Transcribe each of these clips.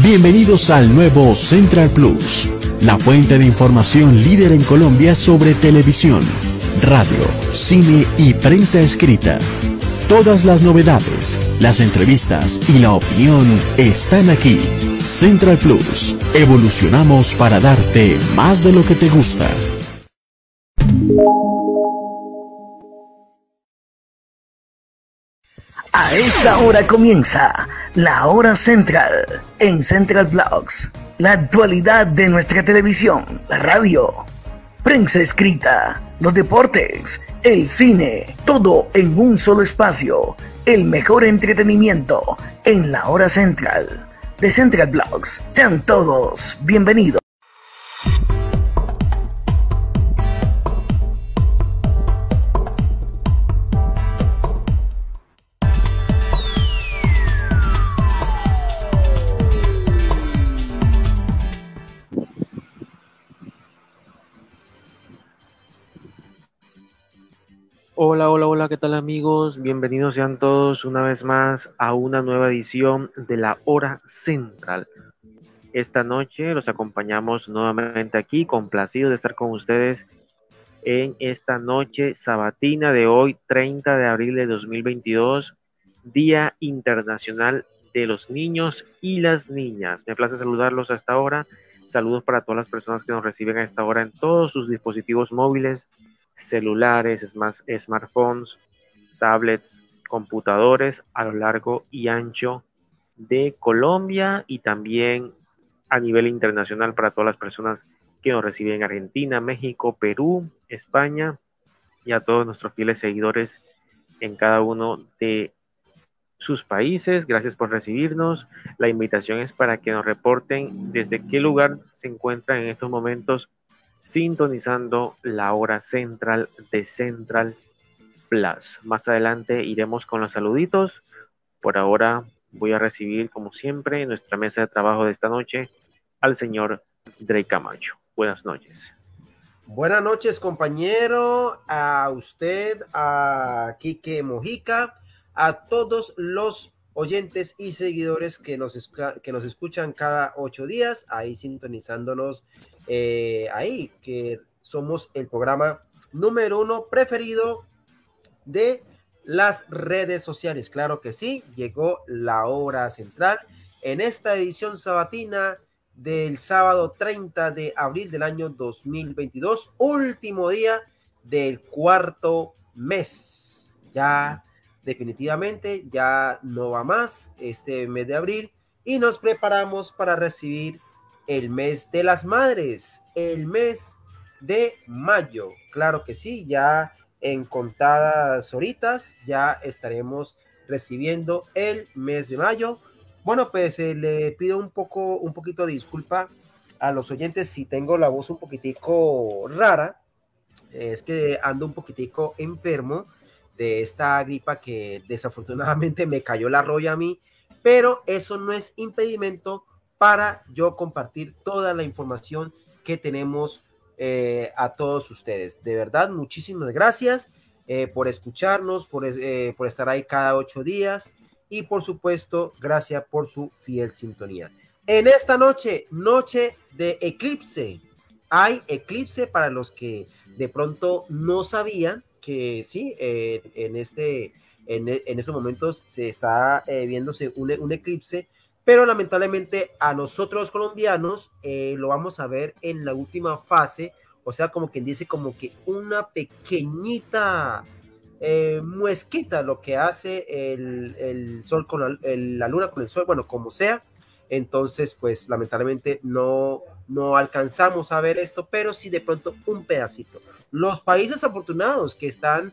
Bienvenidos al nuevo Central Plus, la fuente de información líder en Colombia sobre televisión, radio, cine y prensa escrita. Todas las novedades, las entrevistas y la opinión están aquí. Central Plus, evolucionamos para darte más de lo que te gusta. A esta hora comienza la hora central en Central Vlogs. La actualidad de nuestra televisión, la radio, prensa escrita, los deportes, el cine, todo en un solo espacio. El mejor entretenimiento en la hora central de Central Vlogs. Sean todos bienvenidos. Hola, ¿qué tal amigos? Bienvenidos sean todos una vez más a una nueva edición de la Hora Central. Esta noche los acompañamos nuevamente aquí, complacidos de estar con ustedes en esta noche sabatina de hoy, 30 de abril de 2022, Día Internacional de los Niños y las Niñas. Me place saludarlos a esta hora. Saludos para todas las personas que nos reciben a esta hora en todos sus dispositivos móviles, celulares, smartphones, tablets, computadores a lo largo y ancho de Colombia y también a nivel internacional para todas las personas que nos reciben en Argentina, México, Perú, España y a todos nuestros fieles seguidores en cada uno de sus países. Gracias por recibirnos. La invitación es para que nos reporten desde qué lugar se encuentran en estos momentos sintonizando la hora central de Central Plus. Más adelante iremos con los saluditos. Por ahora voy a recibir, como siempre, en nuestra mesa de trabajo de esta noche al señor Drake Camacho. Buenas noches. Buenas noches, compañero, a usted, a Quique Mojica, a todos los oyentes y seguidores que nos escuchan cada 8 días, ahí sintonizándonos, ahí que somos el programa número 1 preferido de las redes sociales. Claro que sí, llegó la hora central en esta edición sabatina del sábado 30 de abril del año 2022, último día del cuarto mes. Ya definitivamente ya no va más este mes de abril y nos preparamos para recibir el mes de las madres, el mes de mayo. Claro que sí, ya en contadas horitas ya estaremos recibiendo el mes de mayo. Bueno, pues le pido un poquito de disculpa a los oyentes si tengo la voz un poquitico rara. Es que ando un poquitico enfermo de esta gripa que desafortunadamente me cayó la roya a mí, pero eso no es impedimento para yo compartir toda la información que tenemos a todos ustedes. De verdad, muchísimas gracias por escucharnos, por estar ahí cada 8 días y por supuesto, gracias por su fiel sintonía. En esta noche de eclipse, hay eclipse para los que de pronto no sabían que sí, en estos momentos se está viéndose un eclipse, pero lamentablemente a nosotros los colombianos lo vamos a ver en la última fase, o sea, como quien dice, como que una pequeñita muesquita lo que hace el sol con la luna con el sol, bueno, como sea. Entonces, pues lamentablemente no alcanzamos a ver esto, pero sí de pronto un pedacito. Los países afortunados que están,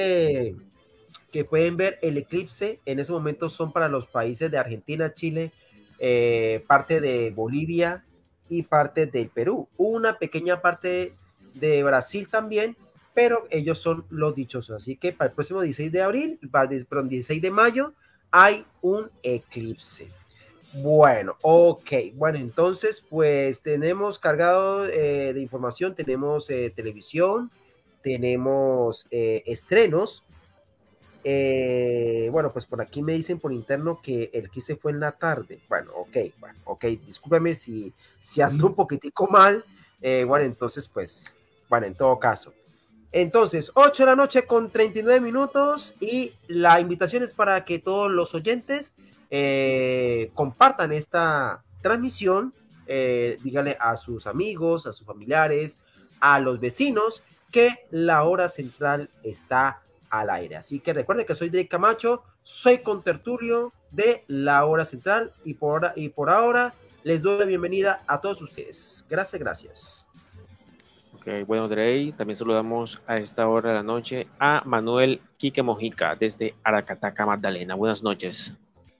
que pueden ver el eclipse en ese momento son para los países de Argentina, Chile, parte de Bolivia y parte del Perú. Una pequeña parte de Brasil también, pero ellos son los dichosos. Así que para el próximo 16 de abril, perdón, 16 de mayo, hay un eclipse. Bueno, ok, bueno, entonces pues tenemos cargado de información, tenemos televisión, tenemos estrenos, Bueno, pues por aquí me dicen por interno que el que se fue en la tarde. Bueno, ok, discúlpeme si ando un poquitico mal. Bueno, entonces, pues, bueno, en todo caso. Entonces, 8 de la noche con 39 minutos y la invitación es para que todos los oyentes compartan esta transmisión, díganle a sus amigos, a sus familiares, a los vecinos que la hora central está al aire. Así que recuerden que soy Drake Camacho, soy contertulio de la hora central y por ahora les doy la bienvenida a todos ustedes. Gracias. Ok, bueno, Drey, también saludamos a esta hora de la noche a Manuel Quique Mojica desde Aracataca, Magdalena. Buenas noches.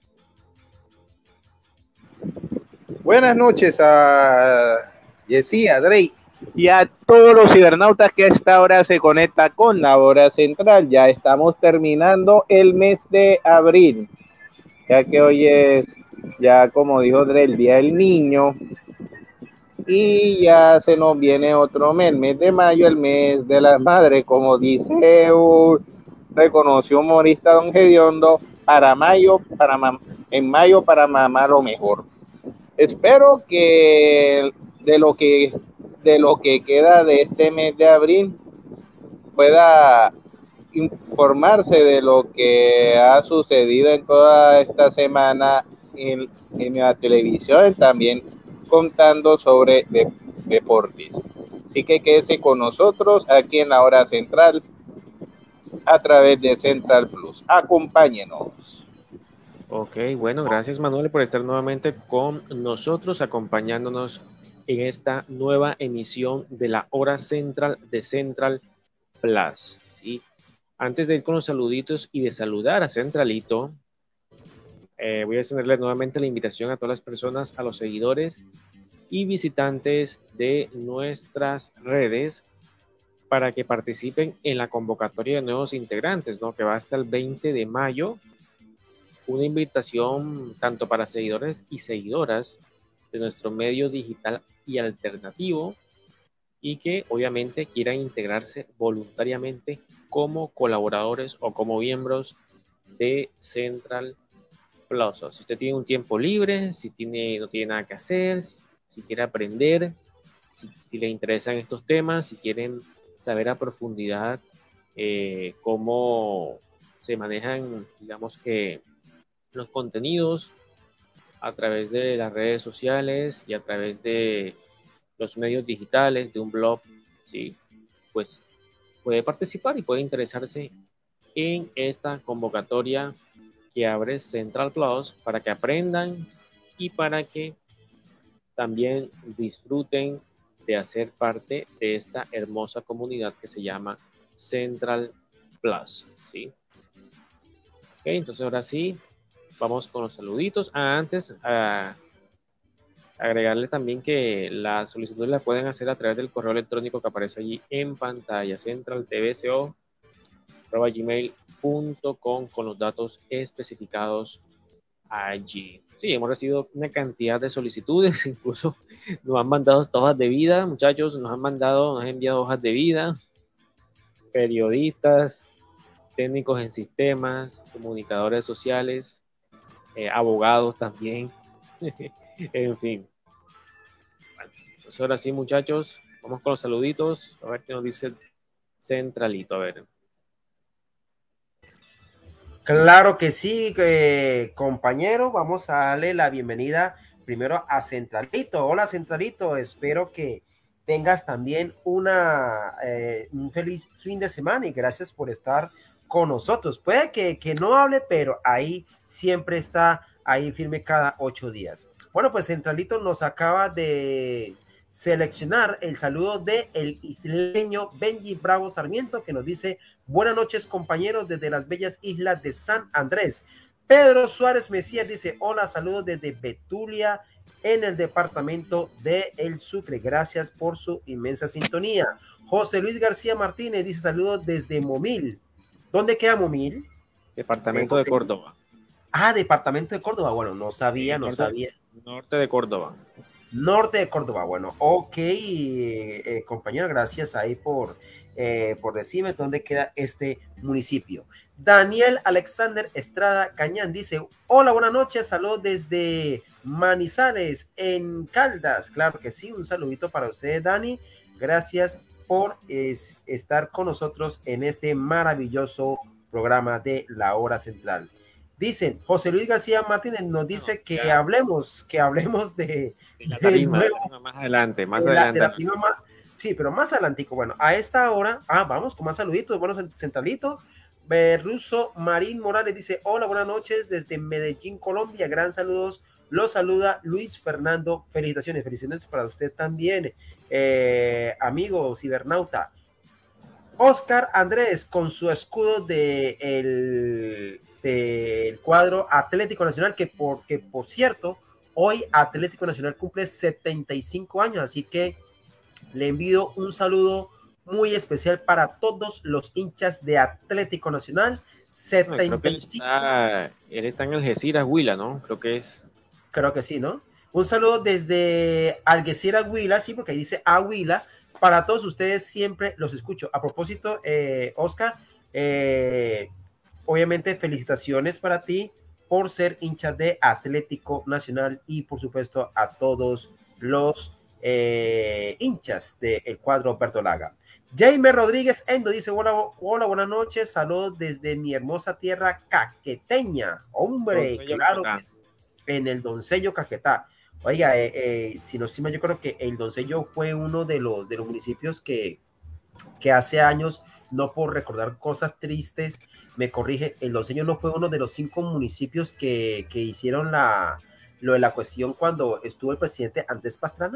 Buenas noches a Jessy, a Drey y a todos los cibernautas que a esta hora se conecta con la hora central. Ya estamos terminando el mes de abril, ya que hoy es, ya como dijo Drey, el Día del Niño. Y ya se nos viene otro mes de mayo, el mes de la madre, como dice un reconocido humorista don Gediondo, en mayo para mamá lo mejor. Espero que de lo que queda de este mes de abril pueda informarse de lo que ha sucedido en toda esta semana en la televisión, también contando sobre deportes. Así que quédese con nosotros aquí en la hora central a través de Central Plus. Acompáñenos. Ok, bueno, gracias Manuel por estar nuevamente con nosotros, acompañándonos en esta nueva emisión de la hora central de Central Plus. ¿Sí? Antes de ir con los saluditos y de saludar a Centralito, voy a extenderle nuevamente la invitación a todas las personas, a los seguidores y visitantes de nuestras redes para que participen en la convocatoria de nuevos integrantes, ¿no? Que va hasta el 20 de mayo. Una invitación tanto para seguidores y seguidoras de nuestro medio digital y alternativo y que obviamente quieran integrarse voluntariamente como colaboradores o como miembros de Central Plus. Si usted tiene un tiempo libre, si no tiene nada que hacer, si quiere aprender, si le interesan estos temas, si quieren saber a profundidad cómo se manejan, digamos que los contenidos a través de las redes sociales y a través de los medios digitales, de un blog, ¿sí? Pues puede participar y puede interesarse en esta convocatoria que abre Central Plus para que aprendan y para que también disfruten de hacer parte de esta hermosa comunidad que se llama Central Plus, ¿sí? Ok, entonces ahora sí, vamos con los saluditos. Antes, agregarle también que las solicitudes las pueden hacer a través del correo electrónico que aparece allí en pantalla, centraltvco@gmail.com, con los datos especificados allí. Sí, hemos recibido una cantidad de solicitudes, incluso nos han mandado hojas de vida, muchachos, nos han enviado hojas de vida, periodistas, técnicos en sistemas, comunicadores sociales, abogados también, en fin. Bueno, pues ahora sí, muchachos, vamos con los saluditos, a ver qué nos dice Centralito, a ver. Claro que sí, compañero, vamos a darle la bienvenida primero a Centralito. Hola Centralito, espero que tengas también un feliz fin de semana y gracias por estar con nosotros. Puede que no hable, pero ahí siempre está, ahí firme cada 8 días. Bueno, pues Centralito nos acaba de seleccionar el saludo de el isleño Benji Bravo Sarmiento, que nos dice: buenas noches, compañeros, desde las bellas islas de San Andrés. Pedro Suárez Mesías dice: hola, saludos desde Betulia, en el departamento de El Sucre. Gracias por su inmensa sintonía. José Luis García Martínez dice: saludos desde Momil. ¿Dónde queda Momil? Departamento de Córdoba. Ah, departamento de Córdoba. Bueno, no sabía. Norte de Córdoba. Norte de Córdoba. Bueno, ok, compañero, gracias ahí por por decirme dónde queda este municipio. Daniel Alexander Estrada Cañán dice, hola, buenas noches, saludos desde Manizales, en Caldas. Claro que sí, un saludito para ustedes, Dani. Gracias por estar con nosotros en este maravilloso programa de La Hora Central. Dicen, José Luis García Martínez nos dice que hablemos de la tarima, más adelante. Sí, pero más adelantico. Bueno, a esta hora, vamos con más saluditos. Bueno, centralito. Russo Marín Morales dice, hola, buenas noches desde Medellín, Colombia. Gran saludos. Los saluda Luis Fernando. Felicitaciones para usted también, amigo cibernauta. Oscar Andrés con su escudo del cuadro Atlético Nacional, que por cierto, hoy Atlético Nacional cumple 75 años, así que le envío un saludo muy especial para todos los hinchas de Atlético Nacional. 75. Él está en Algeciras, Huila, ¿no? Creo que sí, ¿no? Un saludo desde Algeciras, Huila, sí, porque ahí dice Huila. Para todos ustedes siempre los escucho. A propósito, Oscar, obviamente felicitaciones para ti por ser hincha de Atlético Nacional y por supuesto a todos los hinchas del cuadro Bertolaga. Jaime Rodríguez Endo dice, hola, buenas noches, saludos desde mi hermosa tierra caqueteña. Hombre, Doncello, claro, en el Doncello, Caquetá. Oiga, si no estima, yo creo que el Doncello fue uno de los municipios que hace años, no por recordar cosas tristes, me corrige, el Doncello no fue uno de los 5 municipios que hicieron lo de la cuestión cuando estuvo el presidente Andrés Pastrana.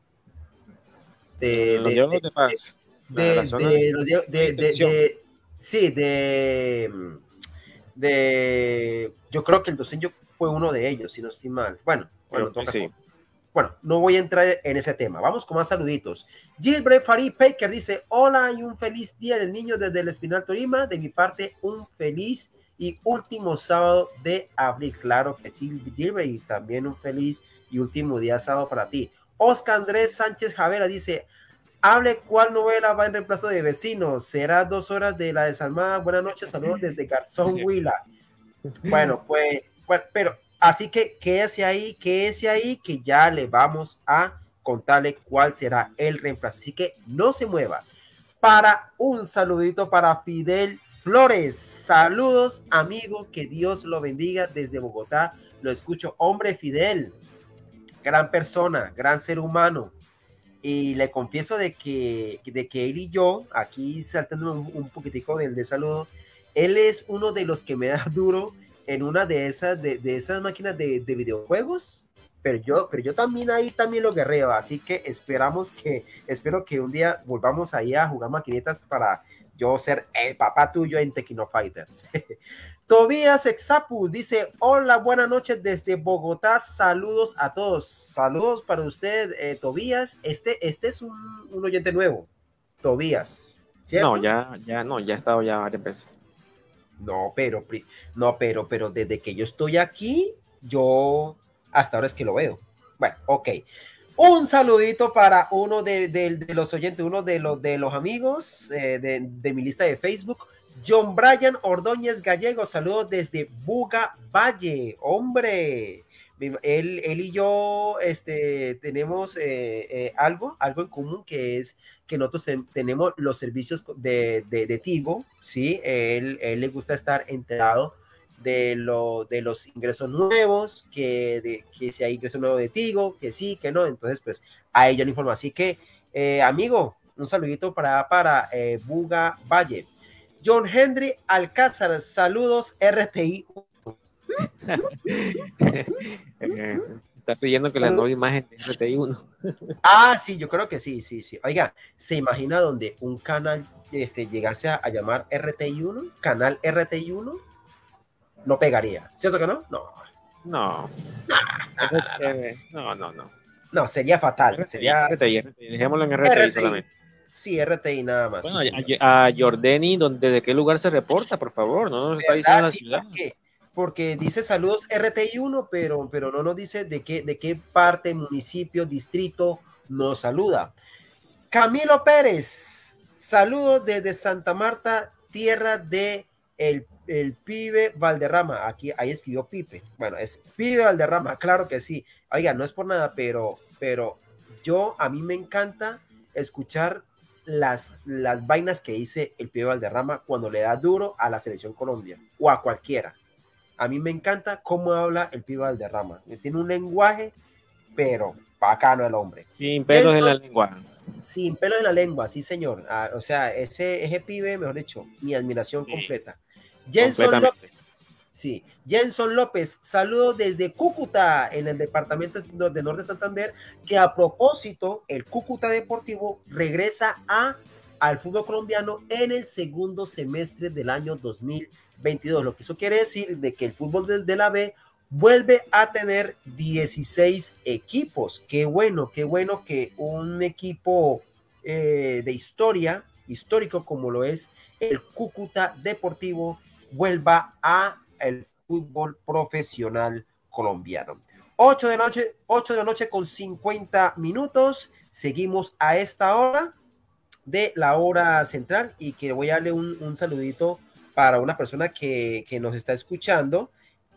Yo creo que el Doncello fue uno de ellos, si no estoy mal. Bueno, sí. Bueno, no voy a entrar en ese tema. Vamos con más saluditos. Gilbert Farid Baker dice, hola y un feliz día del niño desde el Espinal Tolima. De mi parte, un feliz y último sábado de abril. Claro que sí, Gilbert, y también un feliz y último día sábado para ti. Oscar Andrés Sánchez Javera dice, hable cuál novela va en reemplazo de Vecinos. Será 2 horas de La Desalmada. Buenas noches, saludos desde Garzón, Huila. Bueno, pero así que quédese ahí, que ya le vamos a contarle cuál será el reemplazo. Así que no se mueva. Para un saludito para Fidel Flores. Saludos, amigo, que Dios lo bendiga desde Bogotá. Lo escucho. Hombre, Fidel, gran persona, gran ser humano. Y le confieso de que él y yo, aquí saltando un poquitico del saludo, él es uno de los que me da duro en una de esas máquinas de videojuegos, pero yo también ahí también lo guerreo, así que espero que un día volvamos ahí a jugar maquinitas para yo ser el papá tuyo en Tequino Fighters. Tobías Exapus dice, hola, buenas noches desde Bogotá, saludos a todos. Saludos para usted, Tobías. Este es un oyente nuevo, Tobías, ¿cierto? Ya he estado ya varias veces. No, pero desde que yo estoy aquí, yo hasta ahora es que lo veo. Bueno, ok. Un saludito para uno de los oyentes, uno de los amigos de mi lista de Facebook, John Brian Ordóñez Gallego. Saludos desde Buga Valle. Hombre, él y yo tenemos algo en común, que es que nosotros tenemos los servicios de Tigo, ¿sí? Él le gusta estar enterado de los ingresos nuevos, que si hay ingreso nuevo de Tigo, que sí, que no, entonces pues a ella le informo. Así que amigo, un saludito para Buga Valle. John Henry Alcázar, saludos RTI. Está pidiendo que la nueva imagen de RTI1. Sí, yo creo que sí. Oiga, ¿se imagina donde un canal llegase a llamar RTI1? ¿Canal RTI1? No pegaría, ¿cierto que no? No, sería fatal. RTI, sería RTI, dejémoslo en RTI solamente. Sí, RTI nada más. Bueno, sí, a Jordani, ¿de qué lugar se reporta, por favor? No nos está diciendo la ciudad. Porque dice saludos RTI1, pero no nos dice de qué parte, municipio, distrito nos saluda. Camilo Pérez, Saludos desde Santa Marta, tierra de el pibe Valderrama. Aquí, ahí escribió Pipe. Bueno, es pibe Valderrama, claro que sí. Oiga, no es por nada, pero a mí me encanta escuchar las vainas que dice el pibe Valderrama cuando le da duro a la selección Colombia o a cualquiera. A mí me encanta cómo habla el pibe Valderrama. Tiene un lenguaje, pero bacano el hombre. Sin pelos en la lengua. Sin pelos en la lengua, sí señor. O sea, ese pibe, mejor dicho, mi admiración completa. Jenson López. Sí, Jenson López, saludos desde Cúcuta, en el departamento de Norte de Santander, que a propósito, el Cúcuta Deportivo regresa al fútbol colombiano en el segundo semestre del año 2022, lo que eso quiere decir de que el fútbol de la B vuelve a tener 16 equipos. Qué bueno que un equipo de histórico como lo es el Cúcuta Deportivo vuelva a el fútbol profesional colombiano. 8 de la noche con 50 minutos. Seguimos a esta hora de la hora central y que voy a darle un saludito para una persona que nos está escuchando.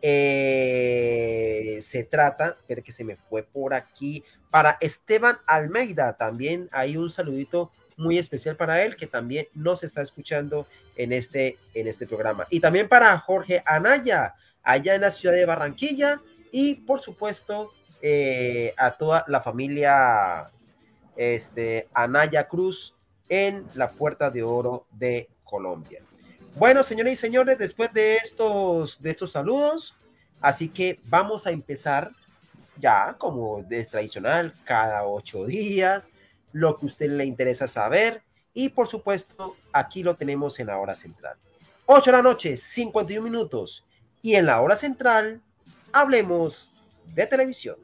Se trata, pero que se me fue por aquí, para Esteban Almeida, también hay un saludito muy especial para él, que también nos está escuchando en este programa, y también para Jorge Anaya, allá en la ciudad de Barranquilla, y por supuesto a toda la familia Anaya Cruz en la Puerta de Oro de Colombia. Bueno, señores y señores, después de estos saludos, así que vamos a empezar ya, como es tradicional, cada 8 días, lo que a usted le interesa saber, y por supuesto, aquí lo tenemos en la hora central. 8 de la noche, 51 minutos, y en la hora central, hablemos de televisión.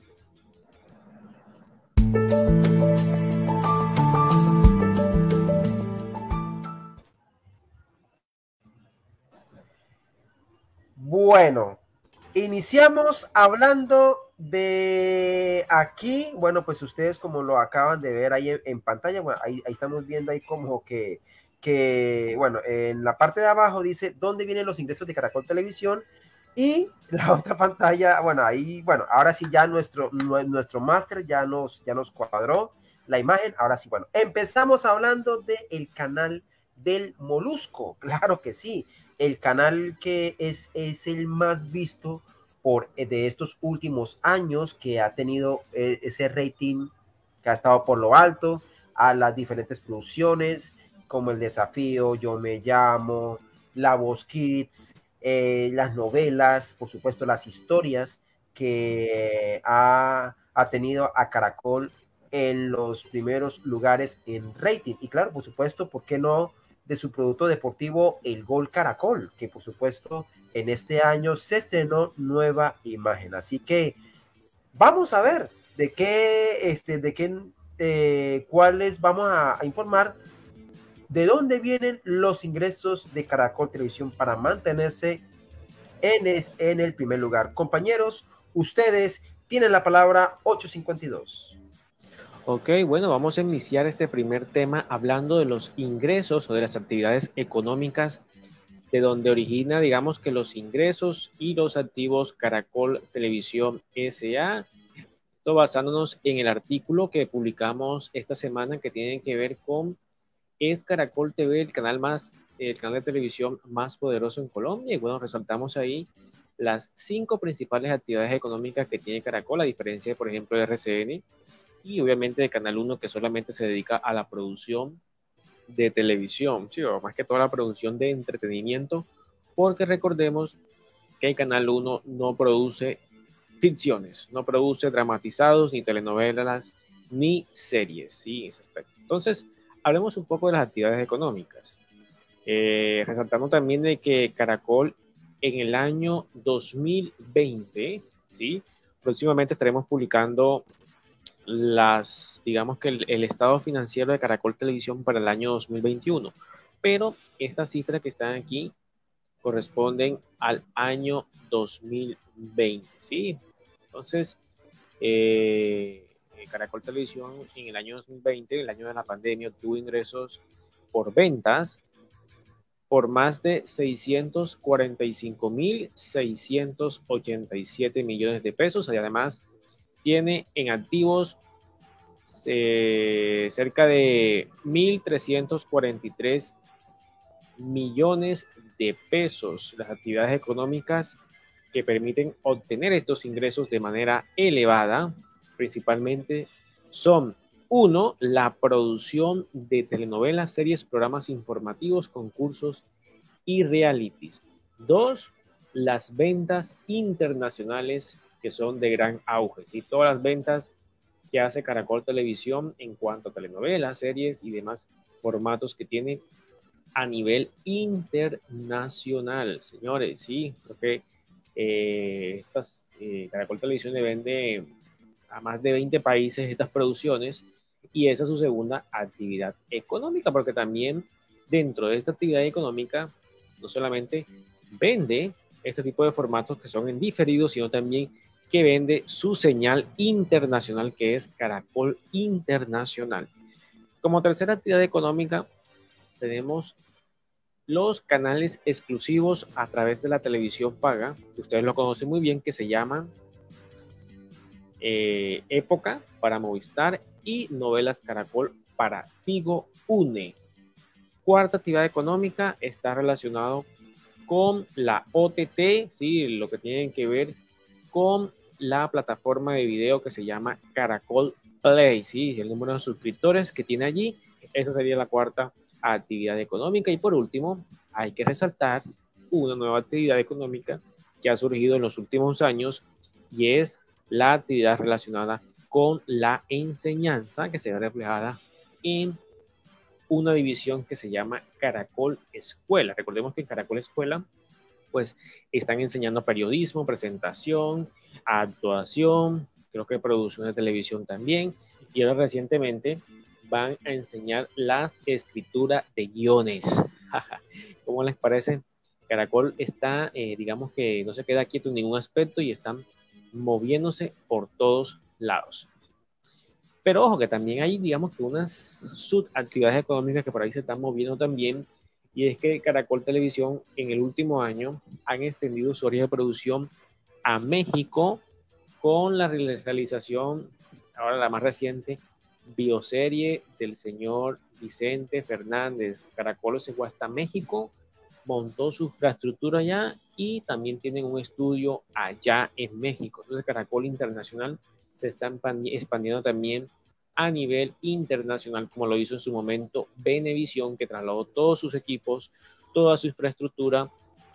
Bueno, iniciamos hablando de aquí. Bueno, pues ustedes como lo acaban de ver ahí en pantalla, bueno, ahí estamos viendo ahí como que bueno, en la parte de abajo dice dónde vienen los ingresos de Caracol Televisión, y la otra pantalla, bueno, ahí, bueno, ahora sí ya nuestro máster ya nos cuadró la imagen. Ahora sí, bueno, empezamos hablando del canal del Molusco, claro que sí, el canal que es el más visto de estos últimos años, que ha tenido ese rating que ha estado por lo alto, a las diferentes producciones como El Desafío, Yo Me Llamo, La Voz Kids, las novelas, por supuesto las historias que ha tenido a Caracol en los primeros lugares en rating, y claro, por supuesto, ¿por qué no?, de su producto deportivo El Gol Caracol, que por supuesto en este año se estrenó nueva imagen. Así que vamos a ver cuáles vamos a informar, de dónde vienen los ingresos de Caracol Televisión para mantenerse en el primer lugar. Compañeros, ustedes tienen la palabra. 8:52. Ok, bueno, vamos a iniciar este primer tema hablando de los ingresos o de las actividades económicas, de donde origina, digamos, que los ingresos y los activos Caracol Televisión S.A. Esto basándonos en el artículo que publicamos esta semana, que tiene que ver con ¿es Caracol TV el canal de televisión más poderoso en Colombia? Y bueno, resaltamos ahí las 5 principales actividades económicas que tiene Caracol, a diferencia de, por ejemplo, de RCN, y obviamente de Canal 1, que solamente se dedica a la producción de televisión, ¿sí? O más que toda la producción de entretenimiento, porque recordemos que el Canal 1 no produce ficciones, no produce dramatizados, ni telenovelas, ni series, ¿sí? En ese aspecto. Entonces, hablemos un poco de las actividades económicas. Resaltando también de que Caracol en el año 2020, ¿sí? Próximamente estaremos publicando digamos que el estado financiero de Caracol Televisión para el año 2021, pero estas cifras que están aquí corresponden al año 2020, ¿sí? Entonces, Caracol Televisión en el año 2020, el año de la pandemia, tuvo ingresos por ventas por más de 645.687 millones de pesos, y además tiene en activos cerca de 1.343 millones de pesos. Las actividades económicas que permiten obtener estos ingresos de manera elevada, principalmente son: 1. La producción de telenovelas, series, programas informativos, concursos y realities. 2. Las ventas internacionales, que son de gran auge. ¿Sí? Todas las ventas que hace Caracol Televisión en cuanto a telenovelas, series y demás formatos que tiene a nivel internacional, señores. Sí, porque Caracol Televisión le vende a más de 20 países estas producciones, y esa es su segunda actividad económica, porque también dentro de esta actividad económica no solamente vende este tipo de formatos que son en diferido, sino también que vende su señal internacional, que es Caracol Internacional. Como tercera actividad económica tenemos los canales exclusivos a través de la televisión paga, que ustedes lo conocen muy bien, que se llaman Época para Movistar y Novelas Caracol para Tigo Une. Cuarta actividad económica está relacionado con la OTT, ¿sí? Lo que tienen que ver con la plataforma de video que se llama Caracol Play, ¿sí? El número de suscriptores que tiene allí, esa sería la cuarta actividad económica. Y por último, hay que resaltar una nueva actividad económica que ha surgido en los últimos años, y es la actividad relacionada con la enseñanza, que se ve reflejada en una división que se llama Caracol Escuela. Recordemos que en Caracol Escuela pues están enseñando periodismo, presentación, actuación, creo que producción de televisión también, y ahora recientemente van a enseñar la escritura de guiones. ¿Cómo les parece? Caracol está, digamos que no se queda quieto en ningún aspecto y están moviéndose por todos lados. Pero ojo, que también hay, digamos que unas subactividades económicas que por ahí se están moviendo también, y es que Caracol Televisión en el último año han extendido su área de producción a México con la realización, ahora la más reciente, bioserie del señor Vicente Fernández. Caracol se fue hasta México, montó su infraestructura allá y también tienen un estudio allá en México. Entonces Caracol Internacional se está expandiendo también a nivel internacional, como lo hizo en su momento Venevisión, que trasladó todos sus equipos, toda su infraestructura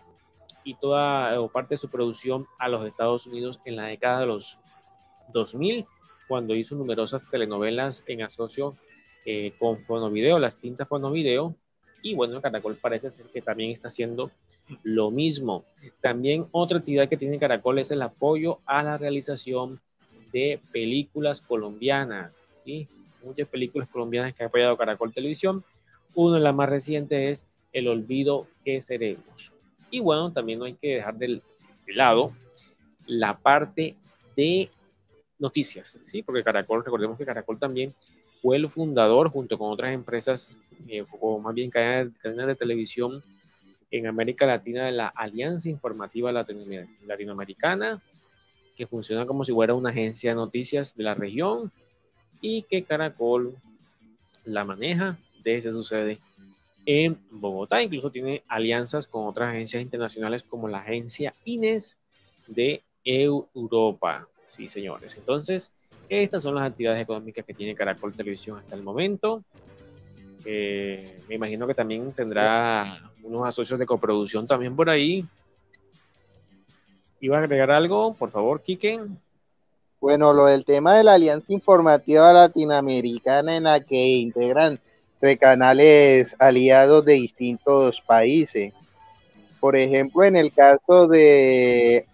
y toda o parte de su producción a los Estados Unidos en la década de los 2000, cuando hizo numerosas telenovelas en asocio con Fonovideo, las tintas Fonovideo. Y bueno, Caracol parece ser que también está haciendo lo mismo. También otra actividad que tiene Caracol es el apoyo a la realización de películas colombianas, ¿sí? Muchas películas colombinas que ha apoyado Caracol Televisión. Una de las más recientes es El olvido que seremos. Y bueno, también no hay que dejar de lado la parte de noticias, ¿sí? Porque Caracol, recordemos que Caracol también fue el fundador, junto con otras empresas, o más bien cadenas de televisión en América Latina, de la Alianza Informativa Latinoamericana, que funciona como si fuera una agencia de noticias de la región, y que Caracol la maneja desde su sede en Bogotá. Incluso tiene alianzas con otras agencias internacionales como la agencia INES de Europa. Sí, señores. Entonces, estas son las actividades económicas que tiene Caracol Televisión hasta el momento. Me imagino que también tendrá unos asocios de coproducción también por ahí. ¿Iba a agregar algo? Por favor, Quique. Bueno, lo del tema de la Alianza Informativa Latinoamericana, en la que integran canales aliados de distintos países. Por ejemplo, en el caso de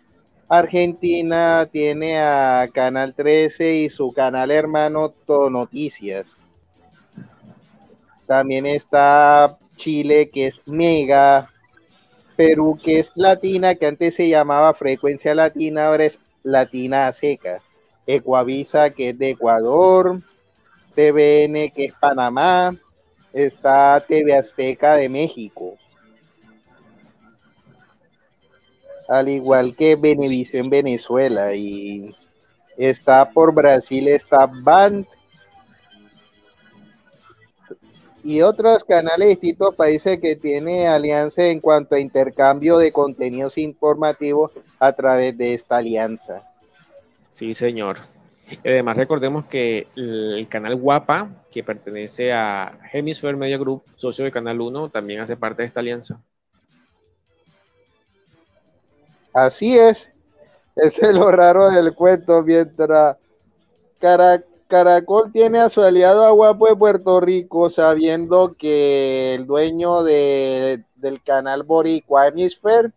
Argentina, tiene a Canal 13 y su canal hermano Noticias. También está Chile, que es Mega. Perú, que es Latina, que antes se llamaba Frecuencia Latina, ahora es Latina Seca. Ecuavisa, que es de Ecuador. TVN, que es Panamá. está TV Azteca de México, al igual que Venevisión Venezuela, y está por Brasil, está Band y otros canales de distintos países que tiene alianza en cuanto a intercambio de contenidos informativos a través de esta alianza. Sí, señor. Además, recordemos que el canal Guapa, que pertenece a Hemisphere Media Group, socio de Canal 1, también hace parte de esta alianza. Así es. Ese es lo raro del cuento. Mientras Caracol tiene a su aliado a Guapo de Puerto Rico, sabiendo que el dueño del canal boricua Hemisphere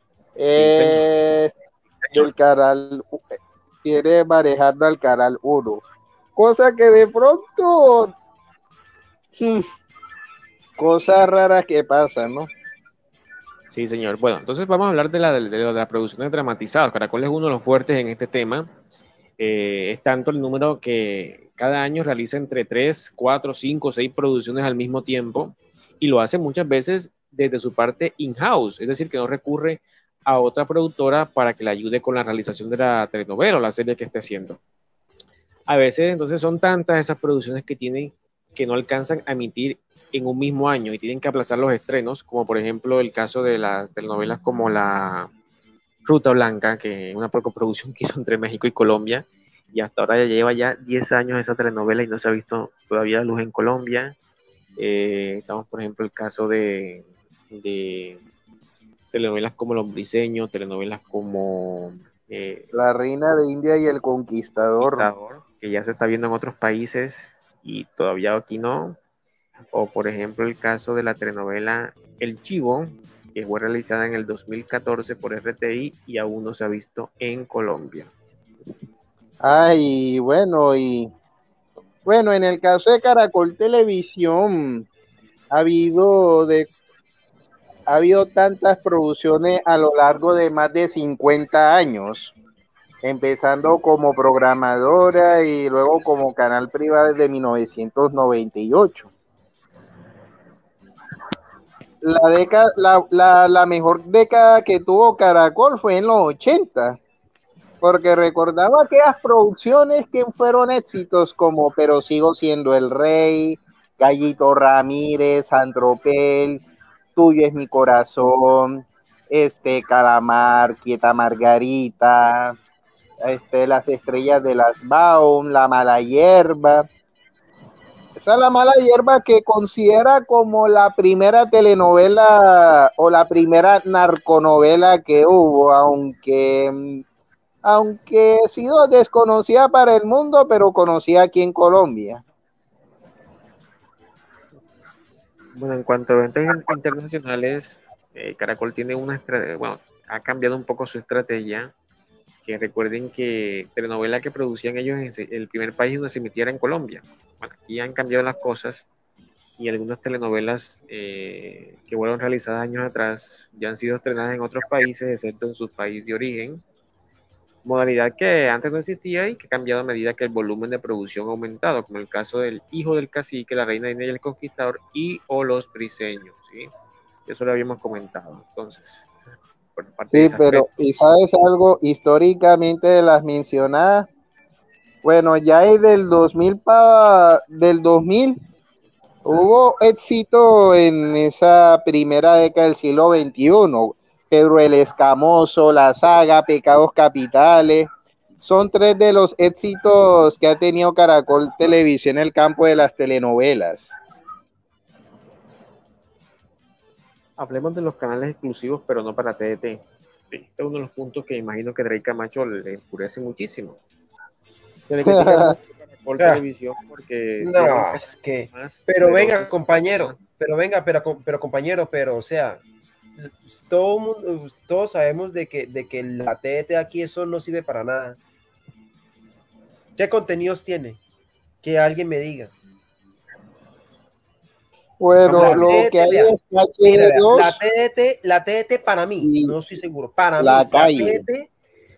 del canal quiere manejarlo al canal 1, cosa que de pronto cosas raras que pasan, ¿no? Sí, señor. Bueno, entonces vamos a hablar de la producción de dramatizados. Caracol es uno de los fuertes en este tema. Es tanto el número que cada año realiza entre 3, 4, 5, 6 producciones al mismo tiempo, y lo hace muchas veces desde su parte in-house, es decir, que no recurre a otra productora para que le ayude con la realización de la telenovela o la serie que esté haciendo. A veces entonces son tantas esas producciones que tienen que no alcanzan a emitir en un mismo año y tienen que aplazar los estrenos, como por ejemplo el caso de las telenovelas como la Ruta Blanca, que es una coproducción que hizo entre México y Colombia, y hasta ahora ya lleva ya 10 años esa telenovela y no se ha visto todavía luz en Colombia. Estamos, por ejemplo, el caso de telenovelas como Los Briseños, telenovelas como La Reina de India y El Conquistador, que ya se está viendo en otros países y todavía aquí no. O, por ejemplo, el caso de la telenovela El Chivo, que fue realizada en el 2014 por RTI y aún no se ha visto en Colombia. Y bueno, en el caso de Caracol Televisión ha habido tantas producciones a lo largo de más de 50 años, empezando como programadora y luego como canal privado desde 1998. La mejor década que tuvo Caracol fue en los 80, porque recordaba aquellas producciones que fueron éxitos como Pero Sigo Siendo el Rey, Gallito Ramírez, Antropel, Tuyo es mi corazón, Calamar, Quieta Margarita, Las estrellas de las Baum, La mala hierba. Esa es La mala hierba, que considera como la primera telenovela o la primera narconovela que hubo, aunque ha sido desconocida para el mundo, pero conocida aquí en Colombia. Bueno, en cuanto a eventos internacionales, Caracol tiene ha cambiado un poco su estrategia, que recuerden que telenovela que producían ellos en el primer país donde se emitiera en Colombia. Bueno, aquí han cambiado las cosas y algunas telenovelas que fueron realizadas años atrás ya han sido estrenadas en otros países, excepto en su país de origen. Modalidad que antes no existía y que ha cambiado a medida que el volumen de producción ha aumentado, como el caso del Hijo del Cacique, La Reina de India y El Conquistador o Los Briseños, ¿sí? Eso lo habíamos comentado. Entonces, sí, pero ¿y sabes algo históricamente de las mencionadas? Bueno, ya es del 2000 hubo éxito en esa primera década del siglo XXI. Pedro el Escamoso, La Saga, Pecados Capitales, son 3 de los éxitos que ha tenido Caracol Televisión en el campo de las telenovelas. Hablemos de los canales exclusivos, pero no para TDT. Este es uno de los puntos que imagino que Drake Camacho le enfurece muchísimo. Se le critica mucho Caracol Televisión porque... No, es que... Pero venga, compañero, o sea... Todos sabemos de que la TDT aquí eso no sirve para nada. ¿Qué contenidos tiene? Que alguien me diga. Bueno, lo que hay es la TDT para mí, no estoy seguro. Para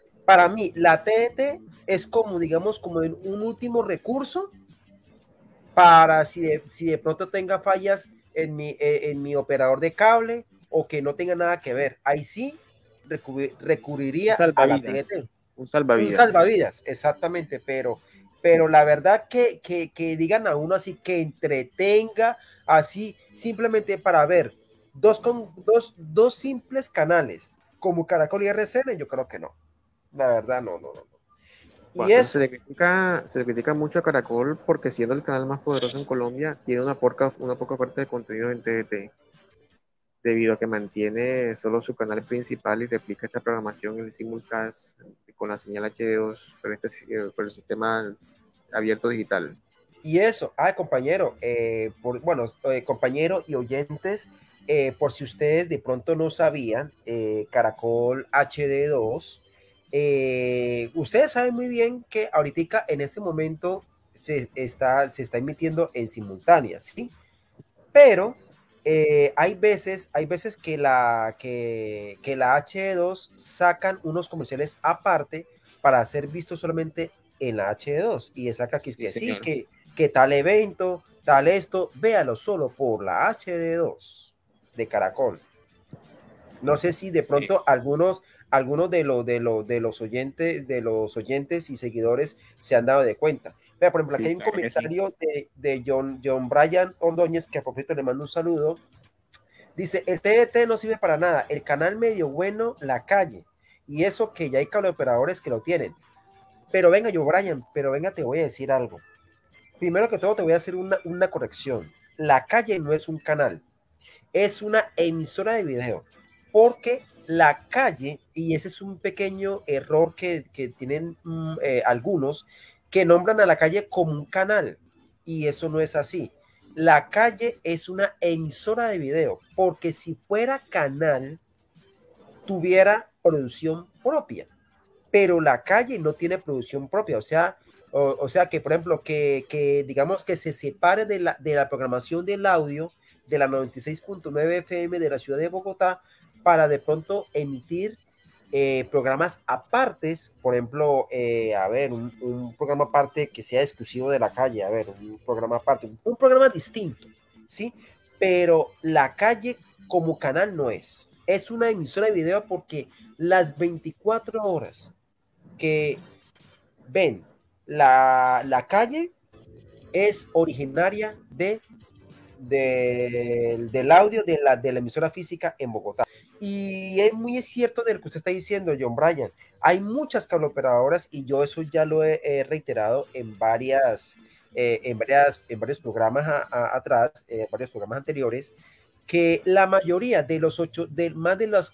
mí, la TDT es como, digamos, como un último recurso para si de pronto tenga fallas en mi operador de cable o que no tenga nada que ver. Ahí sí recurriría a la TDT. Un salvavidas. Un salvavidas, exactamente, pero la verdad que digan a uno así, que entretenga así, simplemente para ver dos simples canales como Caracol y RCN, yo creo que no. La verdad, no. Bueno, y eso se le critica mucho a Caracol porque siendo el canal más poderoso en Colombia, tiene una poca oferta de contenido en TDT, debido a que mantiene solo su canal principal y replica esta programación en el simulcast con la señal HD2 por el sistema abierto digital. Y eso, compañero, compañero y oyentes, por si ustedes de pronto no sabían, Caracol HD2, ustedes saben muy bien que ahorita en este momento se está emitiendo en simultánea, ¿sí? Pero hay veces que la HD2 sacan unos comerciales aparte para ser vistos solamente en la HD2 y saca que tal evento, tal esto, véalo solo por la HD2 de Caracol. No sé si de pronto algunos de los oyentes y seguidores se han dado de cuenta. Vea, por ejemplo, aquí hay un comentario de John Brian Ordóñez, que a propósito le mando un saludo. Dice, el TDT no sirve para nada, el canal medio bueno, La Calle, y eso que ya hay cable operadores que lo tienen. Pero venga, John Brian, te voy a decir algo. Primero que todo te voy a hacer una corrección. La Calle no es un canal, es una emisora de video. Porque La Calle, y ese es un pequeño error que tienen algunos, que nombran a La Calle como un canal, y eso no es así. La Calle es una emisora de video, porque si fuera canal, tuviera producción propia, pero La Calle no tiene producción propia, o sea que, por ejemplo, que digamos que se separe de la programación del audio de la 96.9 FM de la ciudad de Bogotá, para de pronto emitir programas apartes, por ejemplo, un programa aparte que sea exclusivo de La Calle, un programa aparte, un programa distinto, ¿sí? Pero La Calle como canal no es una emisora de video, porque las 24 horas que ven la Calle es originaria del audio de la emisora física en Bogotá. Y es muy cierto de lo que usted está diciendo, John Brian. Hay muchas cableoperadoras, y yo eso ya lo he reiterado en varios programas atrás, varios programas anteriores, que la mayoría de más de las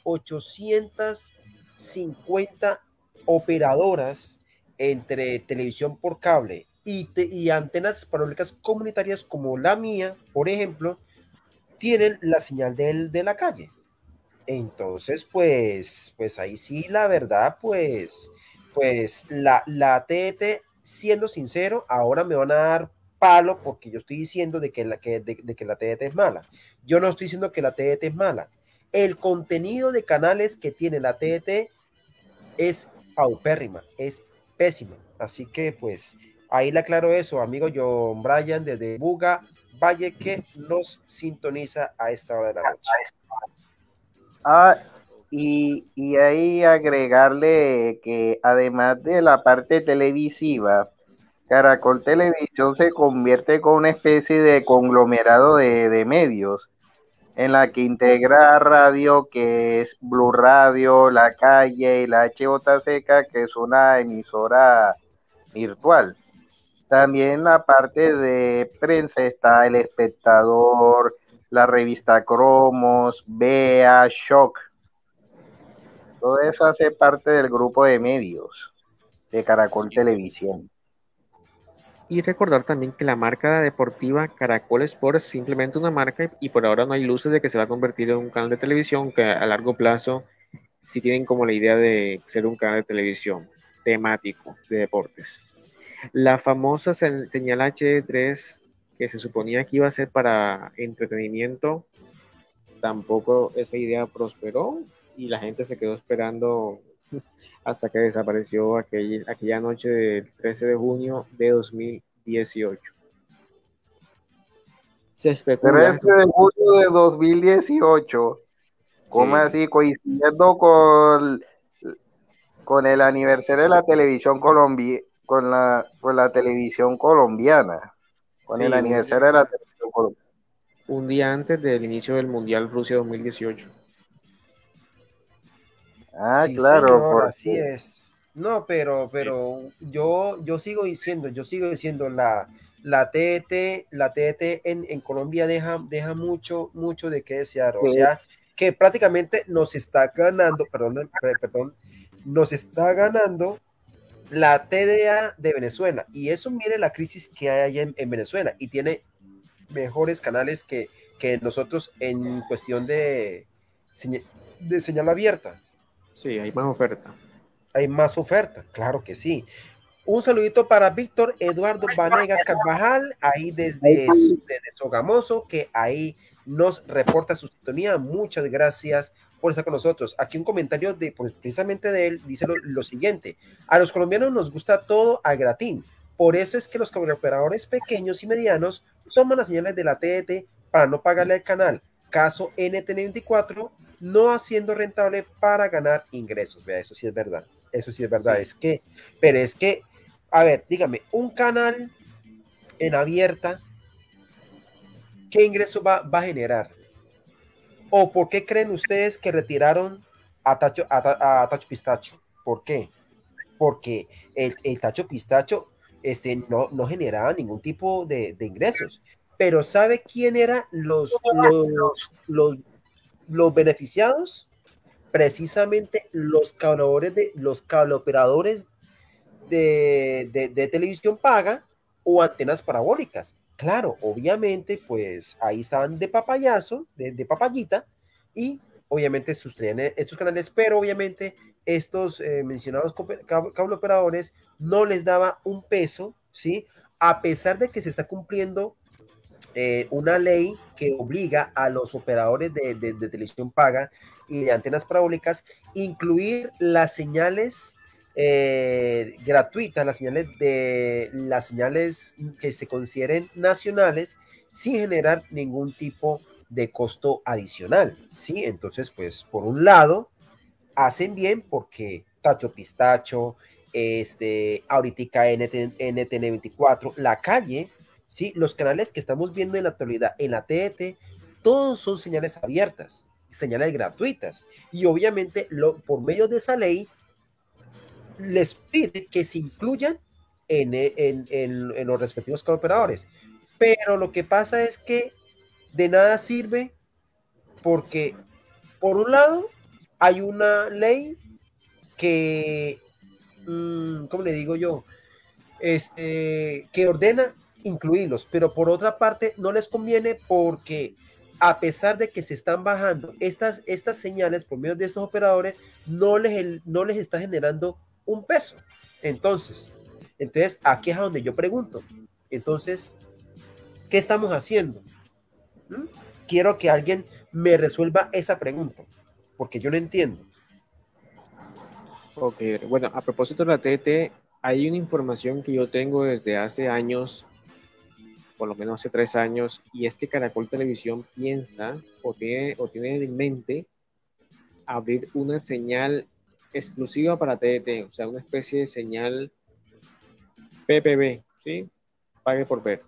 850 operadoras entre televisión por cable y antenas parabólicas comunitarias como la mía, por ejemplo, tienen la señal de La Calle. Entonces, pues ahí sí, la verdad, pues la TDT, siendo sincero, ahora me van a dar palo porque yo estoy diciendo de que la TDT es mala. Yo no estoy diciendo que la TDT es mala. El contenido de canales que tiene la TDT es paupérrima, es pésima. Así que, pues, ahí le aclaro eso, amigo John Brian, desde Buga Valle, que nos sintoniza a esta hora de la noche. Y ahí agregarle que además de la parte televisiva, Caracol Televisión se convierte con una especie de conglomerado de medios, en la que integra radio, que es Blue Radio, La Calle, y la HJCK, que es una emisora virtual. También la parte de prensa está El Espectador, la revista Cromos, Vea, Shock. Todo eso hace parte del grupo de medios de Caracol Televisión. Y recordar también que la marca deportiva Caracol Sport es simplemente una marca, y por ahora no hay luces de que se va a convertir en un canal de televisión, que a largo plazo sí tienen como la idea de ser un canal de televisión temático de deportes. La famosa señal HD3, que se suponía que iba a ser para entretenimiento, tampoco esa idea prosperó y la gente se quedó esperando hasta que desapareció aquella noche del 13 de junio de 2018. Se especula. 13 de julio de 2018. ¿Cómo Sí. así? Coincidiendo con el aniversario de la televisión con la televisión colombiana. Con Sí, el aniversario de la televisión colombiana. un día antes del inicio del Mundial Rusia 2018. Ah, Sí, claro, señor, porque así es. No, pero yo sigo diciendo la TET, en Colombia deja mucho de qué desear. O sea, que prácticamente nos está ganando, perdón, nos está ganando la TDA de Venezuela. Y eso mire la crisis que hay allá en Venezuela. Y tiene mejores canales que nosotros en cuestión de señal abierta. Sí, hay más oferta. Hay más oferta, claro que sí. Un saludito para Víctor Eduardo Vanegas Carvajal, ahí desde Sogamoso, que ahí nos reporta su sintonía. Muchas gracias por estar con nosotros. Aquí un comentario pues, precisamente de él, dice lo siguiente: a los colombianos nos gusta todo a gratín, por eso es que los operadores pequeños y medianos toman las señales de la TDT para no pagarle al canal. Caso NTN24, no haciendo rentable para ganar ingresos. Vea, eso sí es verdad. Eso sí es verdad. Sí. Pero es que, a ver, dígame, un canal en abierta, ¿qué ingreso va a generar? ¿O por qué creen ustedes que retiraron a Tacho Pistacho? ¿Por qué? Porque el Tacho Pistacho no generaba ningún tipo de ingresos. Pero ¿sabe quién eran los beneficiados? Precisamente los cableoperadores de televisión paga o antenas parabólicas. Claro, obviamente, pues ahí estaban de papayazo, de papayita, y obviamente sustraían estos canales, pero obviamente estos mencionados cableoperadores no les daba un peso, ¿sí? A pesar de que se está cumpliendo una ley que obliga a los operadores de televisión paga y de antenas parabólicas incluir las señales gratuitas, las señales que se consideren nacionales sin generar ningún tipo de costo adicional, ¿sí? Entonces, pues, por un lado, hacen bien porque Tacho Pistacho, ahorita NTN24, La Calle, ¿sí? Los canales que estamos viendo en la actualidad en la TET, todos son señales abiertas, señales gratuitas. Y obviamente, por medio de esa ley, les pide que se incluyan en los respectivos cooperadores. Pero lo que pasa es que de nada sirve porque, por un lado, hay una ley que, ¿cómo le digo yo? Que ordena incluirlos, pero por otra parte no les conviene porque a pesar de que se están bajando estas señales por medio de estos operadores, no les está generando un peso. Entonces, aquí es a donde yo pregunto. Entonces, ¿qué estamos haciendo? Quiero que alguien me resuelva esa pregunta, porque yo no entiendo. Ok, bueno, a propósito de la TT, hay una información que yo tengo desde hace años, por lo menos hace 3 años, y es que Caracol Televisión piensa o tiene en mente abrir una señal exclusiva para TDT, o sea, una especie de señal PPV, ¿sí? Pague por ver.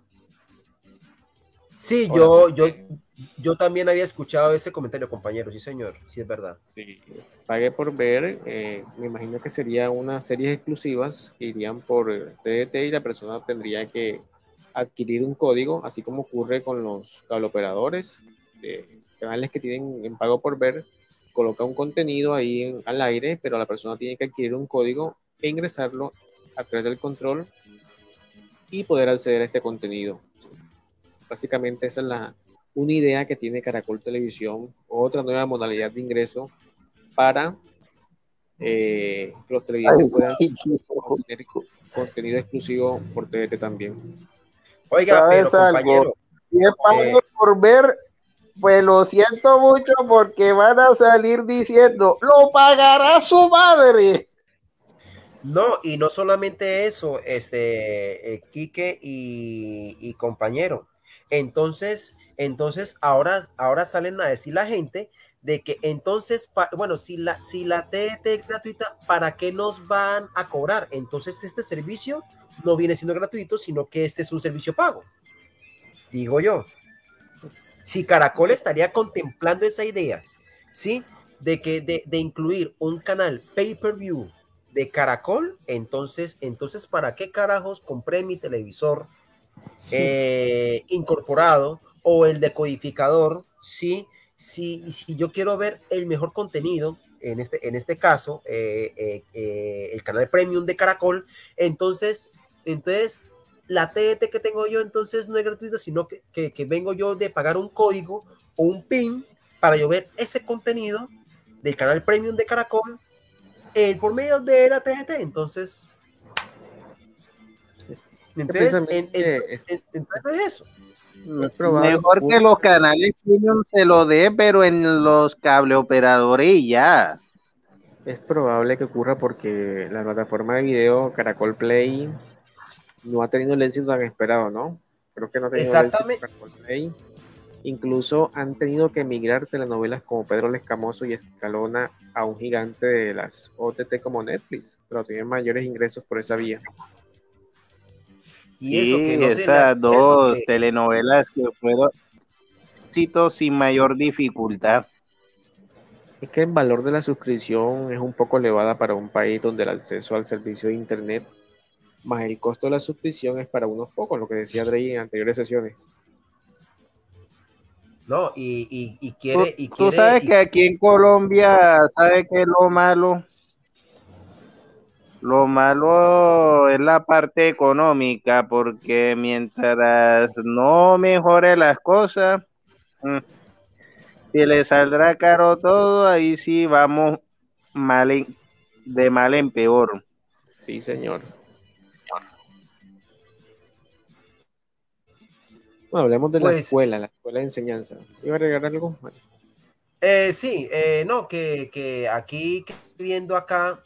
Sí, Ahora, yo también había escuchado ese comentario, compañero. Sí, señor. Sí, es verdad. sí, pague por ver, me imagino que sería unas series exclusivas que irían por TDT y la persona tendría que adquirir un código, así como ocurre con los cableoperadores, canales que tienen en pago por ver, coloca un contenido ahí al aire, pero la persona tiene que adquirir un código e ingresarlo a través del control y poder acceder a este contenido. Básicamente esa es una idea que tiene Caracol Televisión, otra nueva modalidad de ingreso para que los televidentes puedan tener contenido exclusivo por TVT también. Oiga, pero compañero, si es pago por ver, pues lo siento mucho porque van a salir diciendo, lo pagará su madre. No, y no solamente eso, Quique y compañero. Entonces, Entonces, ahora salen a decir la gente de que entonces, bueno, si la TDT es gratuita, ¿para qué nos van a cobrar? Entonces, este servicio no viene siendo gratuito, sino que este es un servicio pago. Digo yo. Si Caracol estaría contemplando esa idea, ¿sí? De incluir un canal pay-per-view de Caracol, entonces, ¿para qué carajos compré mi televisor incorporado o el decodificador? Si yo quiero ver el mejor contenido, en este caso, el canal premium de Caracol, entonces la TDT que tengo yo entonces no es gratuita, sino que vengo yo de pagar un código o un PIN para yo ver ese contenido del canal premium de Caracol por medio de la TDT. Entonces eso. Mejor que los canales premium se lo dé, pero en los cable operadores y ya. Es probable que ocurra porque la plataforma de video Caracol Play no ha tenido el éxito tan esperado, ¿no? Creo que no ha tenido el éxito Caracol Play. Incluso han tenido que emigrar telenovelas como Pedro el Escamoso y Escalona a un gigante de las OTT como Netflix, pero tienen mayores ingresos por esa vía. Y eso que no esas dos telenovelas que fueron éxitos sin mayor dificultad. Es que el valor de la suscripción es un poco elevada para un país donde el acceso al servicio de internet más el costo de la suscripción es para unos pocos, lo que decía Drey en anteriores sesiones. No, y quiere... Tú sabes que aquí en Colombia, ¿sabes qué es lo malo? Lo malo es la parte económica, porque mientras no mejore las cosas, si le saldrá caro todo, ahí sí vamos de mal en peor. Sí, señor. Bueno, hablemos de la escuela de enseñanza. ¿Iba a agregar algo? Bueno. Sí, no, que aquí, viendo acá,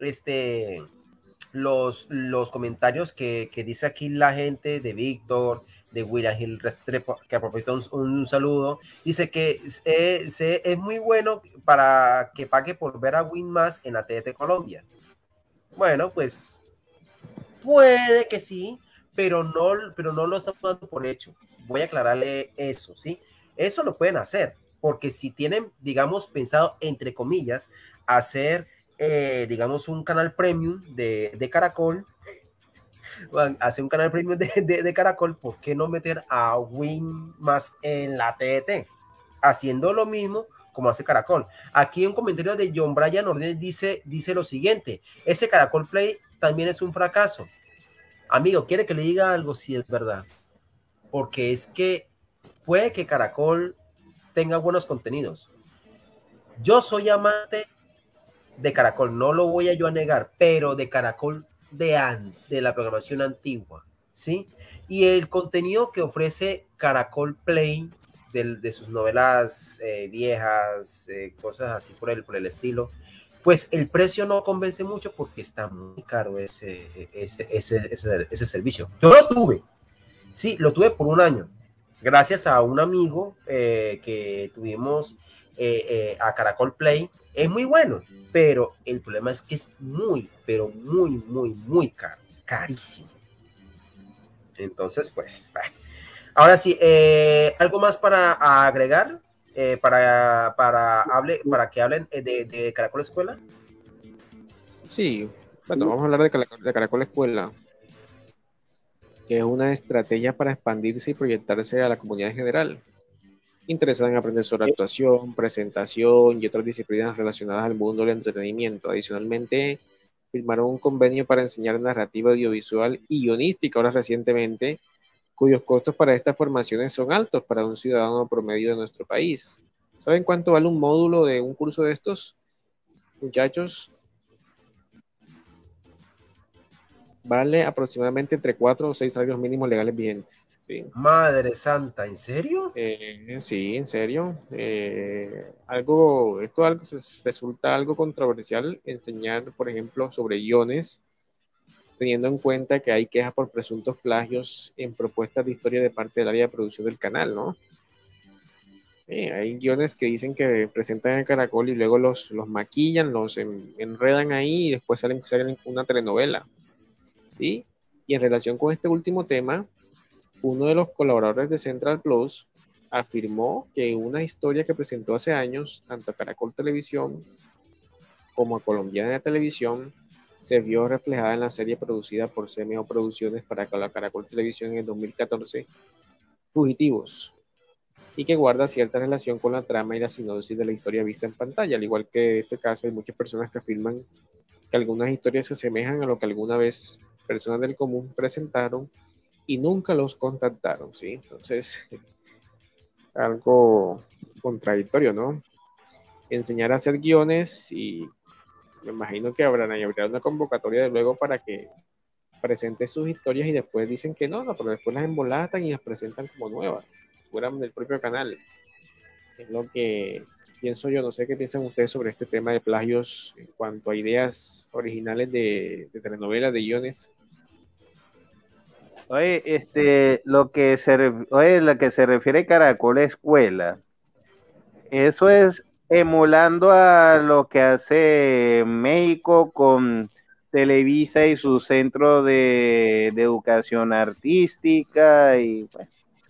los comentarios que dice aquí la gente de Víctor, de William Hill Restrepo, que a propósito un saludo, dice que es muy bueno para que pague por ver a Win más en la TDT Colombia. Bueno, pues puede que sí, pero no lo están dando por hecho. Voy a aclararle eso, ¿sí? Eso lo pueden hacer, porque si tienen, digamos, pensado, entre comillas, hacer, digamos, un canal premium de Caracol, hacer un canal premium de Caracol, ¿por qué no meter a Win más en la TDT? Haciendo lo mismo como hace Caracol. Aquí un comentario de John Brian Ordez dice lo siguiente: ese Caracol Play también es un fracaso. Amigo, ¿quiere que le diga algo? Sí, es verdad. Porque es que puede que Caracol tenga buenos contenidos. Yo soy amante de Caracol, no lo voy a yo a negar, pero de Caracol de la programación antigua, ¿sí? Y el contenido que ofrece Caracol Play de sus novelas viejas, cosas así por el estilo, pues el precio no convence mucho porque está muy caro ese servicio. Yo lo tuve, sí, lo tuve por un año, gracias a un amigo que tuvimos a Caracol Play. Es muy bueno, pero el problema es que es muy, pero muy caro, carísimo. Entonces, pues, ahora sí, ¿algo más para agregar? Para que hablen de Caracol Escuela. Sí, bueno, vamos a hablar de Caracol Escuela, que es una estrategia para expandirse y proyectarse a la comunidad en general, interesada en aprender sobre actuación, presentación y otras disciplinas relacionadas al mundo del entretenimiento. Adicionalmente, firmaron un convenio para enseñar narrativa audiovisual y guionística ahora recientemente, cuyos costos para estas formaciones son altos para un ciudadano promedio de nuestro país. ¿Saben cuánto vale un módulo de un curso de estos, muchachos? Vale aproximadamente entre 4 o 6 salarios mínimos legales vigentes. ¿Sí? Madre santa, ¿en serio? Sí, en serio. Resulta algo controversial enseñar, por ejemplo, sobre guiones, teniendo en cuenta que hay quejas por presuntos plagios en propuestas de historia de parte del área de producción del canal, ¿no? Hay guiones que dicen que presentan en Caracol y luego los maquillan, los enredan ahí y después salen una telenovela. ¿Sí? Y en relación con este último tema, uno de los colaboradores de Central Plus afirmó que una historia que presentó hace años, tanto a Caracol Televisión como a Colombiana Televisión, se vio reflejada en la serie producida por CMO Producciones para la Caracol Televisión en el 2014, Fugitivos, y que guarda cierta relación con la trama y la sinopsis de la historia vista en pantalla. Al igual que en este caso, hay muchas personas que afirman que algunas historias se asemejan a lo que alguna vez personas del común presentaron y nunca los contactaron, ¿sí? Entonces, algo contradictorio, ¿no? Enseñar a hacer guiones y me imagino que habrá una convocatoria de luego para que presente sus historias y después dicen que no, pero después las embolatan y las presentan como nuevas, fuera del propio canal. Es lo que pienso yo. No sé qué piensan ustedes sobre este tema de plagios en cuanto a ideas originales de telenovelas, de guiones. Oye, lo que se refiere Caracol Escuela, eso es emulando a lo que hace México con Televisa y su centro de educación artística y bueno,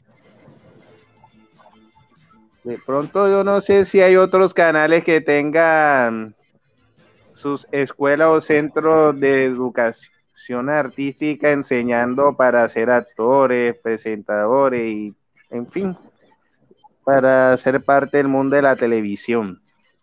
de pronto yo no sé si hay otros canales que tengan sus escuelas o centros de educación artística enseñando para ser actores, presentadores y en fin, para ser parte del mundo de la televisión.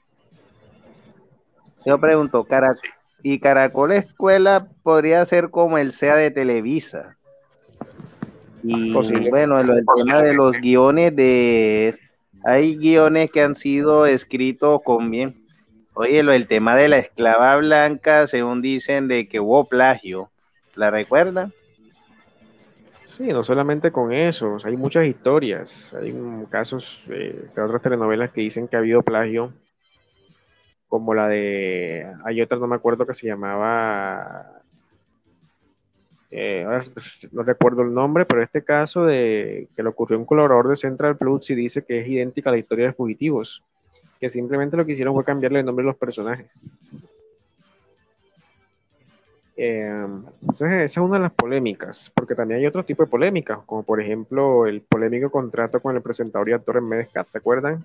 Yo pregunto, ¿y Caracol Escuela podría ser como el SEA de Televisa? Y bueno, el tema de los guiones hay guiones que han sido escritos con bien. Oye, el tema de la esclava blanca, según dicen, de que hubo plagio. ¿La recuerdan? Sí, no solamente con eso, hay muchas historias, hay casos de otras telenovelas que dicen que ha habido plagio, como hay otra, no me acuerdo, que se llamaba, ahora no recuerdo el nombre, pero este caso de que le ocurrió a un colaborador de Central Plus y dice que es idéntica a la historia de Fugitivos, que simplemente lo que hicieron fue cambiarle el nombre de los personajes. Entonces esa es una de las polémicas, porque también hay otro tipo de polémicas, como por ejemplo el polémico contrato con el presentador y actor Medescat, ¿se acuerdan?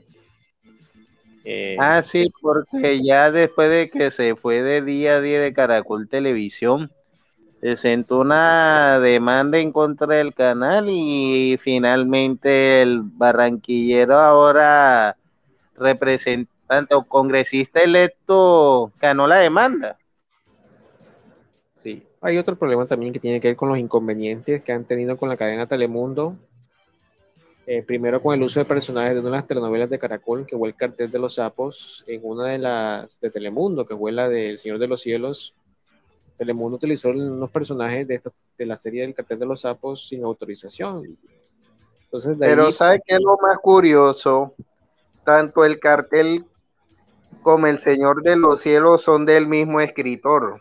Sí, porque ya después de que se fue de día a día de Caracol Televisión, presentó una demanda en contra del canal y finalmente el barranquillero, ahora representante o congresista electo, ganó la demanda. Sí, hay otro problema también que tiene que ver con los inconvenientes que han tenido con la cadena Telemundo. Primero con el uso de personajes de una de las telenovelas de Caracol, que fue El Cartel de los Sapos, en una de las de Telemundo, que fue la de El Señor de los Cielos. Telemundo utilizó unos personajes de la serie del Cartel de los Sapos sin autorización. Entonces, pero ¿sabe qué es lo más curioso? Tanto El Cartel como El Señor de los Cielos son del mismo escritor.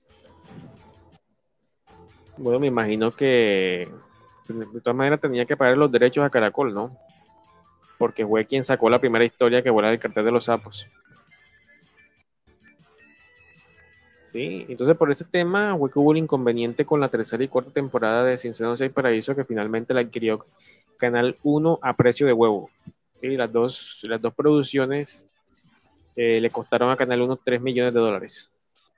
Bueno, me imagino que de todas maneras tenía que pagar los derechos a Caracol, ¿no? Porque fue quien sacó la primera historia, que fue la del Cartel de los Sapos. Sí, entonces por este tema fue que hubo un inconveniente con la tercera y cuarta temporada de Sin Seno Seis Paraíso, que finalmente la adquirió Canal 1 a precio de huevo. ¿Sí? Las dos producciones le costaron a Canal 1 $3 millones.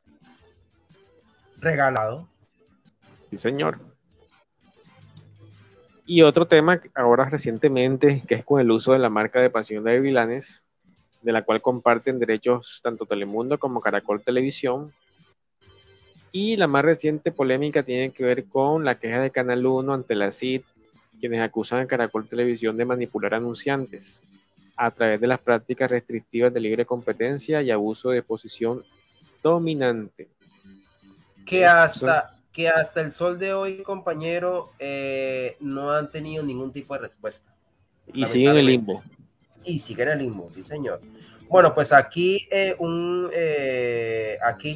Regalado. Sí, señor. Y otro tema ahora recientemente, que es con el uso de la marca de Pasión de Gavilanes, de la cual comparten derechos tanto Telemundo como Caracol Televisión. Y la más reciente polémica tiene que ver con la queja de Canal 1 ante la CID, quienes acusan a Caracol Televisión de manipular anunciantes a través de las prácticas restrictivas de libre competencia y abuso de posición dominante. Que hasta el sol de hoy, compañero, no han tenido ningún tipo de respuesta. Y siguen en el limbo. Y siguen en el limbo, sí, señor. Bueno, pues aquí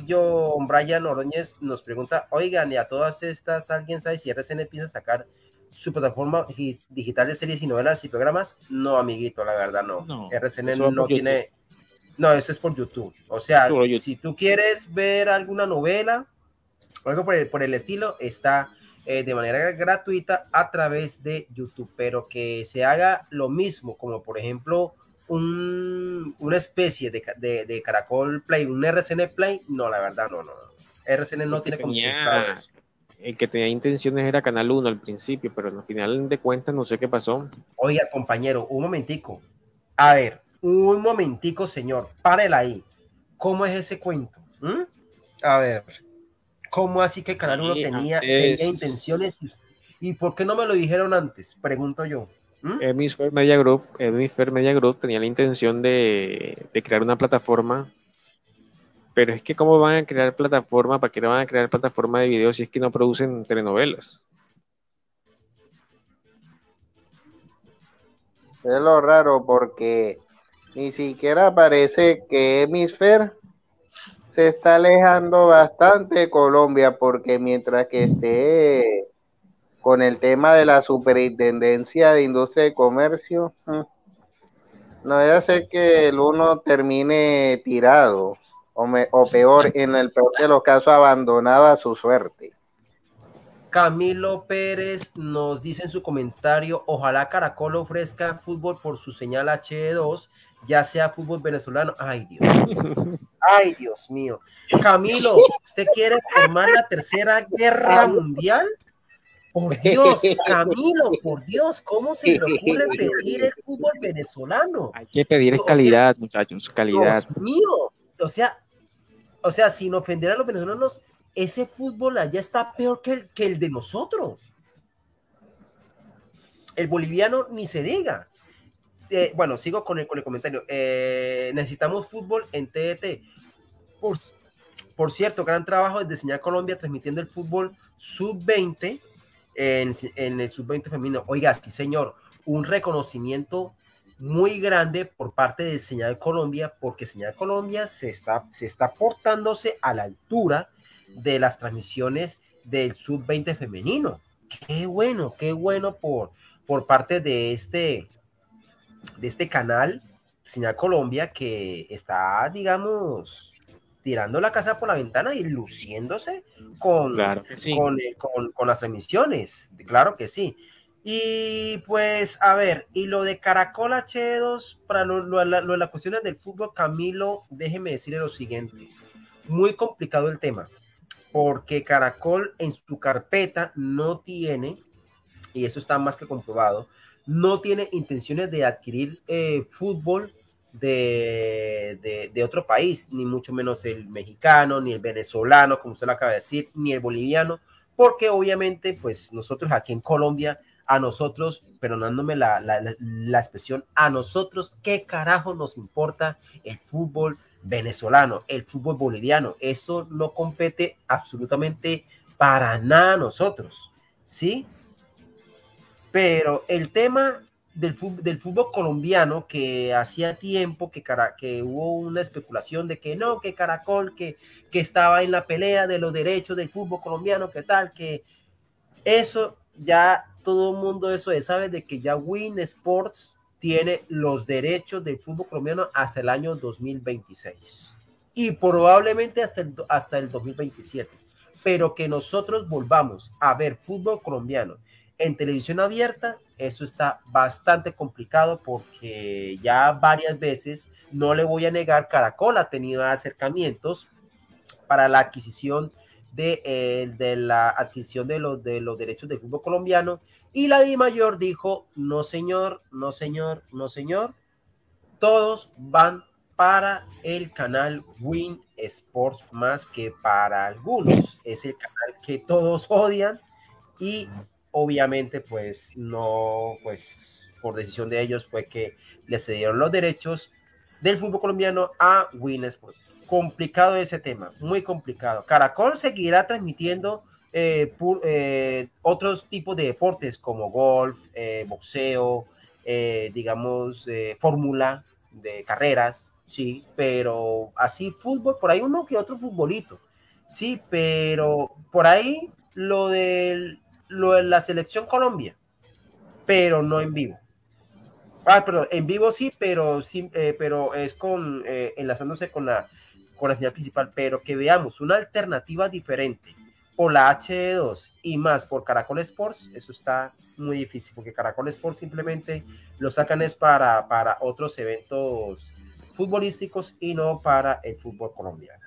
Brian Ordóñez nos pregunta, oigan, y a todas estas, ¿alguien sabe si RCN piensa sacar su plataforma digital de series y novelas y programas, no, amiguito, la verdad no. RCN no tiene, no, eso es por YouTube. O sea, si tú quieres ver alguna novela o algo por el estilo, está de manera gratuita a través de YouTube, pero que se haga lo mismo, como por ejemplo una especie de Caracol Play, un RCN Play, no, la verdad no. RCN no tiene contemplado eso. El que tenía intenciones era Canal 1 al principio, pero al final de cuentas no sé qué pasó. Oiga, compañero, un momentico. A ver, un momentico, señor. Párela ahí. ¿Cómo es ese cuento? A ver, ¿cómo así que Canal 1 tenía intenciones? ¿Y por qué no me lo dijeron antes? Pregunto yo. Hemisphere Media Group tenía la intención de crear una plataforma. Pero es que ¿cómo van a crear plataforma? ¿Para qué no van a crear plataforma de video si es que no producen telenovelas? Es lo raro porque ni siquiera parece que Hemisphere se está alejando bastante de Colombia, porque mientras que esté con el tema de la Superintendencia de Industria y Comercio, no debe ser que el uno termine tirado. O peor, en el peor de los casos, abandonaba a su suerte. Camilo Pérez nos dice en su comentario: ojalá Caracol ofrezca fútbol por su señal HD2, ya sea fútbol venezolano. Ay, Dios mío. Camilo, ¿usted quiere formar la tercera guerra mundial? Por Dios, Camilo, por Dios, ¿cómo se le ocurre pedir el fútbol venezolano? Hay que pedir calidad, muchachos, calidad. Dios mío, o sea, sin ofender a los venezolanos, ese fútbol allá está peor que el de nosotros. El boliviano ni se diga. Bueno, sigo con el comentario. Necesitamos fútbol en TDT. Por cierto, gran trabajo desde Señal Colombia transmitiendo el fútbol sub-20 en el sub-20 femenino. Oiga, sí, señor, un reconocimiento muy grande por parte de Señal Colombia, porque Señal Colombia se está portándose a la altura de las transmisiones del sub-20 femenino. Qué bueno por parte de este canal Señal Colombia, que está, digamos, tirando la casa por la ventana y luciéndose con las emisiones. Claro que sí. Y pues, a ver, y lo de Caracol HD2, para las cuestiones del fútbol, Camilo, déjeme decirle lo siguiente. Muy complicado el tema, porque Caracol en su carpeta no tiene, y eso está más que comprobado, no tiene intenciones de adquirir fútbol de otro país, ni mucho menos el mexicano, ni el venezolano, como usted lo acaba de decir, ni el boliviano, porque obviamente, pues nosotros aquí en Colombia, a nosotros, perdonándome la expresión, a nosotros, ¿qué carajo nos importa el fútbol venezolano, el fútbol boliviano? Eso no compete absolutamente para nada a nosotros, ¿sí? Pero el tema del fútbol colombiano, que hacía tiempo que hubo una especulación de que no, que Caracol, que estaba en la pelea de los derechos del fútbol colombiano, que tal, que eso ya todo el mundo eso sabe, de que ya Win Sports tiene los derechos del fútbol colombiano hasta el año 2026 y probablemente hasta el 2027, pero que nosotros volvamos a ver fútbol colombiano en televisión abierta, eso está bastante complicado, porque ya varias veces, no le voy a negar, Caracol ha tenido acercamientos para la adquisición de la adquisición de los derechos del fútbol colombiano, y la DIMAYOR dijo: no señor, no señor, no señor, todos van para el canal Win Sports, más que para algunos es el canal que todos odian, y obviamente pues no, pues por decisión de ellos fue que le cedieron los derechos del fútbol colombiano a Win Sports. Complicado ese tema, muy complicado. Caracol seguirá transmitiendo otros tipos de deportes como golf, boxeo, digamos, fórmula de carreras, sí, pero así fútbol, por ahí uno que otro futbolito, sí, pero por ahí lo de la selección Colombia, pero no en vivo. Pero en vivo sí, pero es con enlazándose con la señal principal, pero que veamos una alternativa diferente por la HD2 y más por Caracol Sports, eso está muy difícil, porque Caracol Sports simplemente lo sacan es para otros eventos futbolísticos y no para el fútbol colombiano.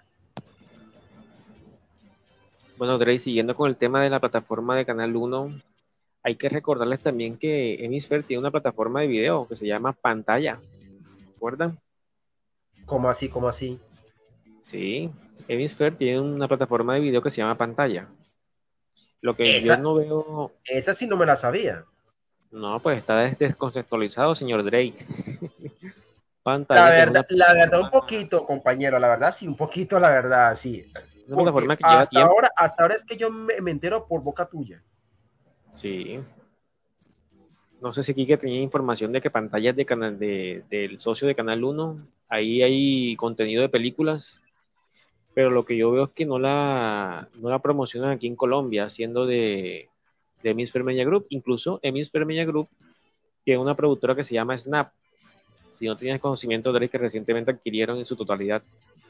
Bueno, Drey, siguiendo con el tema de la plataforma de Canal 1, hay que recordarles también que Hemisphere tiene una plataforma de video que se llama Pantalla. ¿Recuerdan? ¿Cómo así? ¿Cómo así? Sí, Hemisphere tiene una plataforma de video que se llama Pantalla. Lo que yo no veo... Esa sí no me la sabía. No, pues está descontextualizado, señor Drake. Pantalla. La verdad, un poquito, compañero, la verdad, sí, un poquito, la verdad, sí. Una plataforma que lleva tiempo. Hasta ahora es que yo me entero por boca tuya. Sí. No sé si Kike tenía información de que pantallas del socio de Canal 1, ahí hay contenido de películas, pero lo que yo veo es que no la promocionan aquí en Colombia, siendo de Hemisphere Media Group. Incluso Hemisphere Media Group tiene una productora que se llama Snap. Si no tienes conocimiento de que recientemente adquirieron en su totalidad.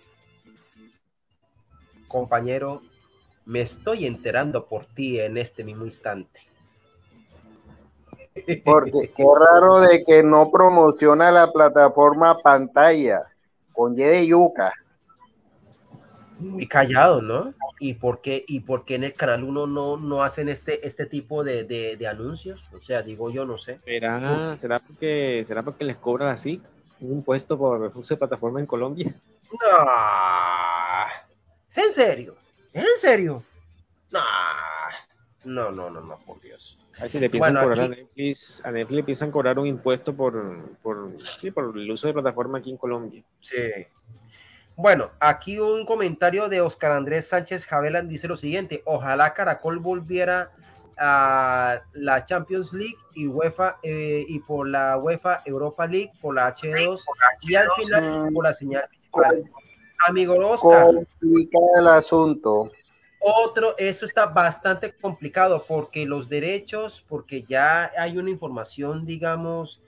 Compañero, me estoy enterando por ti en este mismo instante. Porque qué raro de que no promociona la plataforma Pantalla con Y de yuca. Muy callado, ¿no? ¿Y por qué en el Canal 1 no hacen este tipo de anuncios? O sea, digo yo, no sé. ¿Será porque les cobran así un impuesto por uso de plataforma en Colombia? ¿Es en serio? ¿Es en serio? No, por Dios. Ahí si le piensan cobrar a Netflix le piensan cobrar un impuesto por el uso de plataforma aquí en Colombia. Sí. Bueno, aquí un comentario de Oscar Andrés Sánchez Javelan dice lo siguiente: ojalá Caracol volviera a la Champions League y UEFA y por la UEFA Europa League por la H2 y al final por la señal principal. Amigo Oscar, complicado el asunto. Eso está bastante complicado porque los derechos, porque ya hay una información, digamos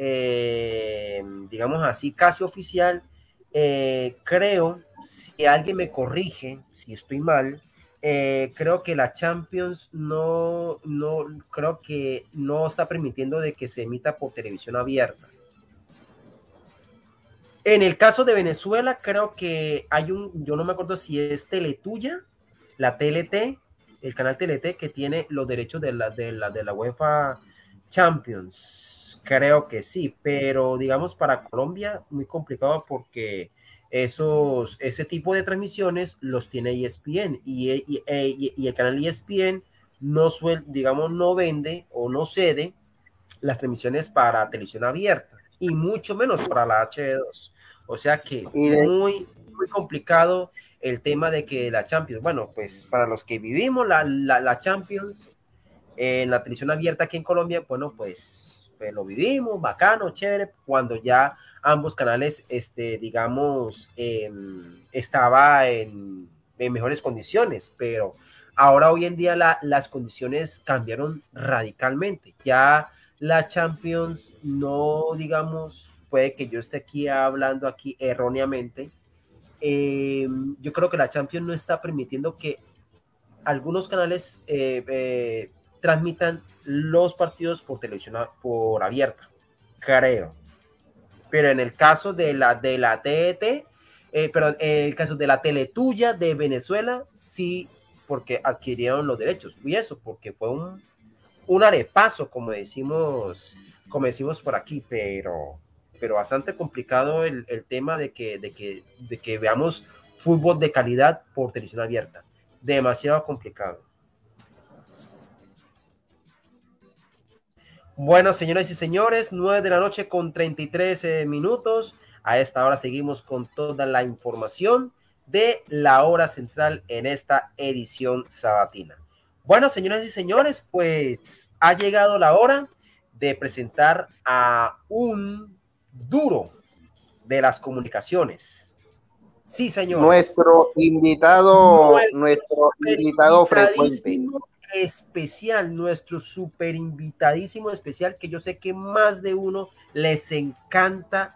así, casi oficial. Creo, si alguien me corrige, si estoy mal, creo que la Champions creo que no está permitiendo de que se emita por televisión abierta. En el caso de Venezuela, creo que yo no me acuerdo si es Teletuya, la TLT, el canal TLT que tiene los derechos de la UEFA Champions. Creo que sí, pero digamos para Colombia muy complicado porque ese tipo de transmisiones los tiene ESPN y el canal ESPN no vende o no cede las transmisiones para televisión abierta y mucho menos para la H2. O sea que muy complicado el tema de que la Champions, bueno, pues para los que vivimos la Champions en la televisión abierta aquí en Colombia, bueno, pues lo vivimos, bacano, chévere, cuando ya ambos canales, estaba en mejores condiciones, pero ahora hoy en día las condiciones cambiaron radicalmente. Ya la Champions no, digamos, puede que yo esté aquí hablando aquí erróneamente. Yo creo que la Champions no está permitiendo que algunos canales transmitan los partidos por televisión por abierta, creo. Pero en el caso de la TET, en el caso de la Teletuya de Venezuela, sí, porque adquirieron los derechos. Y eso, porque fue un arepazo, como decimos por aquí, pero bastante complicado el tema de que veamos fútbol de calidad por televisión abierta. Demasiado complicado. Bueno, señoras y señores, 9 de la noche con 33 minutos. A esta hora seguimos con toda la información de la hora central en esta edición sabatina. Bueno, señoras y señores, pues ha llegado la hora de presentar a un duro de las comunicaciones. Sí, señor. Nuestro invitado frecuente. especial, nuestro súper invitadísimo especial, que yo sé que más de uno les encanta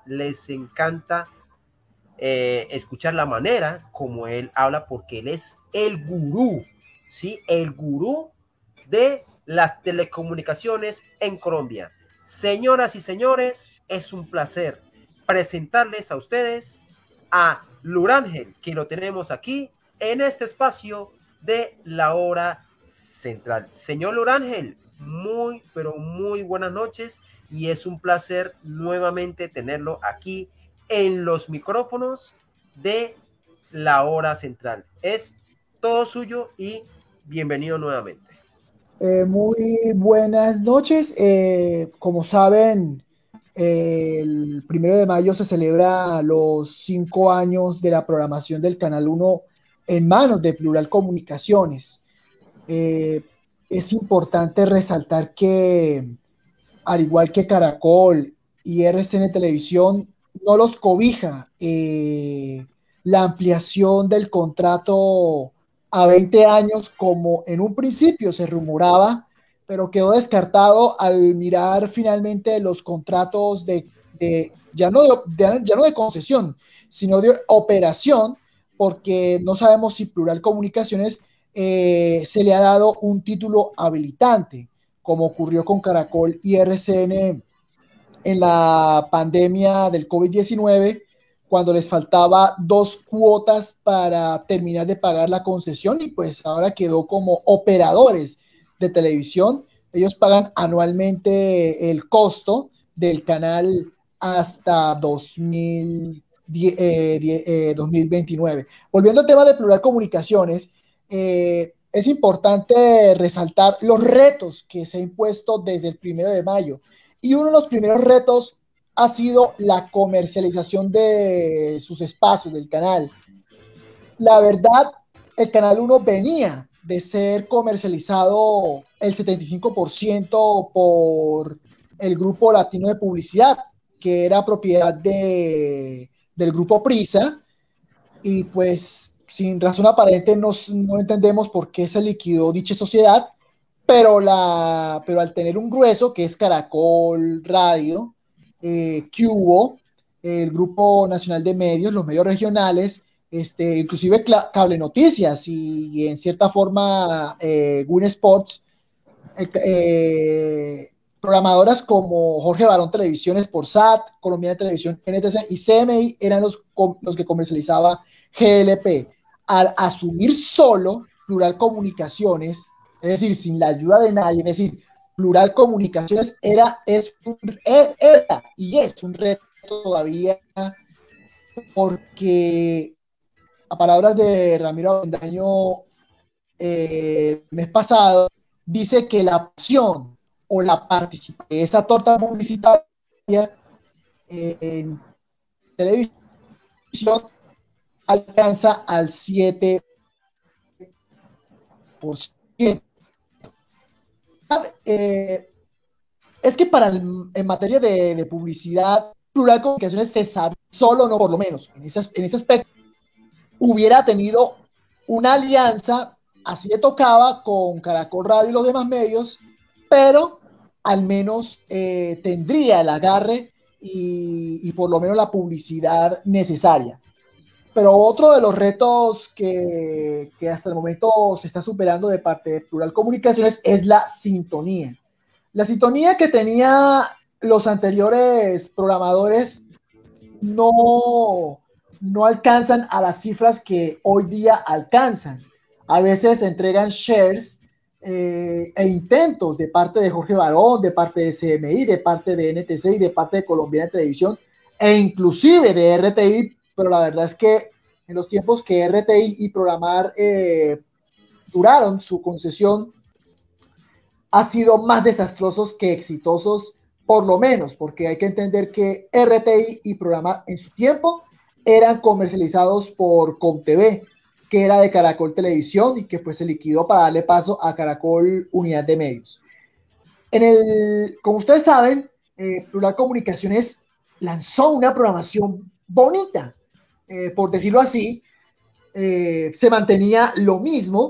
escuchar la manera como él habla, porque él es el gurú, ¿sí? El gurú de las telecomunicaciones en Colombia. Señoras y señores, es un placer presentarles a ustedes a Lurángel, que lo tenemos aquí en este espacio de la hora central. Señor Lurángel, muy, pero muy buenas noches, y es un placer nuevamente tenerlo aquí en los micrófonos de la hora central. Es todo suyo y bienvenido nuevamente. Muy buenas noches. Como saben, el 1 de mayo se celebra los 5 años de la programación del Canal 1 en manos de Plural Comunicaciones. Es importante resaltar que, al igual que Caracol y RCN Televisión, no los cobija la ampliación del contrato a 20 años, como en un principio se rumoraba, pero quedó descartado al mirar finalmente los contratos ya no de concesión, sino de operación, porque no sabemos si Plural Comunicaciones se le ha dado un título habilitante, como ocurrió con Caracol y RCN en la pandemia del COVID-19, cuando les faltaba 2 cuotas para terminar de pagar la concesión, y pues ahora quedó como operadores de televisión. Ellos pagan anualmente el costo del canal hasta 2029. Volviendo al tema de Plural Comunicaciones, es importante resaltar los retos que se han impuesto desde el 1 de mayo. Y uno de los primeros retos ha sido la comercialización de sus espacios del canal. La verdad, el Canal 1 venía de ser comercializado el 75% por el Grupo Latino de Publicidad, que era propiedad del Grupo Prisa, y pues sin razón aparente no entendemos por qué se liquidó dicha sociedad, pero al tener un grueso que es Caracol Radio, Cubo, el Grupo Nacional de Medios, los medios regionales, inclusive Cable Noticias y en cierta forma Win Sports, programadoras como Jorge Barón Televisión, Sportsat, Colombiana Televisión, NTC y CMI eran los que comercializaba GLP. Al asumir solo Plural Comunicaciones, es decir, sin la ayuda de nadie, es decir, Plural Comunicaciones era y es un reto todavía, porque a palabras de Ramiro Avendaño el mes pasado, dice que la pasión o la participación de esa torta publicitaria en televisión alcanza al 7%. Es que en materia de publicidad, Plural Comunicaciones se sabe solo, no por lo menos en ese aspecto, hubiera tenido una alianza, así le tocaba, con Caracol Radio y los demás medios, pero al menos tendría el agarre y por lo menos la publicidad necesaria. Pero otro de los retos que hasta el momento se está superando de parte de Plural Comunicaciones es la sintonía. La sintonía que tenía los anteriores programadores no alcanzan a las cifras que hoy día alcanzan. A veces entregan shares e intentos de parte de Jorge Barón, de parte de CMI, de parte de NTC y de parte de Colombiana Televisión e inclusive de RTI, pero la verdad es que en los tiempos que RTI y Programar duraron su concesión, ha sido más desastrosos que exitosos, por lo menos, porque hay que entender que RTI y Programar en su tiempo eran comercializados por ComTV, que era de Caracol Televisión y que pues se liquidó para darle paso a Caracol Unidad de Medios. Como ustedes saben, Plural Comunicaciones lanzó una programación bonita, por decirlo así. Se mantenía lo mismo,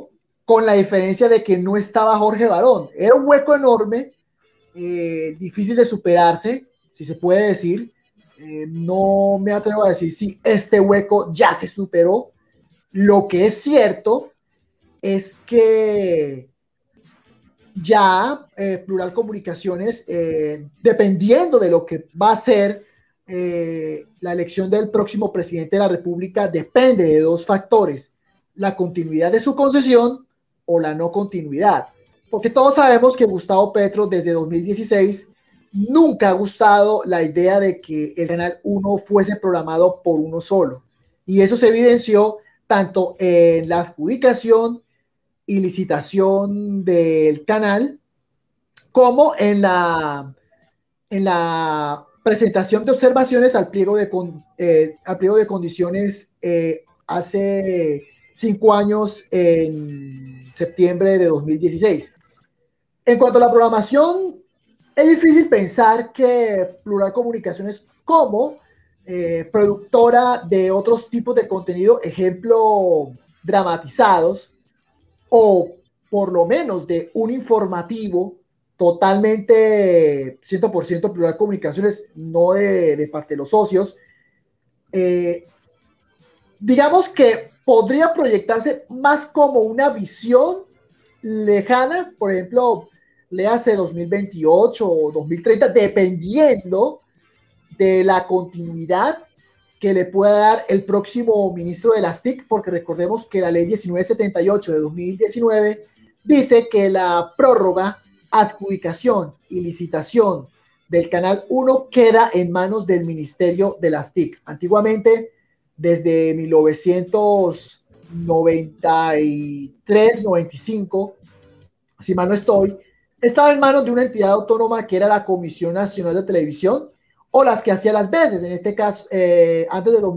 con la diferencia de que no estaba Jorge Barón. Era un hueco enorme, difícil de superarse, si se puede decir. No me atrevo a decir si este hueco ya se superó. Lo que es cierto es que ya Plural Comunicaciones, dependiendo de lo que va a ser la elección del próximo presidente de la República, depende de dos factores: la continuidad de su concesión o la no continuidad. Porque todos sabemos que Gustavo Petro desde 2016 nunca ha gustado la idea de que el Canal 1 fuese programado por uno solo. Y eso se evidenció tanto en la adjudicación y licitación del canal, como en la presentación de observaciones al pliego de condiciones hace 5 años, en septiembre de 2016. En cuanto a la programación, es difícil pensar que Plural Comunicaciones, como productora de otros tipos de contenido, ejemplo, dramatizados, o por lo menos de un informativo totalmente 100% Plural Comunicaciones, no de parte de los socios, digamos que podría proyectarse más como una visión lejana, por ejemplo, le hace 2028 o 2030, dependiendo de la continuidad que le pueda dar el próximo ministro de las TIC, porque recordemos que la ley 1978 de 2019 dice que la prórroga, adjudicación y licitación del Canal 1 queda en manos del Ministerio de las TIC. Antiguamente, desde 1993-95, si mal no estoy, estaba en manos de una entidad autónoma que era la Comisión Nacional de Televisión, o las que hacía las veces. En este caso, antes de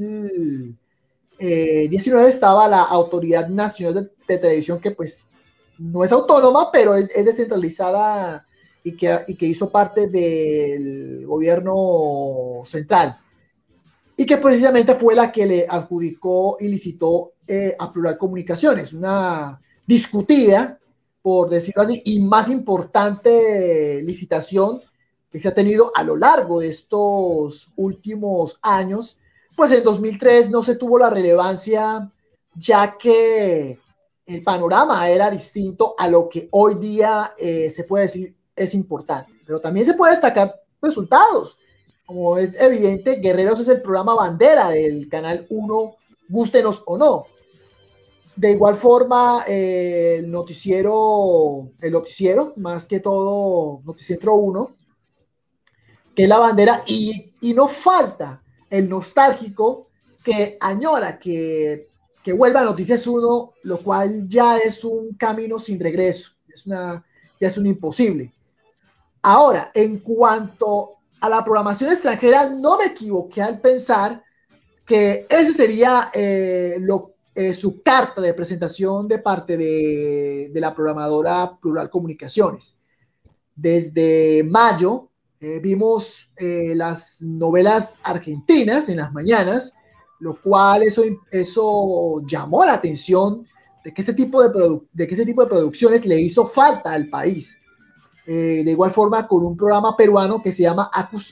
2019 estaba la Autoridad Nacional de Televisión, que pues no es autónoma, pero es descentralizada y que hizo parte del gobierno central, y que precisamente fue la que le adjudicó y licitó a Plural Comunicaciones, una discutida, por decirlo así, y más importante licitación que se ha tenido a lo largo de estos últimos años. Pues en 2003 no se tuvo la relevancia, ya que el panorama era distinto a lo que hoy día se puede decir es importante. Pero también se puede destacar resultados. Como es evidente, Guerreros es el programa bandera del Canal 1, gústenos o no. De igual forma, el noticiero, más que todo, Noticiero 1, que es la bandera, y no falta el nostálgico que añora que vuelva a Noticias 1, lo cual ya es un camino sin regreso, ya es un imposible. Ahora, en cuanto a la programación extranjera, no me equivoqué al pensar que ese sería su carta de presentación de parte de la programadora Plural Comunicaciones. Desde mayo vimos las novelas argentinas en las mañanas, lo cual eso llamó la atención de que ese tipo de producciones le hizo falta al país. De igual forma, con un programa peruano que se llama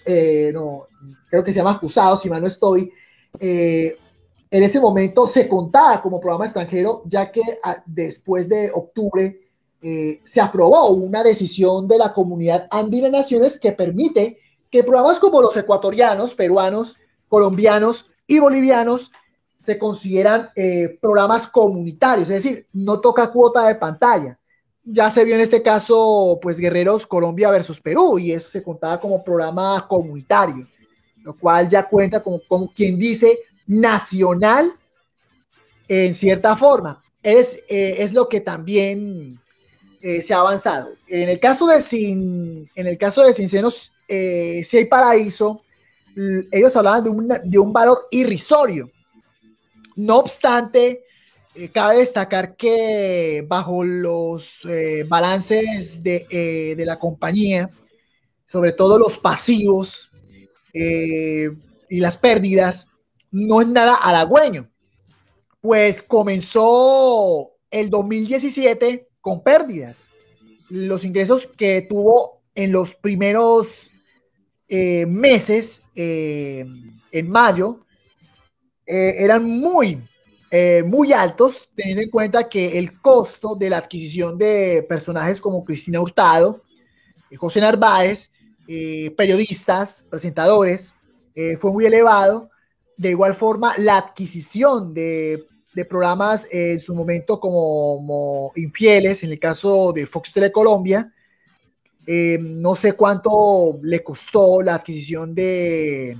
Acusados, si mal no estoy, en ese momento se contaba como programa extranjero, ya que después de octubre se aprobó una decisión de la Comunidad Andina de Naciones que permite que programas como los ecuatorianos, peruanos, colombianos y bolivianos se consideran programas comunitarios, es decir, no toca cuota de pantalla. Ya se vio en este caso, pues, Guerreros Colombia versus Perú, y eso se contaba como programa comunitario, lo cual ya cuenta como quien dice nacional en cierta forma. Es lo que también se ha avanzado. En el caso de Cincenos, Si hay Paraíso, ellos hablaban de un valor irrisorio. No obstante, cabe destacar que bajo los balances de la compañía, sobre todo los pasivos y las pérdidas, no es nada halagüeño, pues comenzó el 2017 con pérdidas. Los ingresos que tuvo en los primeros meses, en mayo, eran muy altos, teniendo en cuenta que el costo de la adquisición de personajes como Cristina Hurtado, José Narváez, periodistas, presentadores, fue muy elevado. De igual forma, la adquisición de programas en su momento como Infieles, en el caso de Fox Telecolombia, no sé cuánto le costó la adquisición de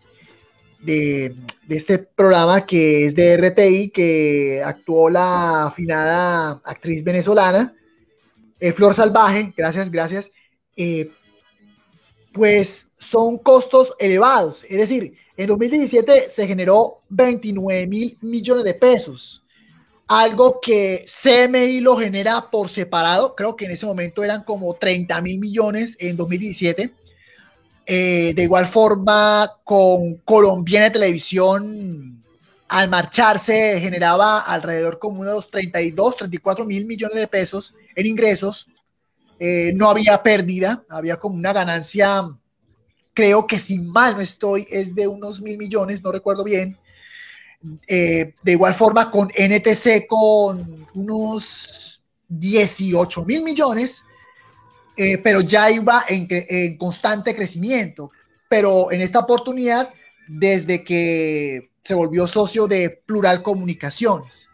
este programa que es de RTI, que actuó la afinada actriz venezolana, Flor Salvaje, gracias, pues son costos elevados. Es decir, en 2017 se generó 29.000 millones de pesos, algo que CMI lo genera por separado. Creo que en ese momento eran como 30.000 millones en 2017. De igual forma, con Colombiana Televisión, al marcharse, generaba alrededor como unos 34 mil millones de pesos en ingresos. No había pérdida, había como una ganancia, creo que si mal no estoy, es de unos 1.000 millones, no recuerdo bien. De igual forma con NTC con unos 18.000 millones, pero ya iba en constante crecimiento. Pero en esta oportunidad, desde que se volvió socio de Plural Comunicaciones.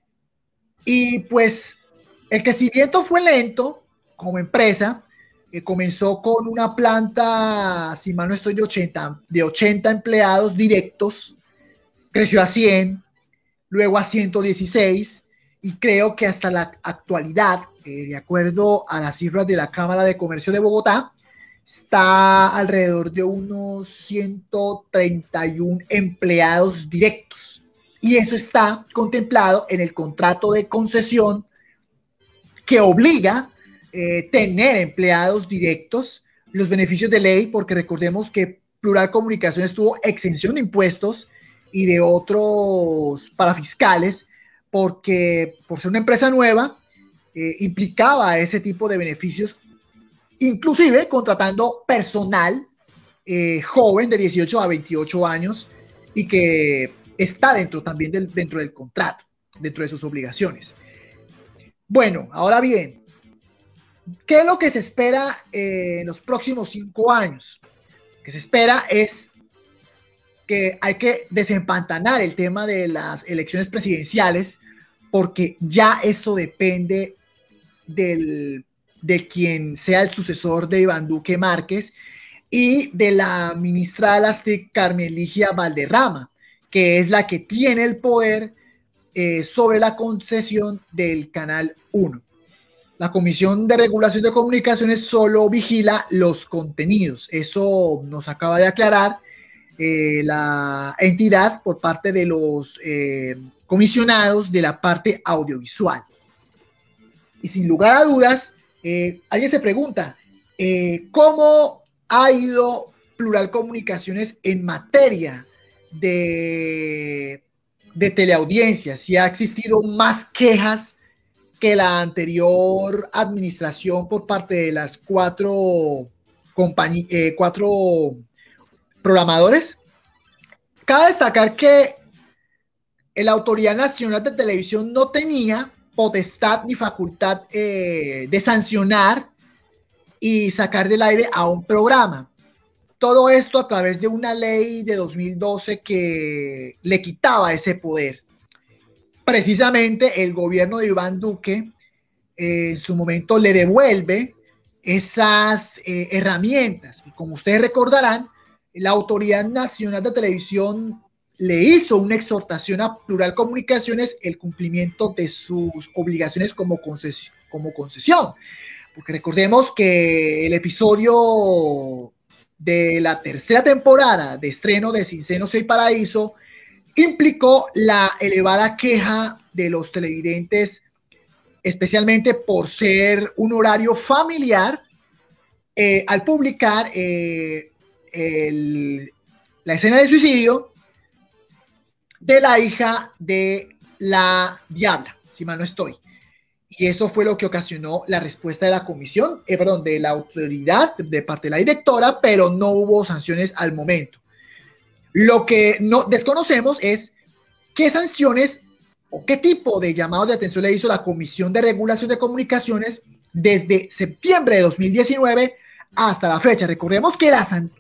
Y pues el crecimiento fue lento como empresa. Comenzó con una planta, si mal no estoy, de 80 empleados directos, creció a 100, luego a 116, y creo que hasta la actualidad, de acuerdo a las cifras de la Cámara de Comercio de Bogotá, está alrededor de unos 131 empleados directos, y eso está contemplado en el contrato de concesión que obliga tener empleados directos, los beneficios de ley, porque recordemos que Plural Comunicaciones tuvo exención de impuestos y de otros parafiscales, porque por ser una empresa nueva implicaba ese tipo de beneficios, inclusive contratando personal joven de 18 a 28 años y que está también dentro del contrato, dentro de sus obligaciones. Bueno, ahora bien, ¿qué es lo que se espera en los próximos 5 años? Lo que se espera es que hay que desempantanar el tema de las elecciones presidenciales, porque ya eso depende de quien sea el sucesor de Iván Duque Márquez y de la ministra de las TIC, Carmen Ligia Valderrama, que es la que tiene el poder sobre la concesión del Canal 1. La Comisión de Regulación de Comunicaciones solo vigila los contenidos. Eso nos acaba de aclarar la entidad por parte de los comisionados de la parte audiovisual. Y sin lugar a dudas, alguien se pregunta, ¿cómo ha ido Plural Comunicaciones en materia de teleaudiencia? Si ha existido más quejas que la anterior administración por parte de las cuatro programadores. Cabe destacar que la Autoridad Nacional de Televisión no tenía potestad ni facultad de sancionar y sacar del aire a un programa. Todo esto a través de una ley de 2012 que le quitaba ese poder. Precisamente el gobierno de Iván Duque en su momento le devuelve esas herramientas. Y como ustedes recordarán, la Autoridad Nacional de Televisión le hizo una exhortación a Plural Comunicaciones el cumplimiento de sus obligaciones como concesión. Porque recordemos que el episodio de la tercera temporada de estreno de Sin Senos y Paraíso implicó la elevada queja de los televidentes, especialmente por ser un horario familiar, al publicar la escena de suicidio de la hija de la Diabla, si mal no estoy. Y eso fue lo que ocasionó la respuesta de la comisión, de la autoridad de parte de la directora, pero no hubo sanciones al momento. Lo que no desconocemos es qué sanciones o qué tipo de llamados de atención le hizo la Comisión de Regulación de Comunicaciones desde septiembre de 2019 hasta la fecha. Recordemos que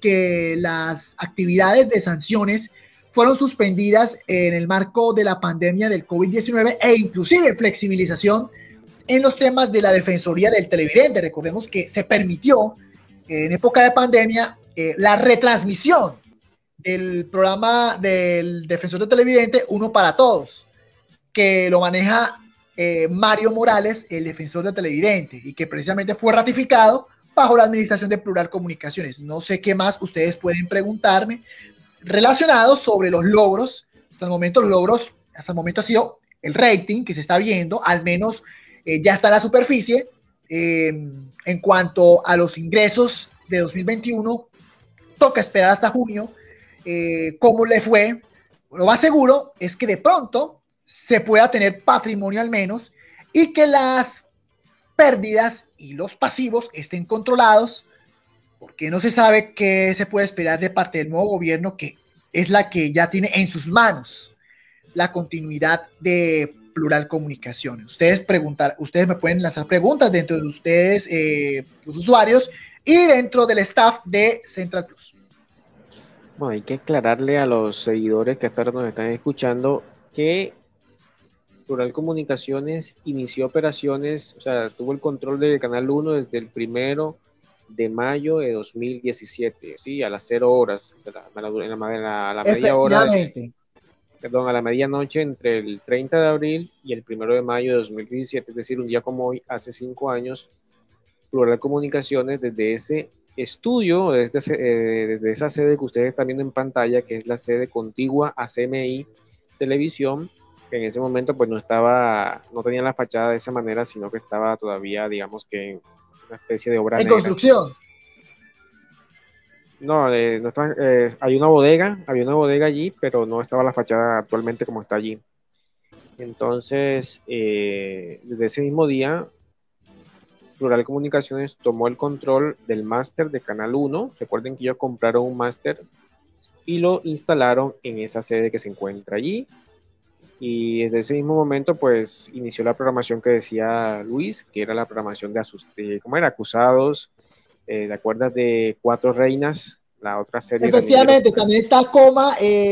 las actividades de sanciones fueron suspendidas en el marco de la pandemia del COVID-19 e inclusive flexibilización en los temas de la Defensoría del Televidente. Recordemos que se permitió en época de pandemia la retransmisión del programa del Defensor del Televidente, Uno para Todos, que lo maneja Mario Morales, el Defensor del Televidente, y que precisamente fue ratificado bajo la administración de Plural Comunicaciones. No sé qué más ustedes pueden preguntarme relacionados sobre los logros. Hasta el momento ha sido el rating que se está viendo, al menos ya está en la superficie. En cuanto a los ingresos de 2021, toca esperar hasta junio cómo le fue. Lo más seguro es que de pronto se pueda tener patrimonio al menos y que las pérdidas y los pasivos estén controlados, porque no se sabe qué se puede esperar de parte del nuevo gobierno, que es la que ya tiene en sus manos la continuidad de Plural Comunicaciones. Ustedes me pueden lanzar preguntas dentro de ustedes, los usuarios, y dentro del staff de Central Plus. Bueno, hay que aclararle a los seguidores que hasta ahora nos están escuchando que Plural Comunicaciones inició operaciones, o sea, tuvo el control del Canal 1 desde el 1 de mayo de 2017, ¿sí? A las 0 horas, o sea, a la media hora, a la medianoche entre el 30 de abril y el 1 de mayo de 2017, es decir, un día como hoy, hace 5 años, Plural Comunicaciones desde ese estudio, desde esa sede que ustedes están viendo en pantalla, que es la sede contigua a CMI Televisión, que en ese momento pues no tenía la fachada de esa manera, sino que estaba todavía, digamos que en una especie de obra en negra. Construcción. No, no está, había una bodega allí, pero no estaba la fachada actualmente como está allí. Entonces, desde ese mismo día, Plural Comunicaciones tomó el control del máster de Canal 1. Recuerden que ellos compraron un máster y lo instalaron en esa sede que se encuentra allí. Y desde ese mismo momento, pues, inició la programación que decía Luis, que era la programación de ¿cómo era? Acusados, ¿te acuerdas de Cuatro Reinas? La otra serie. Efectivamente, también está Coma,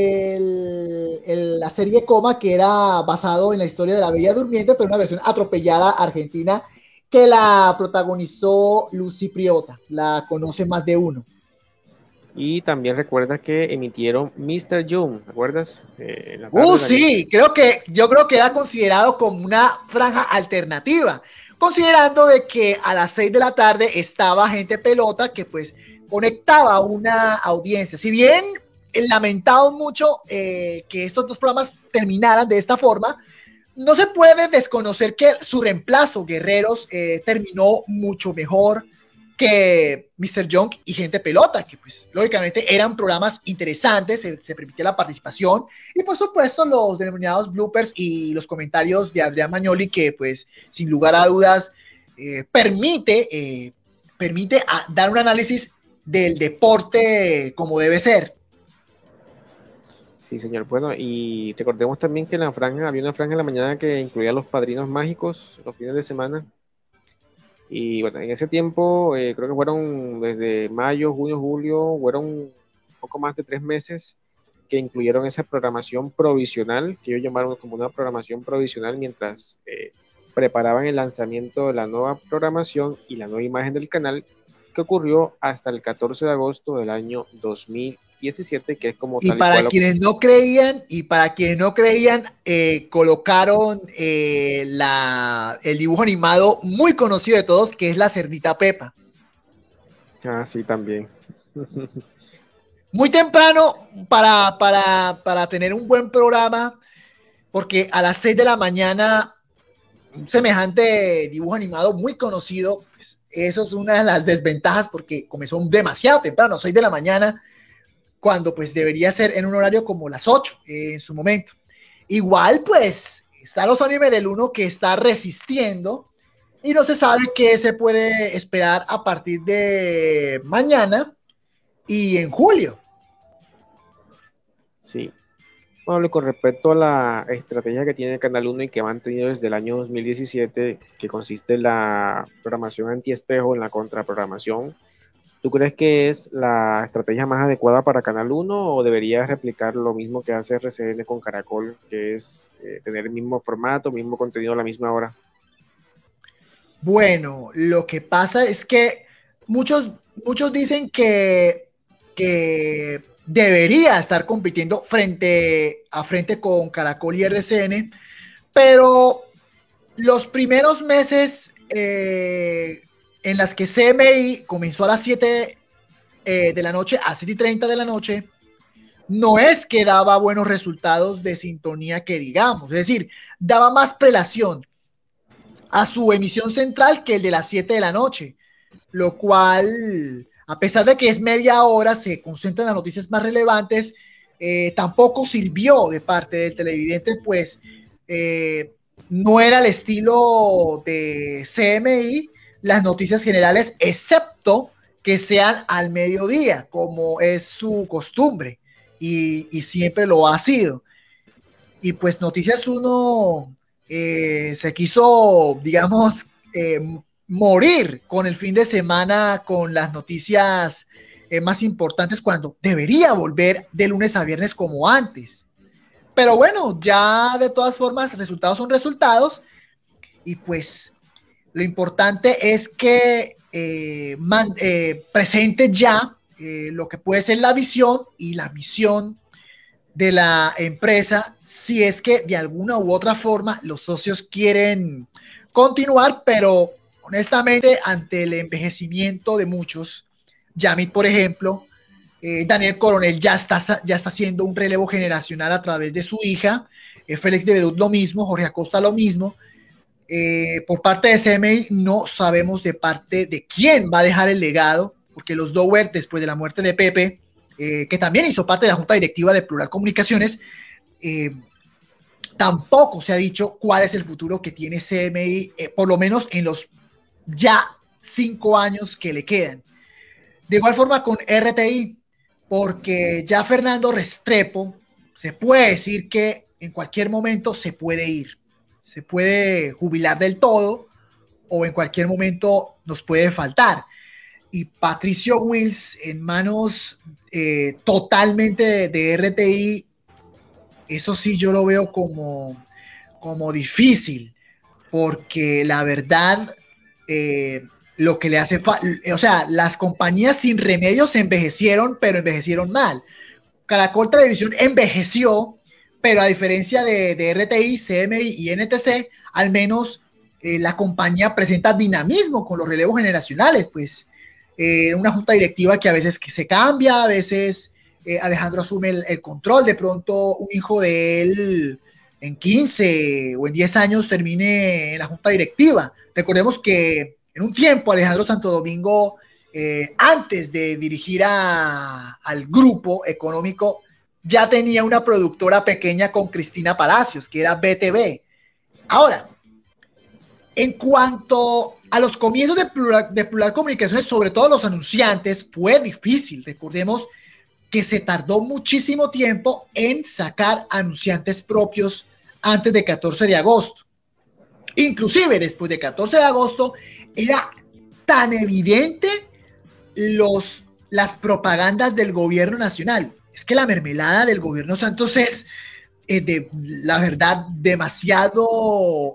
la serie Coma, que era basado en la historia de la Bella Durmiente, pero una versión atropellada argentina, que la protagonizó Lucy Priota. La conoce más de uno. Y también recuerda que emitieron Mr. June, ¿te acuerdas? Sí, yo creo que era considerado como una franja alternativa, considerando de que a las 6 de la tarde estaba Gente Pelota, que pues conectaba una audiencia. Si bien lamentamos mucho que estos dos programas terminaran de esta forma, no se puede desconocer que su reemplazo, Guerreros, terminó mucho mejor que Mr. Young y Gente Pelota, que pues lógicamente eran programas interesantes, se permitía la participación, y por supuesto los denominados bloopers y los comentarios de Adrián Magnoli, que pues sin lugar a dudas permite dar un análisis del deporte como debe ser. Sí, señor. Bueno, y recordemos también que había una franja en la mañana que incluía los Padrinos Mágicos los fines de semana. Y bueno, en ese tiempo, creo que fueron desde mayo, junio, julio, fueron un poco más de 3 meses que incluyeron esa programación provisional, que ellos llamaron como una programación provisional, mientras preparaban el lanzamiento de la nueva programación y la nueva imagen del canal, que ocurrió hasta el 14 de agosto del año 2017, que es como y tal para y cual. Quienes no creían, colocaron el dibujo animado muy conocido de todos, que es la Cerdita Pepa. Ah, sí, también. Muy temprano para tener un buen programa, porque a las 6 de la mañana un semejante dibujo animado muy conocido, pues, eso es una de las desventajas, porque comenzó demasiado temprano, 6 de la mañana, cuando pues debería ser en un horario como las 8 en su momento. Igual pues Está los animes del 1 que está resistiendo y no se sabe qué se puede esperar a partir de mañana y en julio. Sí. Bueno, con respecto a la estrategia que tiene Canal 1 y que ha mantenido desde el año 2017, que consiste en la programación antiespejo, en la contraprogramación, ¿tú crees que es la estrategia más adecuada para Canal 1 o debería replicar lo mismo que hace RCN con Caracol, que es tener el mismo formato, mismo contenido a la misma hora? Bueno, lo que pasa es que muchos dicen que debería estar compitiendo frente a frente con Caracol y RCN, pero los primeros meses en las que CMI comenzó a las 7 de la noche a 7:30 de la noche, no es que daba buenos resultados de sintonía que digamos, es decir, daba más prelación a su emisión central que el de las 7 de la noche, lo cual, a pesar de que es media hora, se concentran las noticias más relevantes, tampoco sirvió de parte del televidente, pues no era el estilo de CMI las noticias generales, excepto que sean al mediodía, como es su costumbre, y siempre lo ha sido. Y pues Noticias 1 se quiso, digamos, morir con el fin de semana con las noticias más importantes cuando debería volver de lunes a viernes como antes. Pero bueno, ya de todas formas, resultados son resultados y pues lo importante es que presente ya lo que puede ser la visión y la misión de la empresa, si es que de alguna u otra forma los socios quieren continuar, pero honestamente ante el envejecimiento de muchos, Yamit por ejemplo, Daniel Coronel ya está haciendo un relevo generacional a través de su hija, Félix de Bedut lo mismo, Jorge Acosta lo mismo. Por parte de CMI no sabemos de parte de quién va a dejar el legado, porque los Dower, después de la muerte de Pepe, que también hizo parte de la junta directiva de Plural Comunicaciones, tampoco se ha dicho cuál es el futuro que tiene CMI, por lo menos en los ya 5 años que le quedan. De igual forma con RTI, porque ya Fernando Restrepo se puede decir que en cualquier momento se puede ir, se puede jubilar del todo o en cualquier momento nos puede faltar. Y Patricio Wills en manos totalmente de RTI, eso sí yo lo veo como difícil, porque la verdad lo que le hace o sea, las compañías sin remedio se envejecieron, pero envejecieron mal. Caracol Televisión envejeció, pero a diferencia de RTI, CMI y NTC, al menos la compañía presenta dinamismo con los relevos generacionales, pues una junta directiva que a veces que se cambia, a veces Alejandro asume el control, de pronto un hijo de él en 15 o en 10 años termine en la junta directiva. Recordemos que en un tiempo Alejandro Santo Domingo, antes de dirigir al grupo económico, ya tenía una productora pequeña con Cristina Palacios, que era BTV. Ahora, en cuanto a los comienzos de Plural Comunicaciones, sobre todo los anunciantes, fue difícil. Recordemos que se tardó muchísimo tiempo en sacar anunciantes propios antes de 14 de agosto. Inclusive después de 14 de agosto era tan evidente las propagandas del gobierno nacional. Es que la mermelada del gobierno Santos es, la verdad, demasiado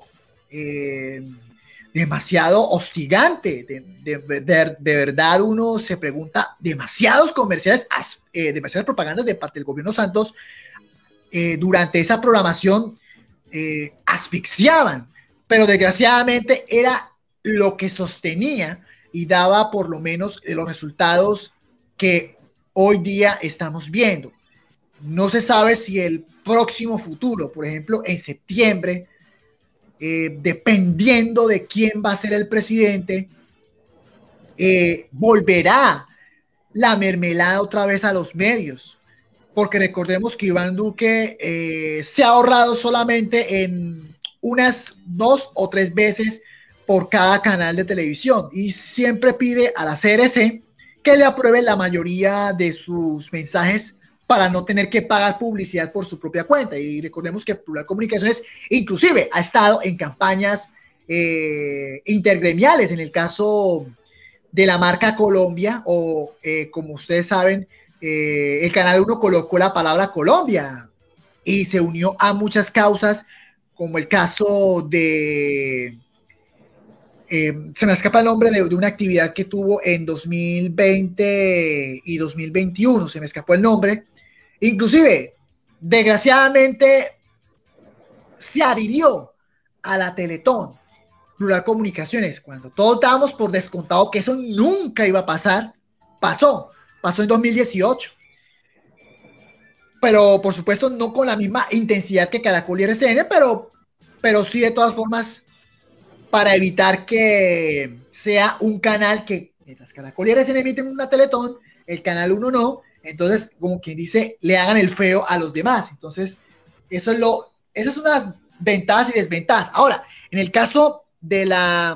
hostigante. De verdad uno se pregunta, demasiados comerciales, demasiadas propagandas de parte del gobierno Santos durante esa programación asfixiaban, pero desgraciadamente era lo que sostenía y daba por lo menos los resultados que hoy día estamos viendo. No se sabe si el próximo futuro, por ejemplo, en septiembre, dependiendo de quién va a ser el presidente, volverá la mermelada otra vez a los medios. Porque recordemos que Iván Duque se ha ahorrado solamente en unas 2 o 3 veces por cada canal de televisión y siempre pide a la CRC que le apruebe la mayoría de sus mensajes para no tener que pagar publicidad por su propia cuenta. Y recordemos que Plural Comunicaciones inclusive ha estado en campañas intergremiales, en el caso de la marca Colombia, o como ustedes saben, el Canal 1 colocó la palabra Colombia y se unió a muchas causas, como el caso de... se me escapa el nombre de una actividad que tuvo en 2020 y 2021, se me escapó el nombre. Inclusive, desgraciadamente, se adhirió a la Teletón, Plural Comunicaciones, cuando todos dábamos por descontado que eso nunca iba a pasar. Pasó en 2018. Pero, por supuesto, no con la misma intensidad que Caracol y RCN, pero sí, de todas formas, para evitar que sea un canal que, mientras Caracol y RCN emiten una Teletón, el Canal 1 no, entonces, como quien dice, le hagan el feo a los demás. Entonces, eso es unas ventajas y desventajas. Ahora, en el caso del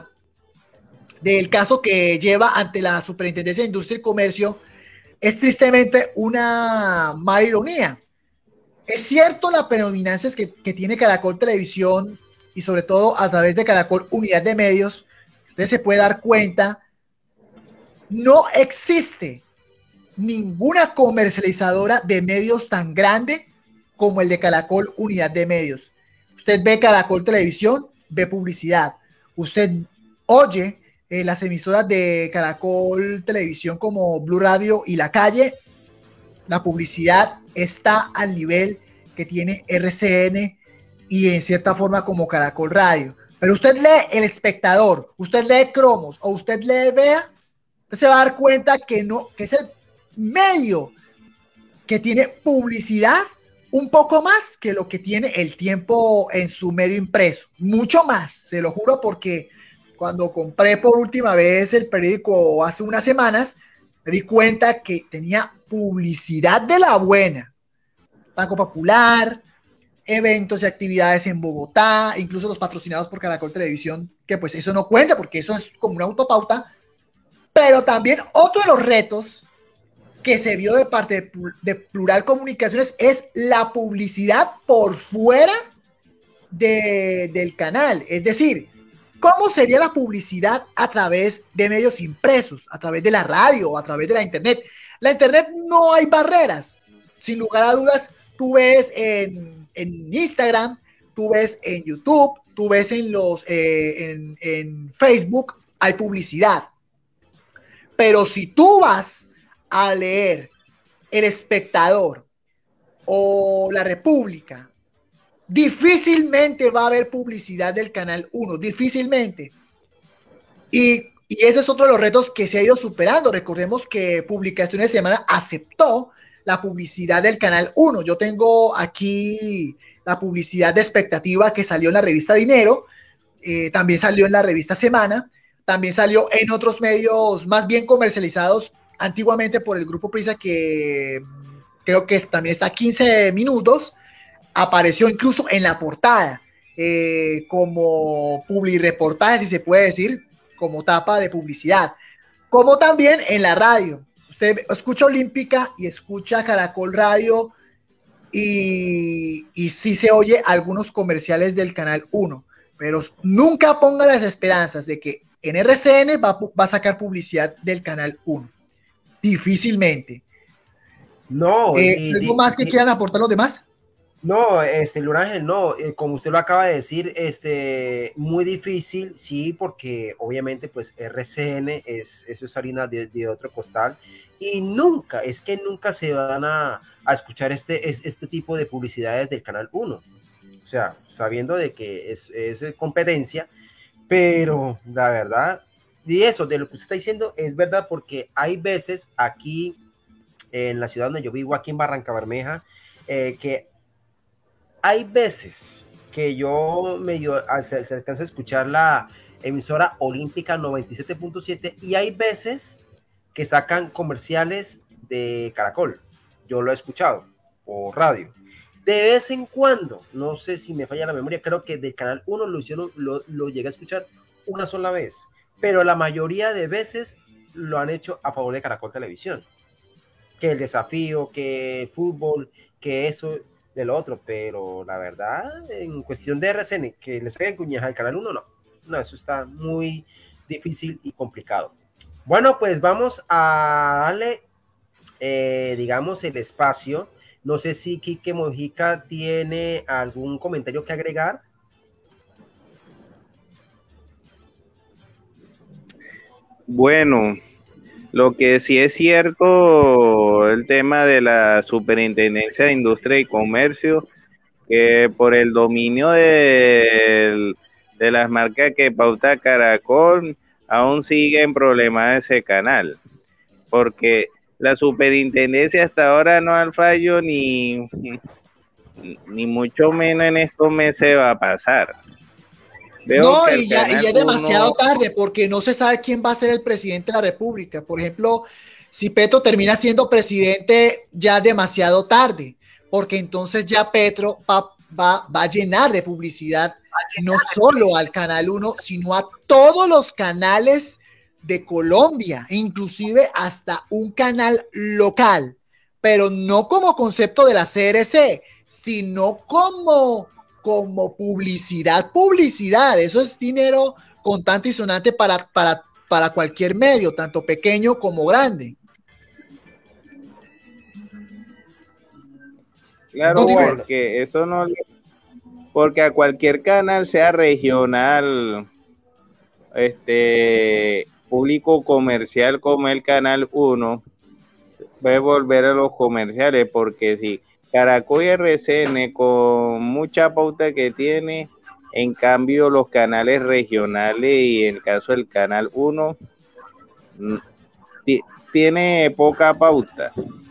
caso que lleva ante la Superintendencia de Industria y Comercio, es tristemente una mala ironía. Es cierto la predominancia que tiene Caracol Televisión y sobre todo a través de Caracol Unidad de Medios. Usted se puede dar cuenta, no existe ninguna comercializadora de medios tan grande como el de Caracol Unidad de Medios. Usted ve Caracol Televisión, ve publicidad. Usted oye las emisoras de Caracol Televisión como Blue Radio y La Calle, la publicidad está al nivel que tiene RCN y en cierta forma como Caracol Radio. Pero usted lee El Espectador, usted lee Cromos o usted lee Vea, usted se va a dar cuenta que es el medio que tiene publicidad un poco más que lo que tiene El Tiempo en su medio impreso, mucho más, se lo juro, porque cuando compré por última vez el periódico hace unas semanas, me di cuenta que tenía publicidad de la buena, Banco Popular, eventos y actividades en Bogotá, incluso los patrocinados por Caracol Televisión, que pues eso no cuenta porque eso es como una autopauta. Pero también otro de los retos que se vio de parte de Plural Comunicaciones es la publicidad por fuera del canal. Es decir, ¿cómo sería la publicidad a través de medios impresos, a través de la radio o a través de la internet? La internet no hay barreras. Sin lugar a dudas, tú ves en Instagram, tú ves en YouTube, tú ves en Facebook, hay publicidad. Pero si tú vas a leer El Espectador o La República, difícilmente va a haber publicidad del Canal 1, difícilmente. Y ese es otro de los retos que se ha ido superando. Recordemos que Publicaciones de Semana aceptó la publicidad del Canal 1. Yo tengo aquí la publicidad de Expectativa que salió en la revista Dinero, también salió en la revista Semana, también salió en otros medios más bien comercializados antiguamente por el Grupo Prisa, que creo que también está 15 minutos, apareció incluso en la portada, como publireportaje, si se puede decir, como tapa de publicidad, como también en la radio. Usted escucha Olímpica y escucha Caracol Radio y sí se oye algunos comerciales del Canal 1, pero nunca ponga las esperanzas de que en RCN va a sacar publicidad del Canal 1. Difícilmente. No. ¿Algo más que quieran aportar los demás? No, Luis Ángel, no, como usted lo acaba de decir, muy difícil, sí, porque obviamente pues RCN eso es harina de otro costal, y nunca se van a escuchar este tipo de publicidades del Canal 1, o sea, sabiendo de que es competencia, pero la verdad, y eso de lo que usted está diciendo es verdad, porque hay veces aquí en la ciudad donde yo vivo, aquí en Barrancabermeja, que hay veces que yo se alcanza a escuchar la emisora Olímpica 97.7 y hay veces que sacan comerciales de Caracol. Yo lo he escuchado por radio. De vez en cuando, no sé si me falla la memoria, creo que del Canal 1 lo hicieron, lo llegué a escuchar una sola vez, pero la mayoría de veces lo han hecho a favor de Caracol Televisión. Que el desafío, que el fútbol, que eso, de lo otro, pero la verdad, en cuestión de RCN, que les traigan cuñaja al Canal 1, no, eso está muy difícil y complicado. Bueno, pues vamos a darle, digamos, el espacio. No sé si Quique Mojica tiene algún comentario que agregar. Bueno, lo que sí es cierto, el tema de la Superintendencia de Industria y Comercio, que por el dominio de las marcas que pauta Caracol, aún sigue en problemas ese canal, porque la superintendencia hasta ahora no ha fallo ni mucho menos en estos meses va a pasar. No, y ya es demasiado tarde, porque no se sabe quién va a ser el presidente de la República. Por ejemplo, si Petro termina siendo presidente, ya es demasiado tarde, porque entonces ya Petro va a llenar de publicidad no solo al Canal 1, sino a todos los canales de Colombia, inclusive hasta un canal local, pero no como concepto de la CRC, sino como publicidad, eso es dinero contante y sonante para cualquier medio, tanto pequeño como grande. Claro, porque eso no, porque a cualquier canal, sea regional, público comercial como el Canal 1, puede volver a los comerciales, porque si Caracol y RCN con mucha pauta que tiene, en cambio los canales regionales y en el caso del Canal 1 tiene poca pauta.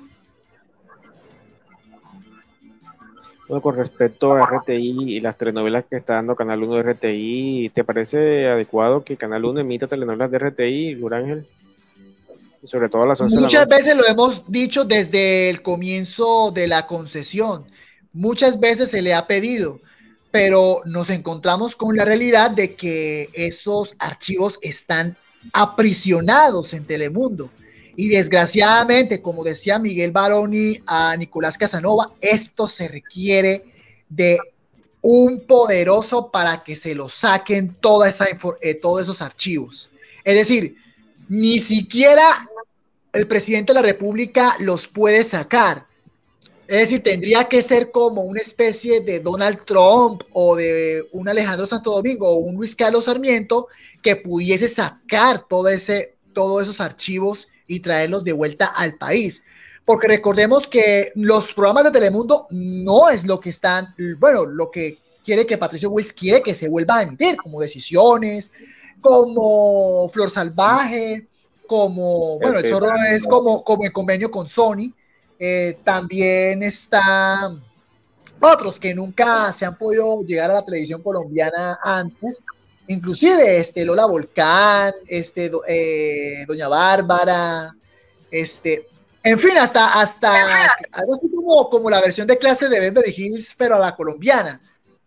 Bueno, con respecto a RTI y las telenovelas que está dando Canal 1 de RTI, ¿te parece adecuado que Canal 1 emita telenovelas de RTI, Lurángel? Y sobre todo a las 11 Muchas veces lo hemos dicho desde el comienzo de la concesión. Muchas veces se le ha pedido, pero nos encontramos con la realidad de que esos archivos están aprisionados en Telemundo. Y desgraciadamente, como decía Miguel Baroni a Nicolás Casanova, esto se requiere de un poderoso para que se lo saquen todos esos archivos. Es decir, ni siquiera el presidente de la República los puede sacar. Es decir, tendría que ser como una especie de Donald Trump o de un Alejandro Santo Domingo o un Luis Carlos Sarmiento que pudiese sacar todos esos archivos y traerlos de vuelta al país. Porque recordemos que los programas de Telemundo no es lo que están, bueno, lo que quiere que Patricio Wills quiere que se vuelva a emitir, como Decisiones, como Flor Salvaje, como, bueno, el Zorro es como el convenio con Sony. También están otros que nunca se han podido llegar a la televisión colombiana antes, inclusive Lola Volcán, Doña Bárbara, en fin, hasta algo así como la versión de Clase de Beverly Hills, pero a la colombiana.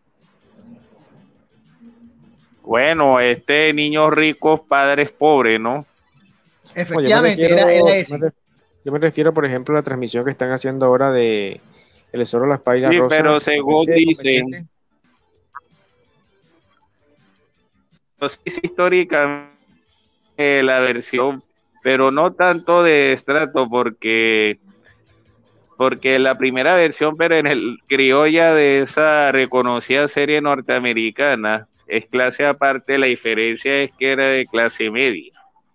Bueno, Niños ricos, padres pobres, ¿no? Efectivamente, era ese. Yo me refiero, por ejemplo, a la transmisión que están haciendo ahora de El Zorro, la Espada y la Rosa. Pero según dicen, pues, es histórica la versión, pero no tanto de estrato, porque la primera versión, pero en el criolla de esa reconocida serie norteamericana, es clase aparte. La diferencia es que era de clase media.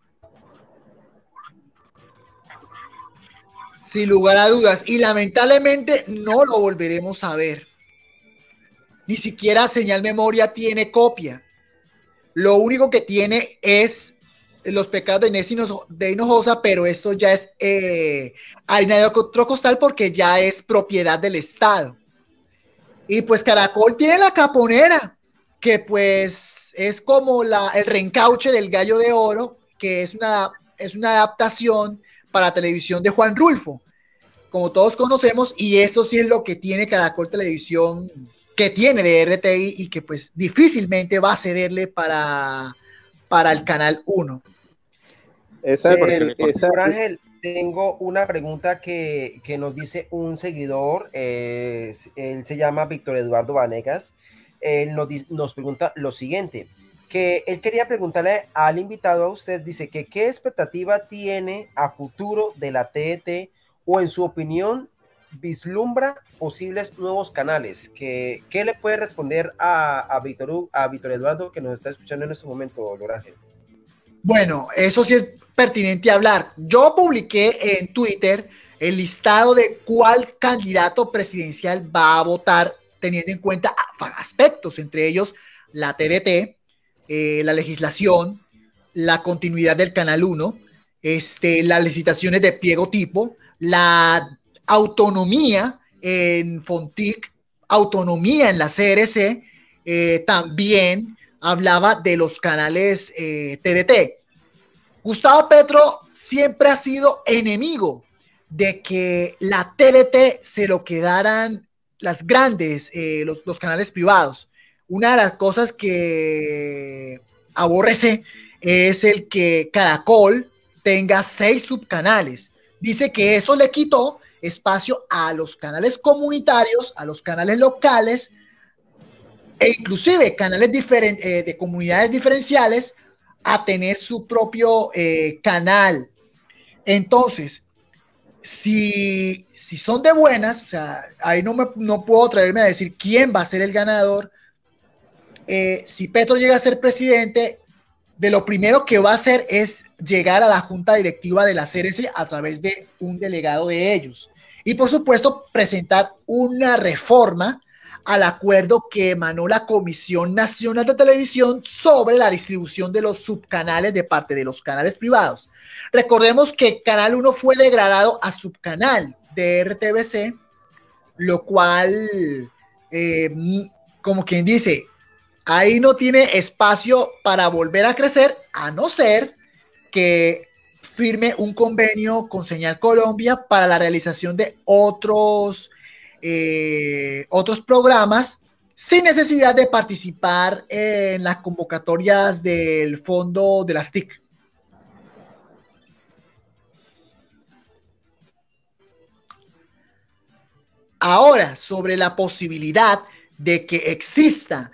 Sin lugar a dudas, y lamentablemente no lo volveremos a ver. Ni siquiera Señal Memoria tiene copia. Lo único que tiene es Los pecados de Hinojosa, pero eso ya es harina de otro costal porque ya es propiedad del Estado. Y pues Caracol tiene La Caponera, que pues es como el reencauche del Gallo de Oro, que es una adaptación para televisión de Juan Rulfo. como todos conocemos, y eso sí es lo que tiene Caracol Televisión, que tiene de RTI y que pues difícilmente va a cederle para el Canal 1. Ángel, tengo una pregunta que nos dice un seguidor, él se llama Víctor Eduardo Vanegas. Él nos pregunta lo siguiente, que él quería preguntarle al invitado, a usted, dice que qué expectativa tiene a futuro de la TDT, o en su opinión vislumbra posibles nuevos canales. ¿Qué le puede responder a Víctor Eduardo, que nos está escuchando en este momento, Lorángel? Bueno, eso sí es pertinente hablar. Yo publiqué en Twitter el listado de cuál candidato presidencial va a votar, teniendo en cuenta aspectos, entre ellos la TDT, la legislación, la continuidad del Canal 1, las licitaciones de pliego tipo, la autonomía en Fontic, autonomía en la CRC, también hablaba de los canales TDT. Gustavo Petro siempre ha sido enemigo de que la TDT se lo quedaran las grandes, los canales privados. Una de las cosas que aborrece es el que Caracol tenga 6 subcanales. Dice que eso le quitó espacio a los canales comunitarios, a los canales locales, e inclusive canales de comunidades diferenciales, a tener su propio canal. Entonces, si son de buenas, o sea, ahí no puedo atreverme a decir quién va a ser el ganador. Si Petro llega a ser presidente, de lo primero que va a hacer es llegar a la junta directiva de la CRC a través de un delegado de ellos. Y por supuesto, presentar una reforma al acuerdo que emanó la Comisión Nacional de Televisión sobre la distribución de los subcanales de parte de los canales privados. Recordemos que Canal 1 fue degradado a subcanal de RTBC, lo cual, como quien dice, ahí no tiene espacio para volver a crecer, a no ser que firme un convenio con Señal Colombia para la realización de otros programas sin necesidad de participar en las convocatorias del fondo de las TIC. Ahora, sobre la posibilidad de que exista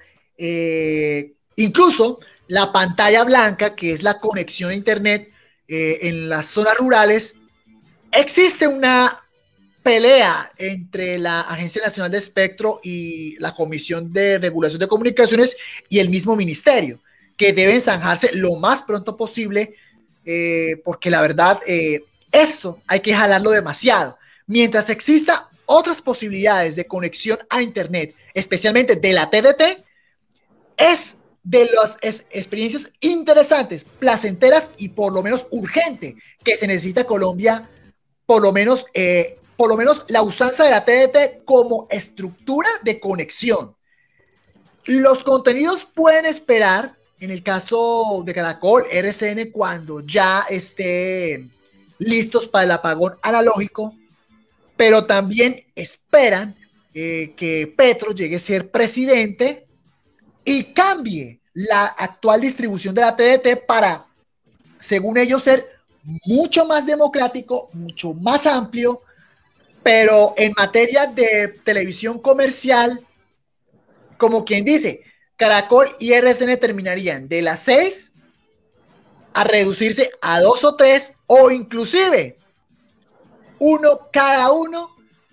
incluso la pantalla blanca, que es la conexión a internet en las zonas rurales, existe una pelea entre la Agencia Nacional de Espectro y la Comisión de Regulación de Comunicaciones y el mismo ministerio, que deben zanjarse lo más pronto posible, porque la verdad, esto hay que jalarlo demasiado. Mientras exista otras posibilidades de conexión a internet, especialmente de la TDT, es de las experiencias interesantes, placenteras y por lo menos urgente que se necesita Colombia, por lo menos la usanza de la TDT como estructura de conexión. Los contenidos pueden esperar, en el caso de Caracol, RCN, cuando ya estén listos para el apagón analógico, pero también esperan que Petro llegue a ser presidente y cambie la actual distribución de la TDT para, según ellos, ser mucho más democrático, mucho más amplio, pero en materia de televisión comercial, como quien dice, Caracol y RCN terminarían de las 6 a reducirse a 2 o 3, o inclusive uno cada uno,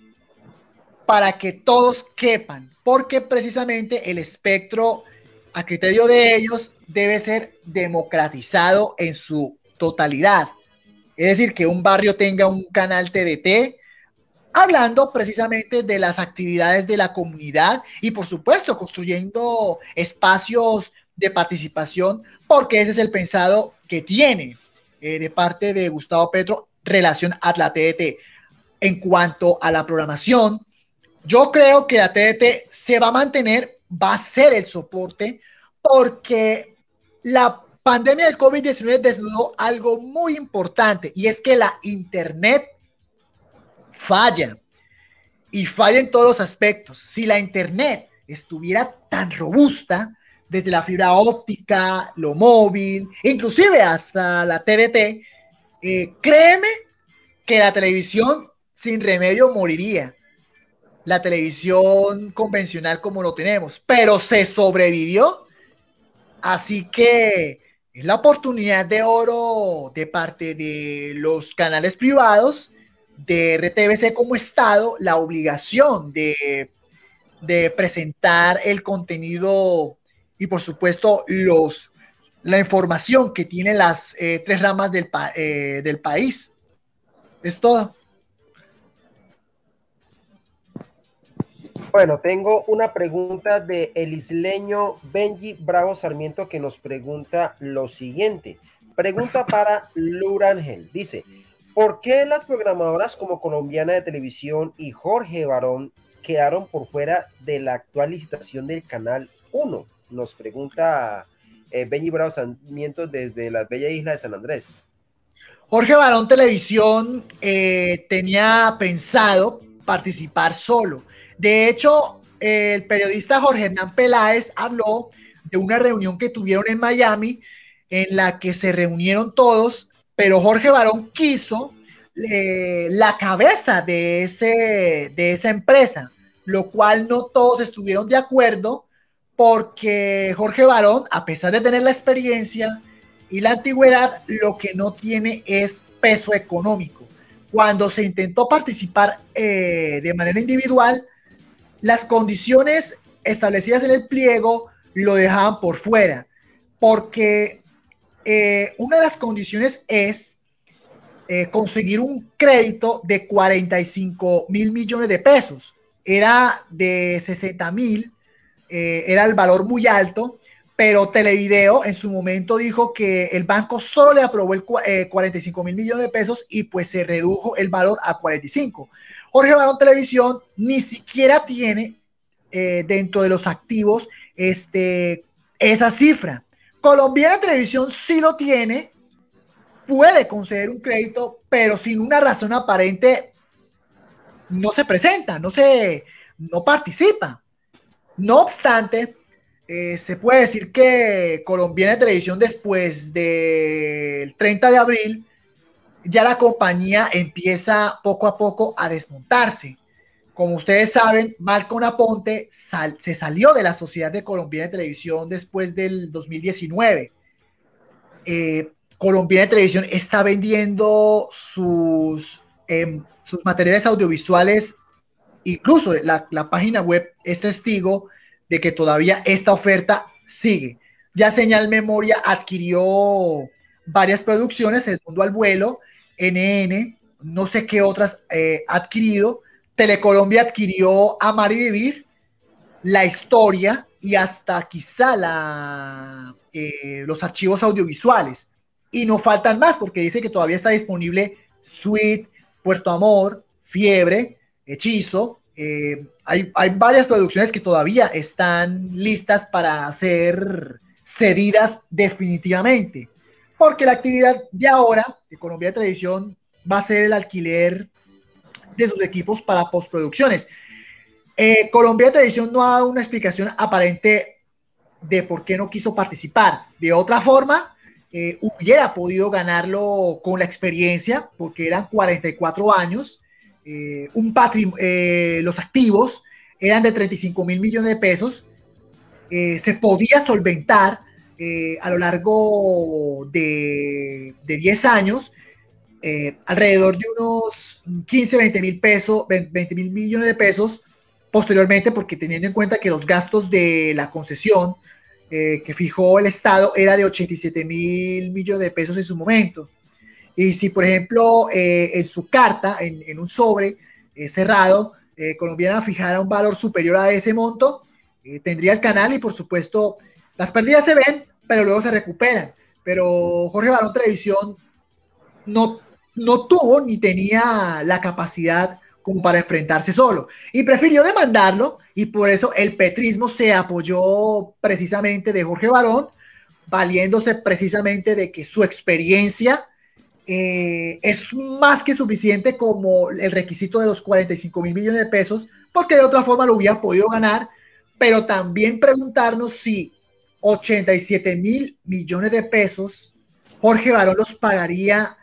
para que todos quepan, porque precisamente el espectro, a criterio de ellos, debe ser democratizado en su totalidad. Es decir, que un barrio tenga un canal TDT, hablando precisamente de las actividades de la comunidad y, por supuesto, construyendo espacios de participación, porque ese es el pensado que tiene de parte de Gustavo Petro relación a la TDT. En cuanto a la programación, yo creo que la TDT se va a mantener, va a ser el soporte, porque la pandemia del COVID-19 desnudó algo muy importante, y es que la internet falla, y falla en todos los aspectos. Si la internet estuviera tan robusta, desde la fibra óptica, lo móvil, inclusive hasta la TDT, créeme que la televisión sin remedio moriría. La televisión convencional como lo tenemos, pero se sobrevivió. Así que es la oportunidad de oro de parte de los canales privados, de RTBC como Estado, la obligación de presentar el contenido y por supuesto la información que tienen las tres ramas del país. Es todo. Bueno, tengo una pregunta de el isleño Benji Bravo Sarmiento, que nos pregunta lo siguiente. Pregunta para Lura Ángel. Dice, ¿por qué las programadoras como Colombiana de Televisión y Jorge Barón quedaron por fuera de la actual licitación del Canal 1? Nos pregunta Benji Bravo Sarmiento desde la bella isla de San Andrés. Jorge Barón Televisión tenía pensado participar solo. De hecho, el periodista Jorge Hernán Peláez habló de una reunión que tuvieron en Miami, en la que se reunieron todos, pero Jorge Barón quiso la cabeza de esa empresa, lo cual no todos estuvieron de acuerdo, porque Jorge Barón, a pesar de tener la experiencia y la antigüedad, lo que no tiene es peso económico. Cuando se intentó participar de manera individual, las condiciones establecidas en el pliego lo dejaban por fuera, porque una de las condiciones es conseguir un crédito de 45.000 millones de pesos. Era de 60.000, era el valor muy alto, pero Televideo en su momento dijo que el banco solo le aprobó 45.000 millones de pesos y pues se redujo el valor a 45. Jorge Barón Televisión ni siquiera tiene dentro de los activos esa cifra. Colombiana Televisión sí lo tiene, puede conceder un crédito, pero sin una razón aparente no se presenta, no participa. No obstante, se puede decir que Colombiana Televisión, después del 30 de abril, ya la compañía empieza poco a poco a desmontarse. Como ustedes saben, Malcolm Aponte se salió de la sociedad de Colombiana Televisión después del 2019. Colombiana Televisión está vendiendo sus materiales audiovisuales, incluso la página web es testigo de que todavía esta oferta sigue. Ya Señal Memoria adquirió varias producciones, El Mundo al Vuelo, NN, no sé qué otras adquirido. Telecolombia adquirió Amar y Vivir, La Historia y hasta quizá los archivos audiovisuales. Y no faltan más porque dice que todavía está disponible Sweet, Puerto Amor, Fiebre, Hechizo. Hay varias producciones que todavía están listas para ser cedidas definitivamente, porque la actividad de ahora de Colombiana Televisión va a ser el alquiler de sus equipos para postproducciones. Colombiana Televisión no ha dado una explicación aparente de por qué no quiso participar. De otra forma, hubiera podido ganarlo con la experiencia, porque eran 44 años, los activos eran de 35.000 millones de pesos, se podía solventar a lo largo de 10 años, alrededor de unos 15, 20.000 millones de pesos posteriormente, porque teniendo en cuenta que los gastos de la concesión que fijó el Estado era de 87.000 millones de pesos en su momento. Y si, por ejemplo, en su carta, en un sobre cerrado, Colombiana fijara un valor superior a ese monto, tendría el canal y, por supuesto, las pérdidas se ven, pero luego se recuperan. Pero Jorge Barón Televisión no tuvo ni tenía la capacidad como para enfrentarse solo. Y prefirió demandarlo, y por eso el petrismo se apoyó precisamente de Jorge Barón, valiéndose precisamente de que su experiencia es más que suficiente como el requisito de los 45.000 millones de pesos, porque de otra forma lo hubiera podido ganar, pero también preguntarnos si 87.000 millones de pesos Jorge Barón los pagaría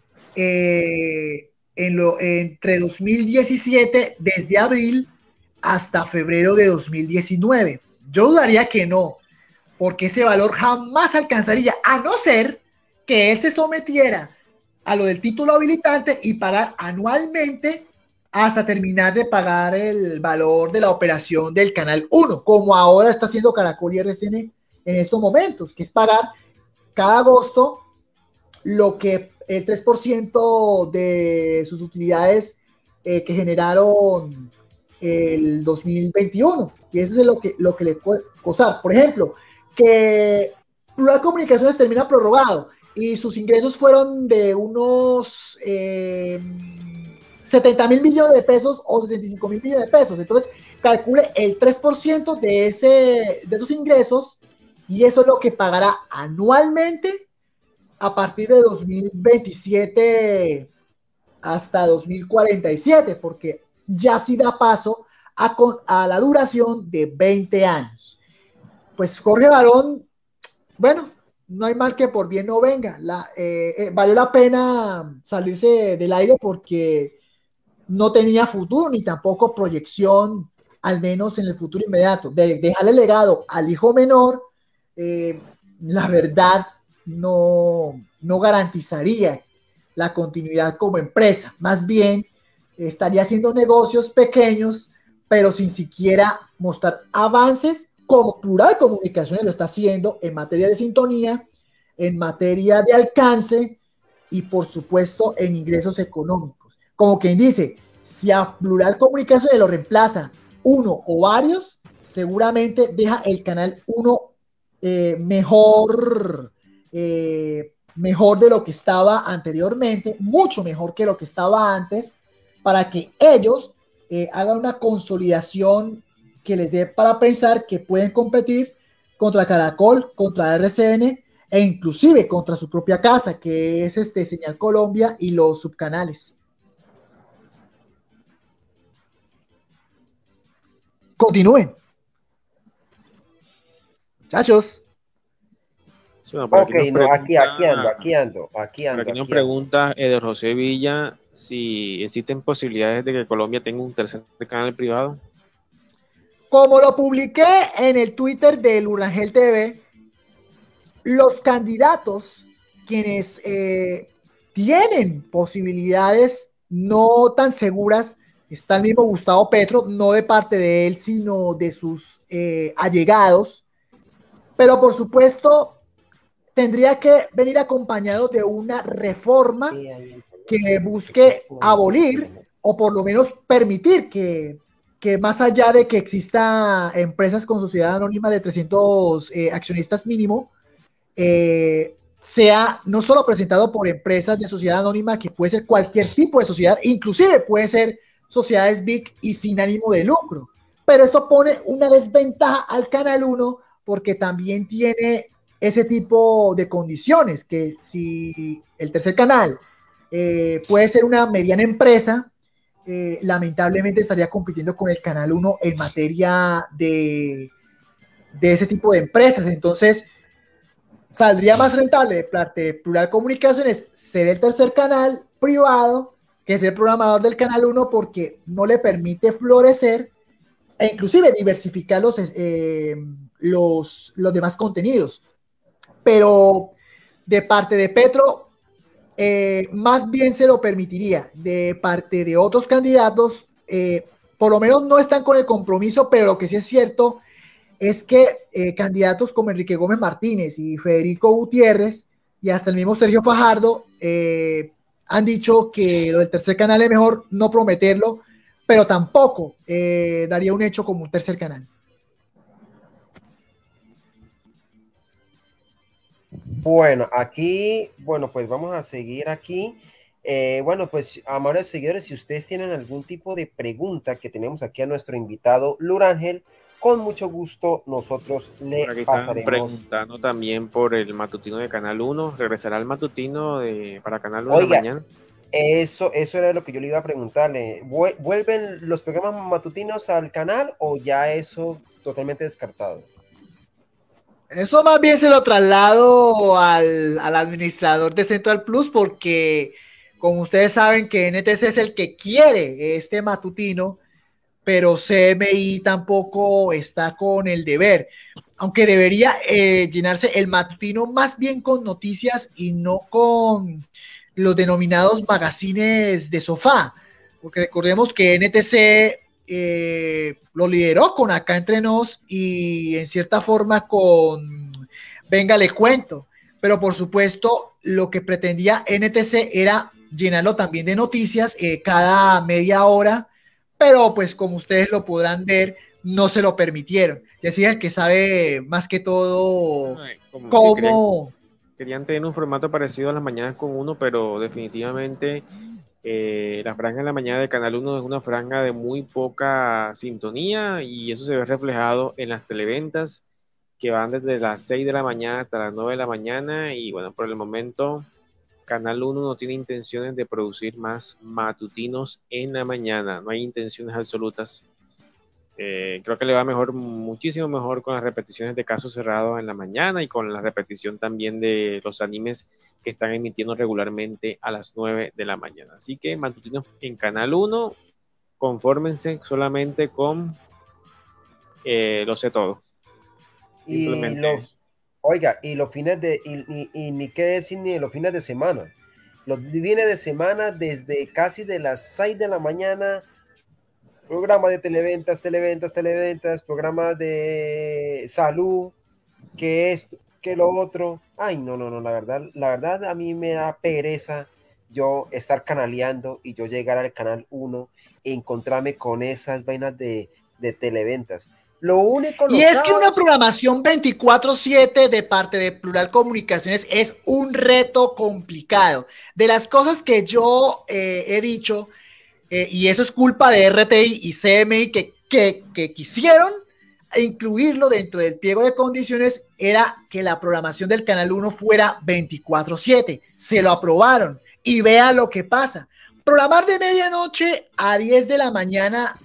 entre 2017, desde abril hasta febrero de 2019. Yo dudaría que no, porque ese valor jamás alcanzaría, a no ser que él se sometiera a lo del título habilitante y pagar anualmente hasta terminar de pagar el valor de la operación del Canal 1, como ahora está haciendo Caracol y RCN en estos momentos, que es pagar cada agosto lo que el 3% de sus utilidades que generaron el 2021, y eso es lo que le puede costar. Por ejemplo, que Plural Comunicaciones termina prorrogado y sus ingresos fueron de unos 70.000 millones de pesos o 65.000 millones de pesos. Entonces, calcule el 3% de esos ingresos y eso es lo que pagará anualmente a partir de 2027 hasta 2047, porque ya sí da paso a la duración de 20 años. Pues Jorge Barón, bueno, no hay mal que por bien no venga. Valió la pena salirse del aire porque no tenía futuro ni tampoco proyección, al menos en el futuro inmediato. De dejarle legado al hijo menor, la verdad no garantizaría la continuidad como empresa. Más bien estaría haciendo negocios pequeños, pero sin siquiera mostrar avances como Plural Comunicaciones lo está haciendo en materia de sintonía, en materia de alcance y por supuesto en ingresos económicos. Como quien dice, si a Plural Comunicaciones lo reemplaza uno o varios, seguramente deja el Canal 1 mejor de lo que estaba anteriormente, mucho mejor que lo que estaba antes, para que ellos hagan una consolidación que les dé para pensar que pueden competir contra Caracol, contra RCN e inclusive contra su propia casa, que es Señal Colombia y los subcanales. Continúen. Muchachos. Sí, bueno, ok, no, aquí ando. Aquí nos pregunta de José Villa si existen posibilidades de que Colombia tenga un tercer canal privado. Como lo publiqué en el Twitter de Lurangel TV, los candidatos quienes tienen posibilidades no tan seguras, está el mismo Gustavo Petro, no de parte de él, sino de sus allegados, pero por supuesto tendría que venir acompañado de una reforma que busque abolir o por lo menos permitir que más allá de que exista empresas con sociedad anónima de 300 accionistas mínimo, sea no solo presentado por empresas de sociedad anónima, que puede ser cualquier tipo de sociedad, inclusive puede ser sociedades big y sin ánimo de lucro, pero esto pone una desventaja al Canal 1 porque también tiene ese tipo de condiciones, que si el tercer canal puede ser una mediana empresa, lamentablemente estaría compitiendo con el Canal 1 en materia de ese tipo de empresas. Entonces saldría más rentable de parte de Plural Comunicaciones ser el tercer canal privado que ser programador del Canal 1, porque no le permite florecer e inclusive diversificar los demás contenidos. Pero de parte de Petro más bien se lo permitiría. De parte de otros candidatos, por lo menos no están con el compromiso, pero lo que sí es cierto es que candidatos como Enrique Gómez Martínez y Federico Gutiérrez y hasta el mismo Sergio Fajardo han dicho que lo del tercer canal es mejor no prometerlo, pero tampoco daría un hecho como un tercer canal. Bueno, aquí, bueno, pues vamos a seguir aquí. Bueno, pues, amables seguidores, si ustedes tienen algún tipo de pregunta que tenemos aquí a nuestro invitado Lurángel, con mucho gusto nosotros le Por aquí están pasaremos. preguntando también por el matutino de Canal 1. ¿Regresará el matutino para Canal 1 de la Oiga, mañana? eso era lo que yo le iba a preguntarle. ¿Vuelven los programas matutinos al canal o ya eso totalmente descartado? Eso más bien se lo traslado al administrador de Central Plus porque, como ustedes saben, que NTC es el que quiere este matutino, pero CMI tampoco está con el deber, aunque debería llenarse el matutino más bien con noticias y no con los denominados magazines de sofá, porque recordemos que NTC lo lideró con Acá Entre Nos y en cierta forma con Venga Le Cuento, pero por supuesto lo que pretendía NTC era llenarlo también de noticias cada media hora, pero pues como ustedes lo podrán ver, no se lo permitieron. Y así es el que sabe más que todo cómo... Querían tener un formato parecido a las mañanas con uno, pero definitivamente la franja en la mañana de Canal 1 es una franja de muy poca sintonía y eso se ve reflejado en las televentas que van desde las 6 de la mañana hasta las 9 de la mañana y bueno, por el momento Canal 1 no tiene intenciones de producir más matutinos en la mañana, no hay intenciones absolutas. Creo que le va mejor, muchísimo mejor con las repeticiones de Caso Cerrado en la mañana y con la repetición también de los animes que están emitiendo regularmente a las 9 de la mañana. Así que matutinos en Canal 1, confórmense solamente con Lo Sé Todo. Oiga, y los fines de, y ni qué decir ni de los fines de semana. Los fines de semana desde casi de las 6 de la mañana, programas de televentas, programas de salud, que esto, que lo otro. Ay, no, la verdad a mí me da pereza yo estar canaleando y yo llegar al canal 1 e encontrarme con esas vainas de televentas. Lo único, y es que una programación 24/7 de parte de Plural Comunicaciones es un reto complicado. De las cosas que yo he dicho, y eso es culpa de RTI y CMI que quisieron incluirlo dentro del pliego de condiciones, era que la programación del Canal 1 fuera 24/7. Se lo aprobaron y vea lo que pasa. Programar de medianoche a 10 de la mañana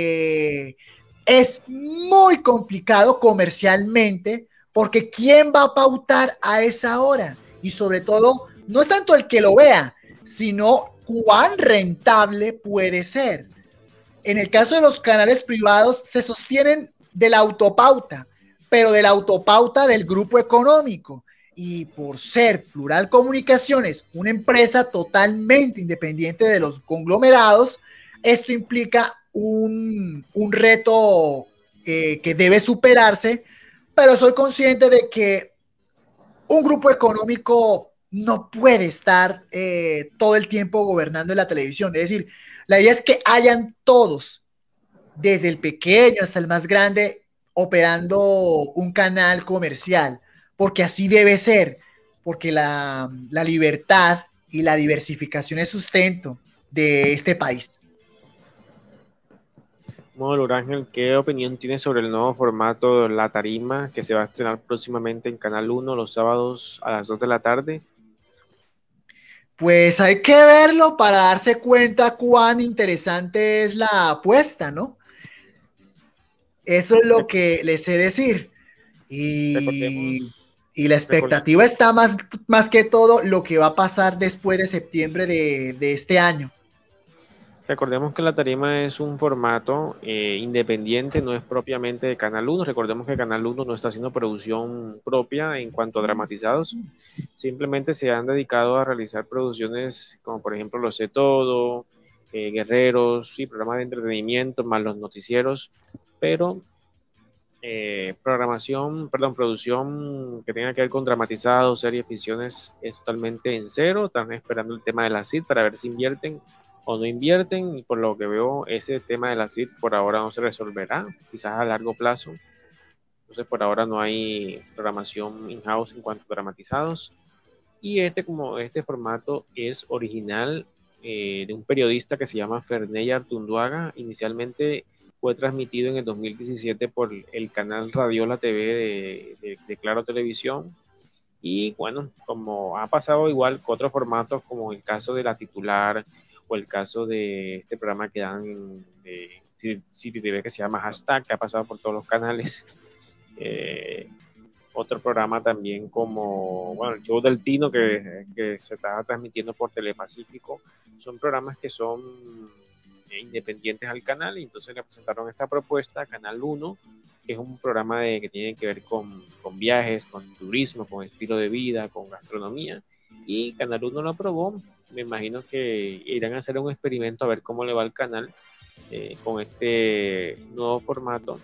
es muy complicado comercialmente porque ¿quién va a pautar a esa hora? Y sobre todo, no es tanto el que lo vea, sino cuán rentable puede ser. En el caso de los canales privados se sostienen de la autopauta, pero de la autopauta del grupo económico. Y por ser Plural Comunicaciones una empresa totalmente independiente de los conglomerados, esto implica un reto que debe superarse, pero soy consciente de que un grupo económico no puede estar todo el tiempo gobernando la televisión. Es decir, la idea es que hayan todos, desde el pequeño hasta el más grande, operando un canal comercial, porque así debe ser, porque la libertad y la diversificación es sustento de este país. Módulo Ángel, ¿qué opinión tienes sobre el nuevo formato de La Tarima que se va a estrenar próximamente en Canal 1 los sábados a las 2 de la tarde? Pues hay que verlo para darse cuenta cuán interesante es la apuesta, ¿no? Eso es lo que les sé decir. Y la expectativa está más que todo lo que va a pasar después de septiembre de este año. Recordemos que La Tarima es un formato independiente, no es propiamente de Canal 1. Recordemos que Canal 1 no está haciendo producción propia en cuanto a dramatizados. Simplemente se han dedicado a realizar producciones como por ejemplo Lo Sé Todo, Guerreros, y programas de entretenimiento, más los noticieros. Pero producción que tenga que ver con dramatizados, series, ficciones, es totalmente en cero. Están esperando el tema de la CID para ver si invierten o no invierten, y por lo que veo ese tema de la CID por ahora no se resolverá, quizás a largo plazo. Entonces por ahora no hay programación in-house en cuanto a dramatizados, y este formato es original de un periodista que se llama Ferney Artunduaga. Inicialmente fue transmitido en el 2017 por el canal Radiola TV de Claro Televisión. Y bueno, como ha pasado igual con otros formatos, como el caso de La Titular o el caso de este programa que dan de City TV que se llama Hashtag, que ha pasado por todos los canales. Otro programa también como, bueno, el Show del Tino que se estaba transmitiendo por Telepacífico. Son programas que son independientes al canal, y entonces le presentaron esta propuesta a Canal 1, que es un programa que tiene que ver con viajes, con turismo, con estilo de vida, con gastronomía, y Canal 1 lo aprobó. Me imagino que irán a hacer un experimento a ver cómo le va al canal con este nuevo formato,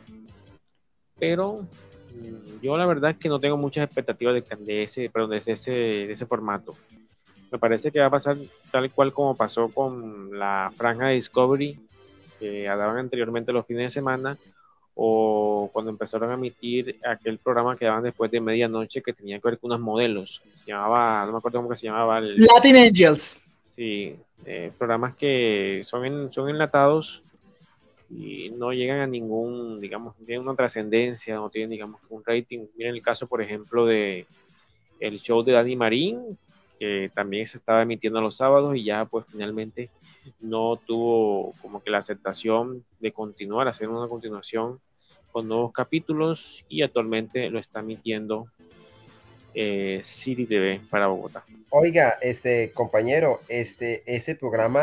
pero yo la verdad es que no tengo muchas expectativas de ese formato. Me parece que va a pasar tal cual como pasó con la franja de Discovery que daban anteriormente los fines de semana, o cuando empezaron a emitir aquel programa que daban después de medianoche que tenía que ver con unos modelos. Se llamaba, no me acuerdo cómo que se llamaba. Latin Angels. Sí, programas que son enlatados y no llegan a ningún, digamos, no tienen una trascendencia, no tienen, digamos, un rating. Miren el caso, por ejemplo, de el show de Dani Marín, que también se estaba emitiendo los sábados y ya pues finalmente no tuvo como que la aceptación de continuar, hacer una continuación con nuevos capítulos, y actualmente lo está emitiendo City TV para Bogotá. Oiga, compañero, ese programa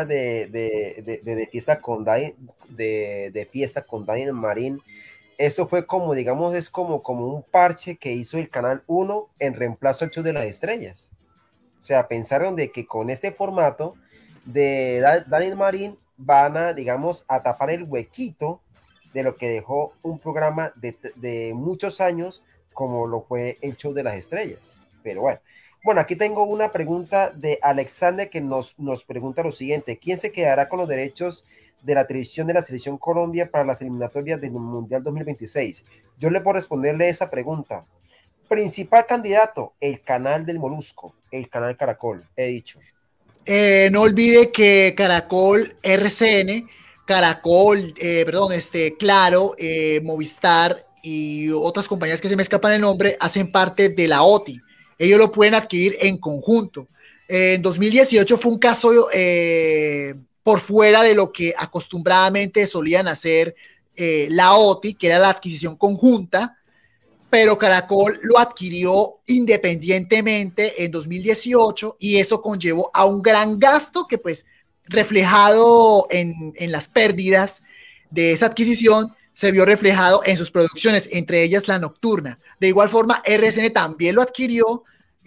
de fiesta con Dani, de fiesta con Dani Marín, eso fue como, digamos, es como un parche que hizo el Canal 1 en reemplazo al Show de las Estrellas. O sea, pensaron de que con este formato de Dani Marín van a, digamos, a tapar el huequito de lo que dejó un programa de muchos años como lo fue el Show de las Estrellas. Pero bueno, aquí tengo una pregunta de Alexander que nos pregunta lo siguiente: ¿quién se quedará con los derechos de la televisión de la Selección Colombia para las eliminatorias del Mundial 2026? Yo le puedo responderle esa pregunta. Principal candidato, el canal del Molusco, el canal Caracol, he dicho. No olvide que Caracol, RCN, Caracol, Claro, Movistar y otras compañías que se me escapan el nombre hacen parte de la OTI. Ellos lo pueden adquirir en conjunto. En 2018 fue un caso por fuera de lo que acostumbradamente solían hacer la OTI, que era la adquisición conjunta, pero Caracol lo adquirió independientemente en 2018 y eso conllevó a un gran gasto que pues reflejado en las pérdidas de esa adquisición se vio reflejado en sus producciones, entre ellas la nocturna. De igual forma, RCN también lo adquirió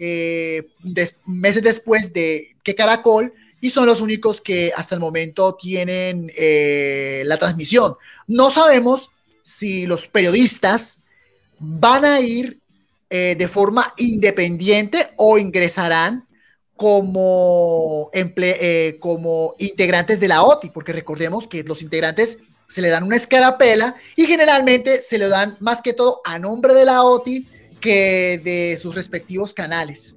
meses después de que Caracol, y son los únicos que hasta el momento tienen la transmisión. No sabemos si los periodistas van a ir de forma independiente o ingresarán como integrantes de la OTI, porque recordemos que los integrantes se le dan una escarapela y generalmente se lo dan más que todo a nombre de la OTI que de sus respectivos canales.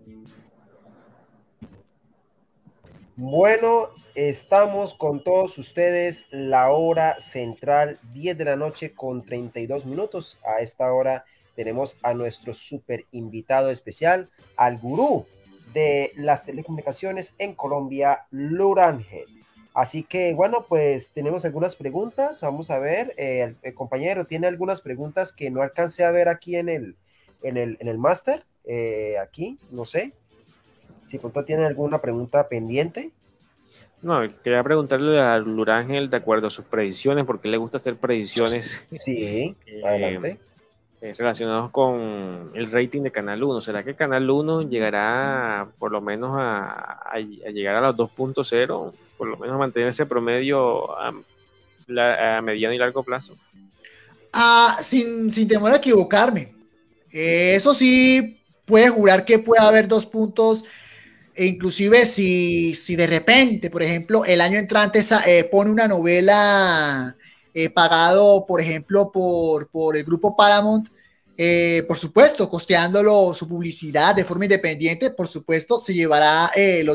Bueno, estamos con todos ustedes, la hora central, 10 de la noche con 32 minutos. A esta hora tenemos a nuestro super invitado especial, al gurú de las telecomunicaciones en Colombia, Lurángel. Así que bueno, pues tenemos algunas preguntas. Vamos a ver, el compañero tiene algunas preguntas que no alcancé a ver aquí en el máster. Aquí, no sé si pronto tiene alguna pregunta pendiente. No, quería preguntarle a Lurángel, de acuerdo a sus predicciones, porque le gusta hacer predicciones. Sí, adelante. Relacionados con el rating de Canal 1. ¿Será que Canal 1 llegará por lo menos a llegar a los 2.0? Por lo menos mantener ese promedio a mediano y largo plazo. Sin temor a equivocarme. Eso sí, puede jurar que puede haber 2 puntos. E inclusive si de repente, por ejemplo, el año entrante pone una novela pagado, por ejemplo, por el grupo Paramount, por supuesto, costeándolo su publicidad de forma independiente, por supuesto, se llevará los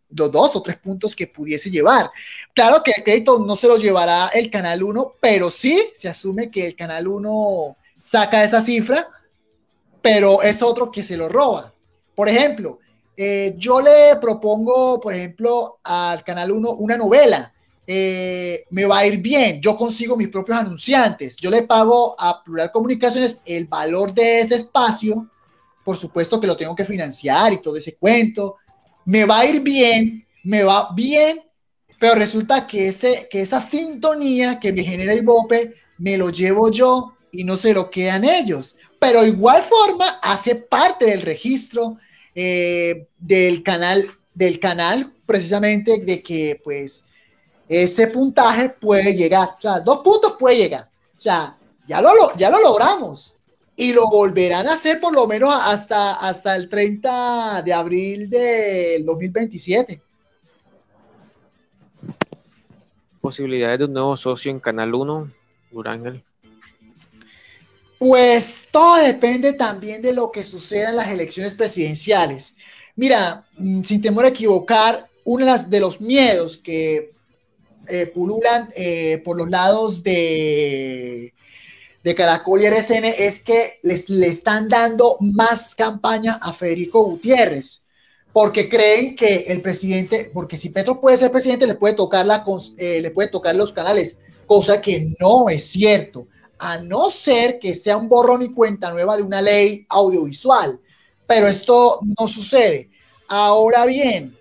los 2 o 3 puntos que pudiese llevar. Claro que el crédito no se lo llevará el Canal 1, pero sí se asume que el Canal 1 saca esa cifra, pero es otro que se lo roba. Por ejemplo, yo le propongo, por ejemplo, al Canal 1 una novela. Me va a ir bien, yo consigo mis propios anunciantes, yo le pago a Plural Comunicaciones el valor de ese espacio, por supuesto que lo tengo que financiar y todo ese cuento, me va a ir bien, me va bien, pero resulta que esa sintonía que me genera Ibope me lo llevo yo y no se lo quedan ellos, pero igual forma hace parte del registro del canal precisamente de que pues ese puntaje puede llegar, o sea, 2 puntos puede llegar, o sea, ya lo logramos y lo volverán a hacer por lo menos hasta el 30 de abril del 2027. Posibilidades de un nuevo socio en Canal 1, Durángel. Pues todo depende también de lo que suceda en las elecciones presidenciales. Mira, sin temor a equivocar, uno de los miedos que pululan por los lados de Caracol y RCN es que le están dando más campaña a Federico Gutiérrez, porque creen que el presidente, porque si Petro puede ser presidente, le puede tocar los canales, cosa que no es cierto, a no ser que sea un borrón y cuenta nueva de una ley audiovisual, pero esto no sucede. Ahora bien,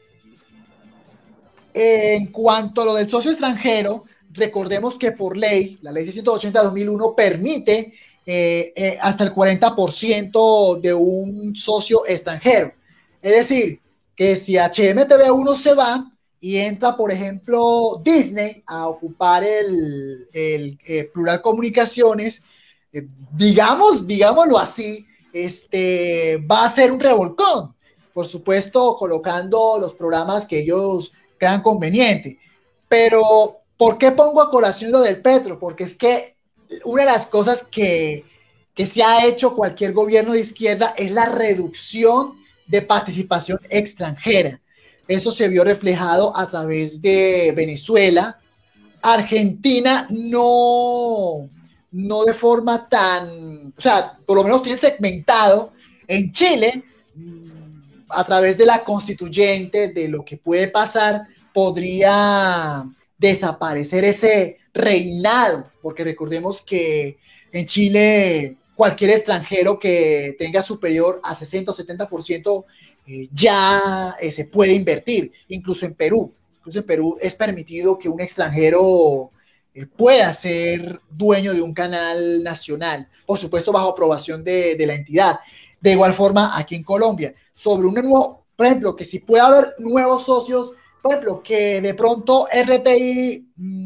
en cuanto a lo del socio extranjero, recordemos que por ley, la ley 680 de 2001 permite hasta el 40% de un socio extranjero. Es decir, que si HMTV1 se va y entra, por ejemplo, Disney a ocupar el Plural Comunicaciones, digámoslo así, va a ser un revolcón. Por supuesto, colocando los programas que ellos crean conveniente. Pero, ¿por qué pongo a colación lo del Petro? Porque es que una de las cosas que se ha hecho cualquier gobierno de izquierda es la reducción de participación extranjera. Eso se vio reflejado a través de Venezuela. Argentina no de forma tan, o sea, por lo menos tiene segmentado. En Chile, a través de la constituyente, de lo que puede pasar, podría desaparecer ese reinado, porque recordemos que en Chile cualquier extranjero que tenga superior a 60 o 70% ya se puede invertir, incluso en Perú. Incluso en Perú es permitido que un extranjero pueda ser dueño de un canal nacional, por supuesto bajo aprobación de la entidad. De igual forma, aquí en Colombia, sobre un nuevo, por ejemplo, que si puede haber nuevos socios, por ejemplo, que de pronto RTI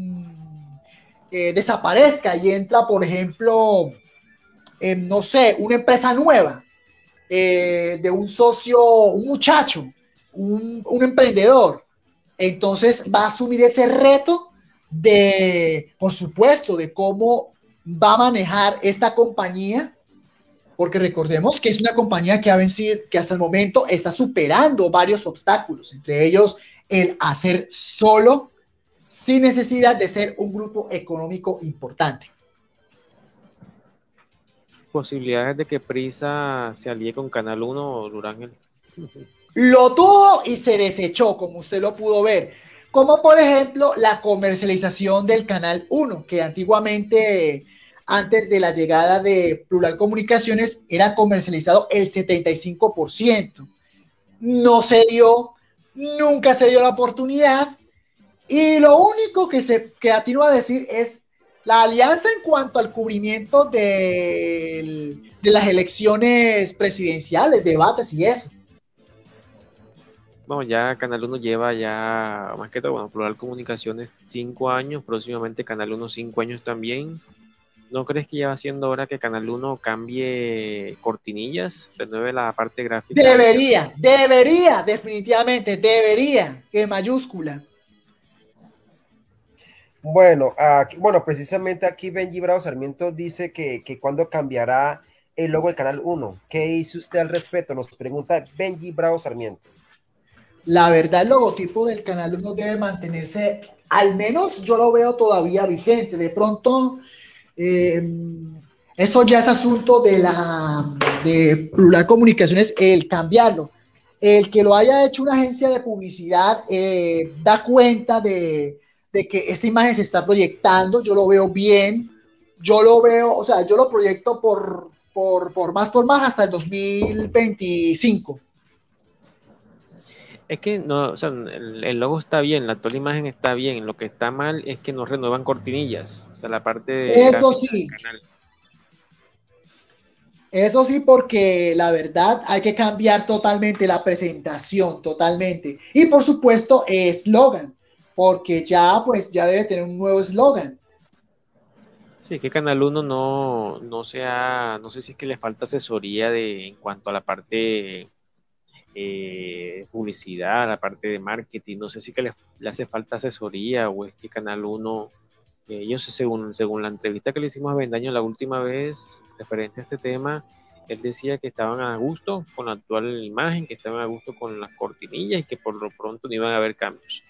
desaparezca y entra, por ejemplo, no sé, una empresa nueva, de un socio, un muchacho, un emprendedor, entonces va a asumir ese reto de, por supuesto, de cómo va a manejar esta compañía, porque recordemos que es una compañía que ha vencido, que hasta el momento está superando varios obstáculos, entre ellos el hacer solo, sin necesidad de ser un grupo económico importante. Posibilidades de que Prisa se alíe con Canal 1, Durángel. Lo tuvo y se desechó, como usted lo pudo ver. Como por ejemplo la comercialización del Canal 1, que antiguamente, antes de la llegada de Plural Comunicaciones, era comercializado el 75%. No se dio, nunca se dio la oportunidad, y lo único que atino a decir es la alianza en cuanto al cubrimiento de las elecciones presidenciales, debates y eso. Bueno, ya Canal 1 lleva ya, más que todo, bueno, Plural Comunicaciones 5 años, próximamente Canal 1 5 años también. ¿No crees que ya va siendo hora que Canal 1 cambie cortinillas, renueve la parte gráfica? Debería, definitivamente, debería, en mayúscula. Bueno, precisamente aquí Benji Bravo Sarmiento dice que cuándo cambiará el logo del Canal 1. ¿Qué dice usted al respecto? Nos pregunta Benji Bravo Sarmiento. la verdad el logotipo del Canal 1 debe mantenerse, al menos yo lo veo todavía vigente. De pronto, eso ya es asunto de Plural Comunicaciones, el cambiarlo. El que lo haya hecho una agencia de publicidad da cuenta de que esta imagen se está proyectando, yo lo veo bien, yo lo veo, o sea, yo lo proyecto por más hasta el 2025. Es que no, o sea, el logo está bien, la actual imagen está bien. Lo que está mal es que no renuevan cortinillas. O sea, la parte de Eso gráfica del sí, canal. eso sí, porque la verdad hay que cambiar totalmente la presentación, totalmente. Y por supuesto, eslogan, porque ya pues ya debe tener un nuevo eslogan. Sí, es que Canal 1 no sé si es que le falta asesoría en cuanto a la parte publicidad, la parte de marketing, no sé si que le hace falta asesoría o es que Canal 1, ellos según la entrevista que le hicimos a Bendaño la última vez referente a este tema, él decía que estaban a gusto con la actual imagen, que estaban a gusto con las cortinillas y que por lo pronto no iban a haber cambios.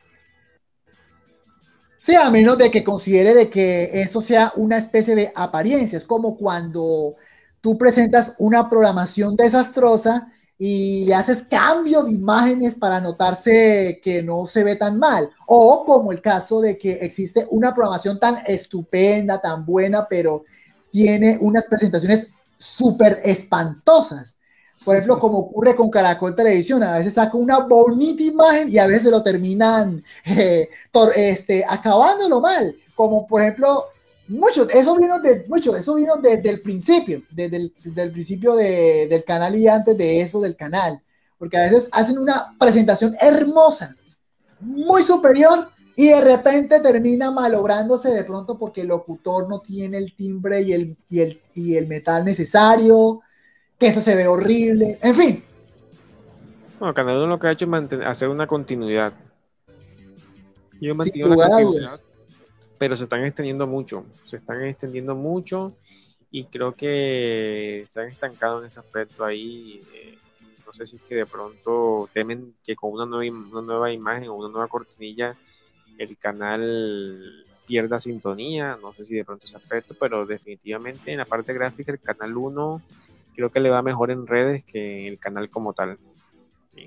Sí, a menos de que considere de que eso sea una especie de apariencia. Es como cuando tú presentas una programación desastrosa y le haces cambio de imágenes para notarse que no se ve tan mal. O como el caso de que existe una programación tan estupenda, tan buena, pero tiene unas presentaciones súper espantosas. Por ejemplo, como ocurre con Caracol Televisión, a veces saca una bonita imagen y a veces lo terminan acabándolo mal. Como por ejemplo, eso vino desde el principio, desde el principio del canal y antes de eso del canal. Porque a veces hacen una presentación hermosa, muy superior, y de repente termina malográndose de pronto porque el locutor no tiene el timbre y el metal necesario, que eso se ve horrible, en fin. Bueno, Canal 1 lo que ha hecho es hacer una continuidad. Yo Sin mantengo la lugar a continuidad, dudas. pero se están extendiendo mucho y creo que se han estancado en ese aspecto ahí. No sé si es que de pronto temen que con una nueva imagen o una nueva cortinilla el canal pierda sintonía, no sé si de pronto ese aspecto, pero definitivamente en la parte gráfica el Canal 1 creo que le va mejor en redes que el canal como tal. ¿Sí?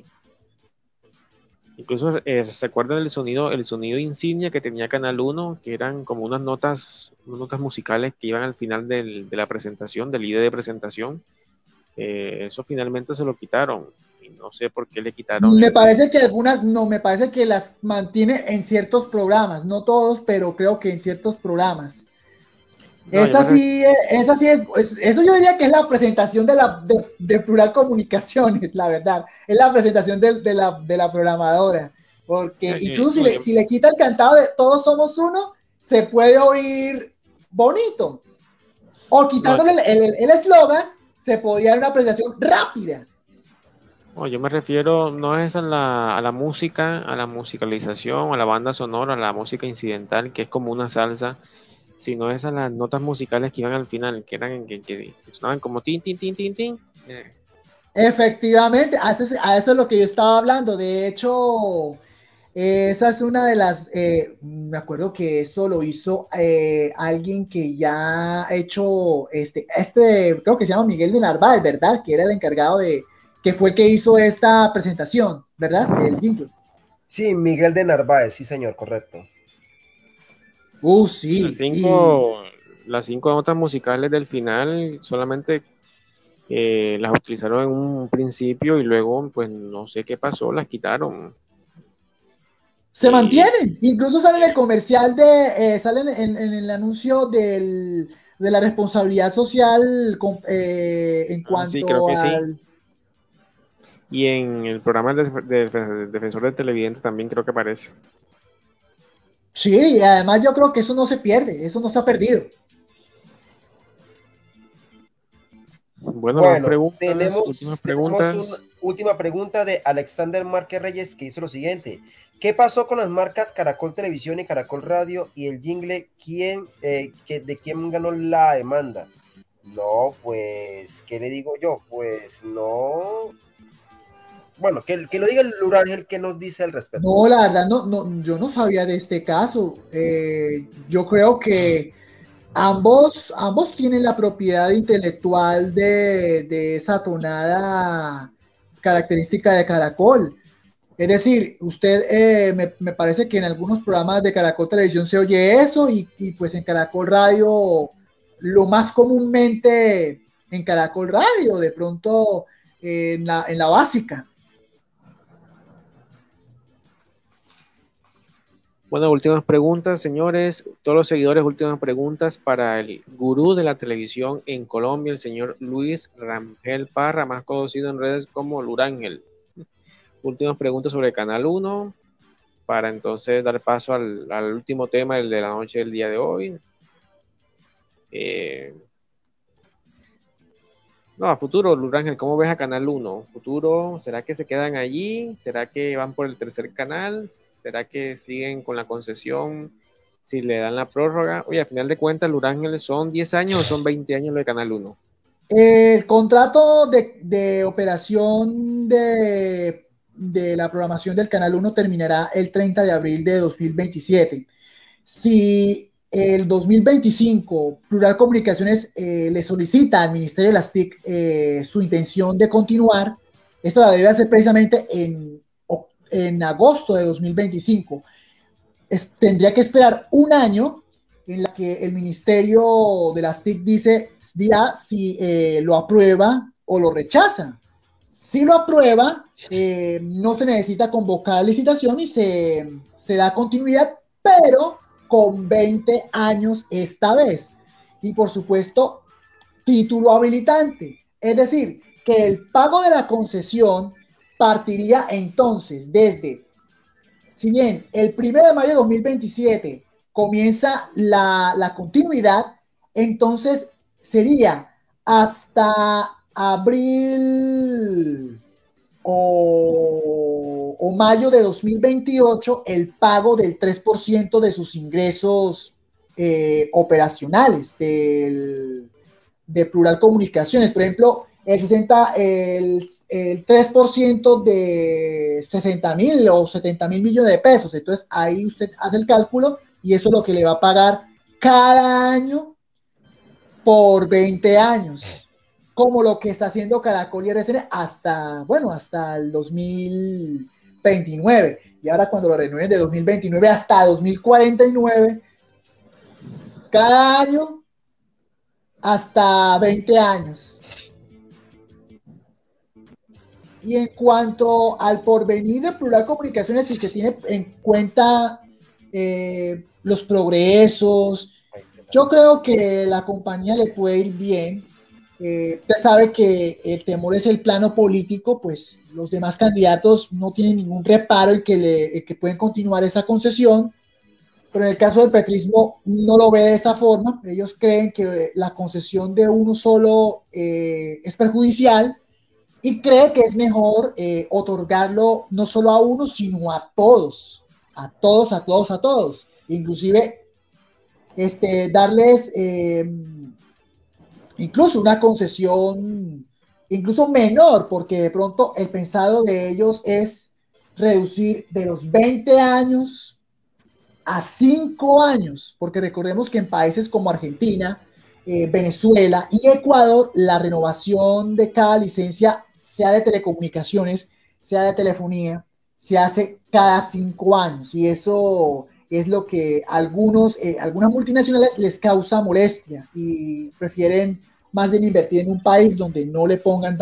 Incluso se acuerdan el sonido insignia que tenía Canal 1, que eran como unas notas musicales que iban al final de la presentación, del líder de presentación. Eso finalmente se lo quitaron. Y no sé por qué le quitaron Me ese. parece que algunas, no, me parece que las mantiene en ciertos programas, no todos, pero creo que en ciertos programas. No, Esa sí eso yo diría que es la presentación de Plural Comunicaciones, la verdad. Es la presentación de la programadora. Porque incluso no, si le quita el cantado de Todos Somos Uno, se puede oír bonito. O quitándole el eslogan, se podía dar una presentación rápida. no, yo me refiero, no es a la música, a la musicalización, a la banda sonora, a la música incidental, que es como una salsa, sino es a las notas musicales que iban al final, que eran que sonaban como tin, tin, tin, tin, tin. Efectivamente, a eso es lo que yo estaba hablando. De hecho, esa es una de las, me acuerdo que eso lo hizo alguien que ya ha hecho, creo que se llama Miguel de Narváez, ¿verdad? Que era el encargado que fue el que hizo esta presentación, ¿verdad? El jingle. Sí, Miguel de Narváez, sí señor, correcto. Sí. Las cinco notas musicales del final solamente las utilizaron en un principio y luego, pues no sé qué pasó, las quitaron. Se mantienen, incluso sale en el comercial salen en el anuncio de la responsabilidad social en cuanto Sí, creo que al... sí. Y en el programa del Defensor del Televidente también creo que aparece. Sí, y además yo creo que eso no se pierde, eso no se ha perdido. Bueno, últimas preguntas. Tenemos una última pregunta de Alexander Márquez Reyes, que hizo lo siguiente: ¿qué pasó con las marcas Caracol Televisión y Caracol Radio y el jingle? ¿De quién ganó la demanda? No, pues, ¿qué le digo yo? Pues no. Bueno, que lo diga el Lurángel, que nos dice al respecto. No, la verdad, yo no sabía de este caso. Yo creo que ambos tienen la propiedad intelectual de esa tonada característica de Caracol. Es decir, usted me parece que en algunos programas de Caracol Televisión se oye eso y pues en Caracol Radio, lo más comúnmente en Caracol Radio, de pronto en la básica. Bueno, últimas preguntas, señores. Todos los seguidores, últimas preguntas para el gurú de la televisión en Colombia, el señor Luis Rangel Parra, más conocido en redes como Lurángel. Últimas preguntas sobre Canal 1, para entonces dar paso al último tema, el de la noche del día de hoy. No, a futuro, Lurángel, ¿cómo ves a Canal 1? ¿Futuro? ¿Será que se quedan allí? ¿Será que van por el tercer canal? ¿Será que siguen con la concesión si le dan la prórroga? Oye, al final de cuentas, Lurángel, ¿son 10 años o son 20 años lo de Canal 1? El contrato de operación de la programación del Canal 1 terminará el 30 de abril de 2027. Si el 2025 Plural Comunicaciones le solicita al Ministerio de las TIC su intención de continuar, esta la debe hacer precisamente en agosto de 2025. Tendría que esperar un año en la que el Ministerio de las TIC dirá si lo aprueba o lo rechaza. Si lo aprueba, no se necesita convocar licitación y se da continuidad, pero con 20 años esta vez. Y por supuesto, título habilitante. Es decir, que el pago de la concesión partiría entonces desde, si bien el 1 de mayo de 2027 comienza la continuidad, entonces sería hasta abril o mayo de 2028 el pago del 3% de sus ingresos operacionales de Plural Comunicaciones. Por ejemplo, el 3% de 60.000 o 70.000 millones de pesos. Entonces ahí usted hace el cálculo y eso es lo que le va a pagar cada año por 20 años, como lo que está haciendo Caracol y RCN hasta el 2029. Y ahora cuando lo renueven de 2029 hasta 2049, cada año hasta 20 años. Y en cuanto al porvenir de Plural Comunicaciones, si se tiene en cuenta los progresos, yo creo que la compañía le puede ir bien. Usted sabe que el temor es el plano político, pues los demás candidatos no tienen ningún reparo en que pueden continuar esa concesión, pero en el caso del petrismo no lo ve de esa forma. Ellos creen que la concesión de uno solo es perjudicial y cree que es mejor otorgarlo no solo a uno, sino a todos, inclusive darles incluso una concesión incluso menor, porque de pronto el pensado de ellos es reducir de los 20 años a 5 años, porque recordemos que en países como Argentina, Venezuela y Ecuador, la renovación de cada licencia, sea de telecomunicaciones, sea de telefonía, se hace cada 5 años, y eso es lo que algunas multinacionales les causa molestia y prefieren más bien invertir en un país donde no le pongan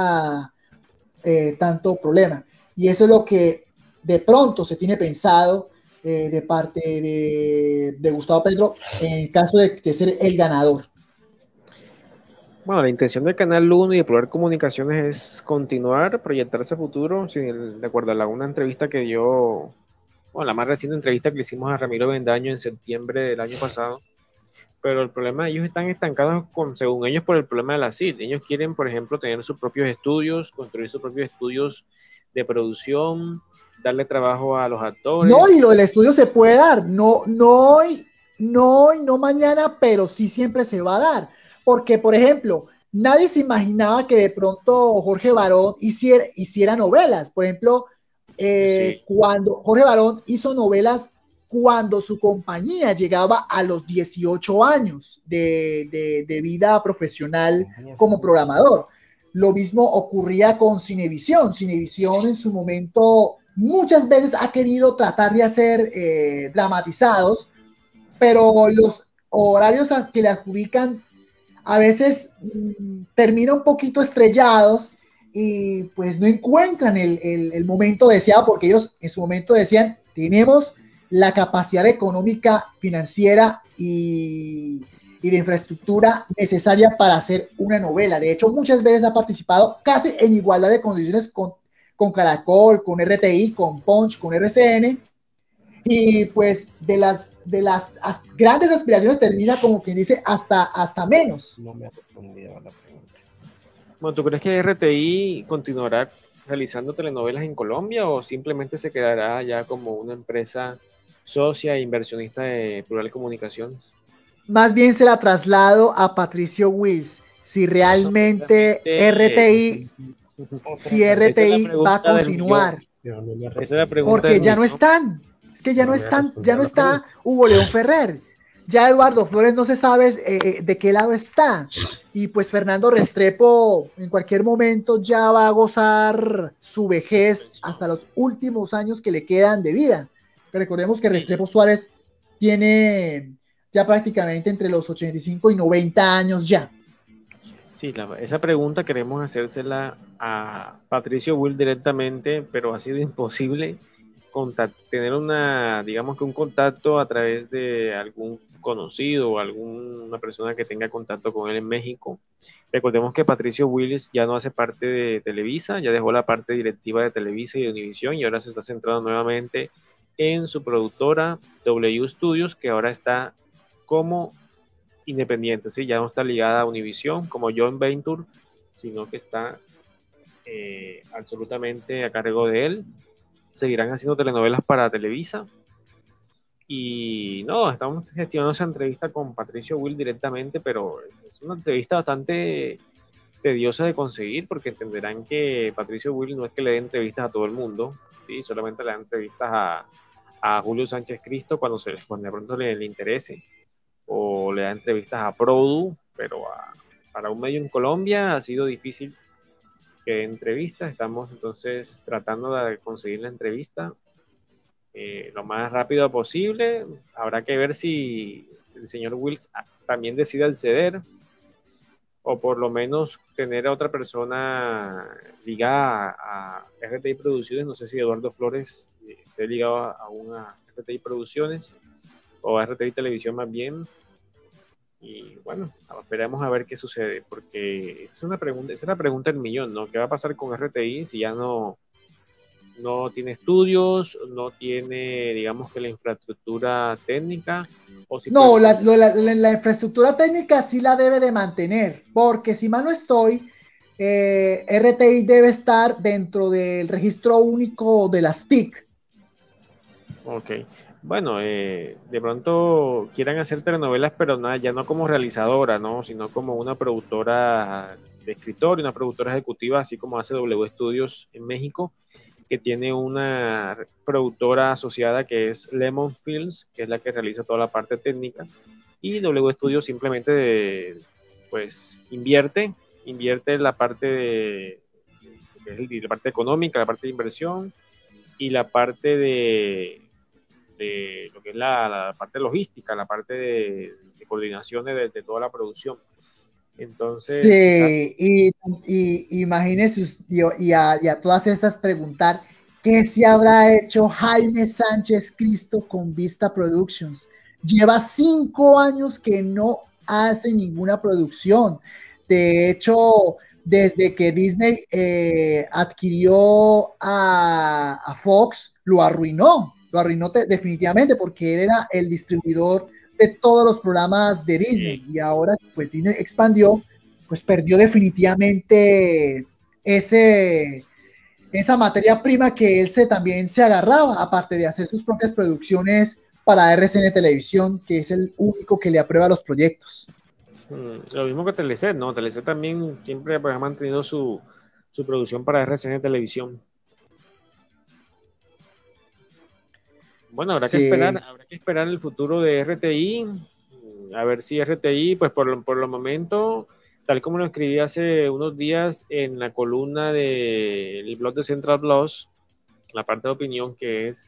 tanto problema. Y eso es lo que de pronto se tiene pensado de parte de Gustavo Petro en el caso de ser el ganador. Bueno, la intención del Canal 1 y de Plural Comunicaciones es continuar, proyectarse a futuro, de acuerdo a una entrevista que dio, la más reciente entrevista que le hicimos a Ramiro Bendaño en septiembre del año pasado. Pero el problema, ellos están estancados según ellos, por el problema de la CID. Ellos quieren, por ejemplo, tener sus propios estudios, construir sus propios estudios de producción, darle trabajo a los actores. No, y lo del estudio se puede dar, no hoy, no mañana, pero sí siempre se va a dar. Porque, por ejemplo, nadie se imaginaba que de pronto Jorge Barón hiciera novelas. Por ejemplo, Sí. cuando Jorge Barón hizo novelas cuando su compañía llegaba a los 18 años de vida profesional como programador. Lo mismo ocurría con Cinevisión. Cinevisión en su momento muchas veces ha querido tratar de hacer dramatizados, pero los horarios que le adjudican a veces terminan un poquito estrellados y pues no encuentran el momento deseado, porque ellos en su momento decían, tenemos la capacidad económica, financiera y de infraestructura necesaria para hacer una novela. De hecho, muchas veces ha participado casi en igualdad de condiciones con Caracol, con RTI, con Punch, con RCN, y pues de las grandes aspiraciones termina como quien dice hasta menos. No me ha respondido a la pregunta. Bueno, ¿tú crees que RTI continuará realizando telenovelas en Colombia o simplemente se quedará ya como una empresa socia e inversionista de Plural Comunicaciones? Más bien se la traslado a Patricio Wills. Si realmente RTI va a continuar. Esa es la pregunta. Porque ya no están. Es que ya no están. Ya no está Hugo León Ferrer. Ya Eduardo Flores no se sabe de qué lado está. Y pues Fernando Restrepo en cualquier momento ya va a gozar su vejez hasta los últimos años que le quedan de vida. Recordemos que Restrepo Suárez tiene ya prácticamente entre los 85 y 90 años ya. Sí, esa pregunta queremos hacérsela a Patricio Will directamente, pero ha sido imposible tener digamos que un contacto a través de algún conocido o alguna persona que tenga contacto con él en México. Recordemos que Patricio Willis ya no hace parte de Televisa, ya dejó la parte directiva de Televisa y de Univisión y ahora se está centrando nuevamente en su productora W Studios, que ahora está como independiente, ¿sí? Ya no está ligada a Univisión como John Venture, sino que está absolutamente a cargo de él. Seguirán haciendo telenovelas para Televisa. Y no, estamos gestionando esa entrevista con Patricio Will directamente, pero es una entrevista bastante tediosa de conseguir, porque entenderán que Patricio Will no es que le dé entrevistas a todo el mundo, ¿sí? Solamente le da entrevistas a Julio Sánchez Cristo cuando de pronto le interese, o le da entrevistas a Produ, pero para un medio en Colombia ha sido difícil que dé entrevistas. Estamos entonces tratando de conseguir la entrevista lo más rápido posible. Habrá que ver si el señor Wills también decide acceder, o por lo menos tener a otra persona ligada a RTI Producciones. No sé si Eduardo Flores esté ligado a una RTI Producciones o a RTI Televisión más bien. Y bueno, esperemos a ver qué sucede, porque es la pregunta del millón, ¿no? ¿Qué va a pasar con RTI si ya no tiene estudios, no tiene, digamos que la infraestructura técnica? O si no, la infraestructura técnica sí la debe de mantener, porque si mal no estoy, RTI debe estar dentro del registro único de las TIC. Ok. Bueno, de pronto quieran hacer telenovelas, pero ya no como realizadora, ¿no? Sino como una productora de escritor y una productora ejecutiva, así como hace W Studios en México, que tiene una productora asociada que es Lemon Films, que es la que realiza toda la parte técnica, y W Studios simplemente pues invierte la parte la parte económica, la parte de inversión y la parte de lo que es la parte logística, la parte de coordinación de toda la producción. Entonces, sí, y imagínese y a todas estas preguntar qué se habrá hecho Jaime Sánchez Cristo con Vista Productions. Lleva 5 años que no hace ninguna producción. De hecho, desde que Disney adquirió a Fox, lo arruinó definitivamente, porque él era el distribuidor de todos los programas de Disney, y ahora pues Disney expandió, pues perdió definitivamente esa materia prima que él también se agarraba, aparte de hacer sus propias producciones para RCN Televisión, que es el único que le aprueba los proyectos. Lo mismo que Teleset, ¿no? Teleset también siempre pues, ha mantenido su producción para RCN Televisión. Bueno, habrá que esperar el futuro de RTI, a ver si RTI, pues por el momento, tal como lo escribí hace unos días en la columna del blog de Central Plus, la parte de opinión que es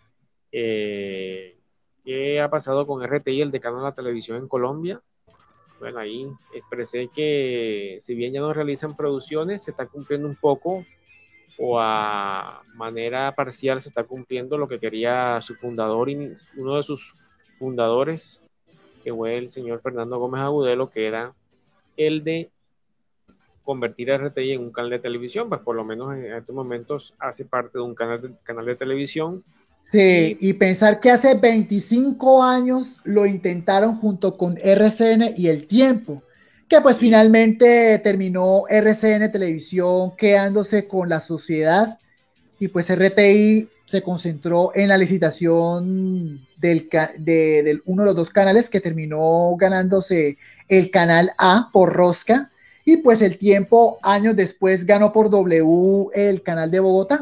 ¿qué ha pasado con RTI, el decano de la televisión en Colombia? Bueno, ahí expresé que si bien ya no realizan producciones, se está cumpliendo un poco o a manera parcial se está cumpliendo lo que quería su fundador y uno de sus fundadores, que fue el señor Fernando Gómez Agudelo, que era el de convertir a RTI en un canal de televisión, pues por lo menos en estos momentos hace parte de un canal de televisión. Sí, y pensar que hace 25 años lo intentaron junto con RCN y El Tiempo, que pues finalmente terminó RCN Televisión quedándose con la sociedad y pues RTI se concentró en la licitación del uno de los dos canales que terminó ganándose el canal A por Rosca y pues El Tiempo años después ganó por W el canal de Bogotá.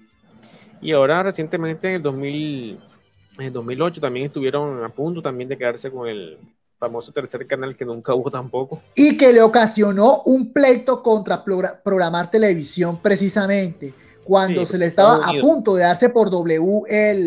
Y ahora recientemente en el 2008 también estuvieron a punto también de quedarse con el famoso tercer canal que nunca hubo tampoco. Y que le ocasionó un pleito contra programar televisión precisamente. Cuando se le estaba a punto de darse por W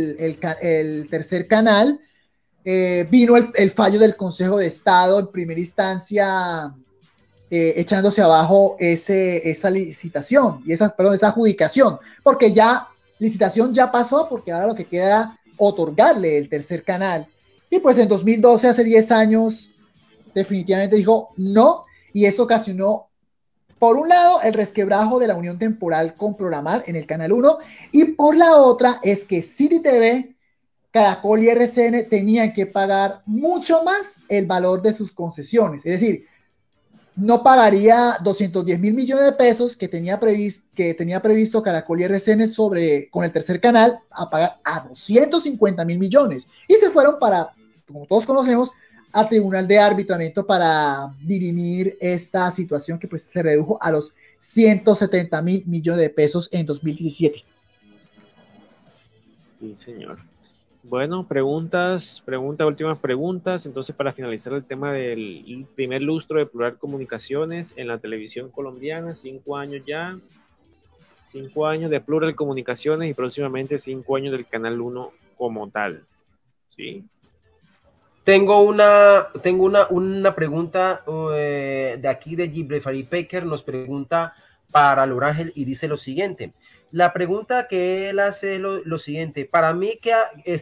el tercer canal, vino el fallo del Consejo de Estado en primera instancia echándose abajo esa licitación y esa adjudicación, porque ya licitación ya pasó, porque ahora lo que queda otorgarle el tercer canal. Y pues en 2012, hace 10 años, definitivamente dijo no, y eso ocasionó, por un lado, el resquebrajo de la unión temporal con Programar en el Canal 1, y por la otra es que City TV, Caracol y RCN tenían que pagar mucho más el valor de sus concesiones. Es decir, no pagaría 210 mil millones de pesos que tenía previsto Caracol y RCN con el tercer canal a pagar a 250 mil millones. Y se fueron como todos conocemos, al Tribunal de Arbitramiento para dirimir esta situación que pues se redujo a los 170 mil millones de pesos en 2017. Sí, señor. Bueno, últimas preguntas. Entonces, para finalizar el tema del primer lustro de Plural Comunicaciones en la televisión colombiana, 5 años ya, 5 años de Plural Comunicaciones y próximamente 5 años del Canal 1 como tal. ¿Sí? Tengo una pregunta de aquí de Gibraltar Pecker, nos pregunta para Lorángel y dice lo siguiente. La pregunta que él hace es lo siguiente. Para mí, ¿qué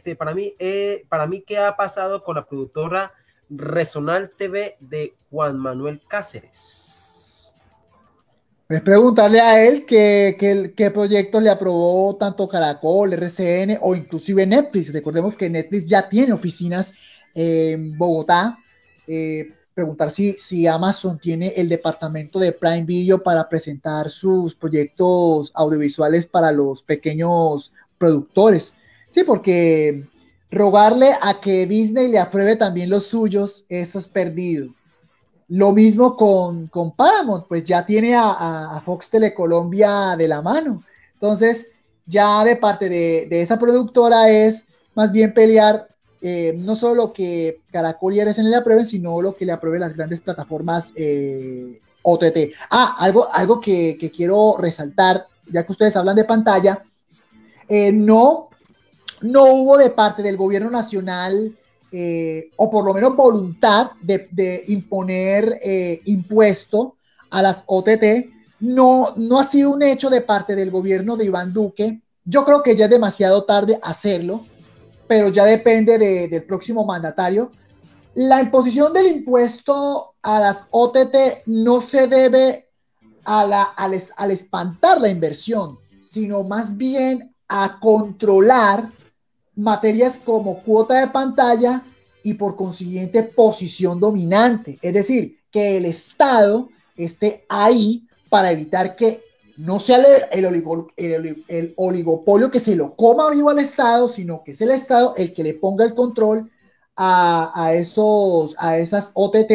ha pasado con la productora Resonal TV de Juan Manuel Cáceres? Es preguntarle a él qué proyecto le aprobó tanto Caracol, RCN o inclusive Netflix. Recordemos que Netflix ya tiene oficinas en Bogotá. Preguntar si Amazon tiene el departamento de Prime Video para presentar sus proyectos audiovisuales para los pequeños productores. Sí, porque rogarle a que Disney le apruebe también los suyos, eso es perdido. Lo mismo con Paramount, pues ya tiene a Fox Telecolombia de la mano. Entonces, ya de parte de esa productora es más bien pelear no solo lo que Caracol y RCN le aprueben, sino lo que le aprueben las grandes plataformas OTT. Algo que quiero resaltar, ya que ustedes hablan de pantalla, no hubo de parte del gobierno nacional, o por lo menos voluntad de imponer impuesto a las OTT. No ha sido un hecho de parte del gobierno de Iván Duque. Yo creo que ya es demasiado tarde hacerlo, pero ya depende del próximo mandatario. La imposición del impuesto a las OTT no se debe al espantar la inversión, sino más bien a controlar materias como cuota de pantalla y por consiguiente posición dominante. Es decir, que el Estado esté ahí para evitar que no sea el oligopolio que se lo coma vivo al Estado, sino que es el Estado el que le ponga el control a esas OTT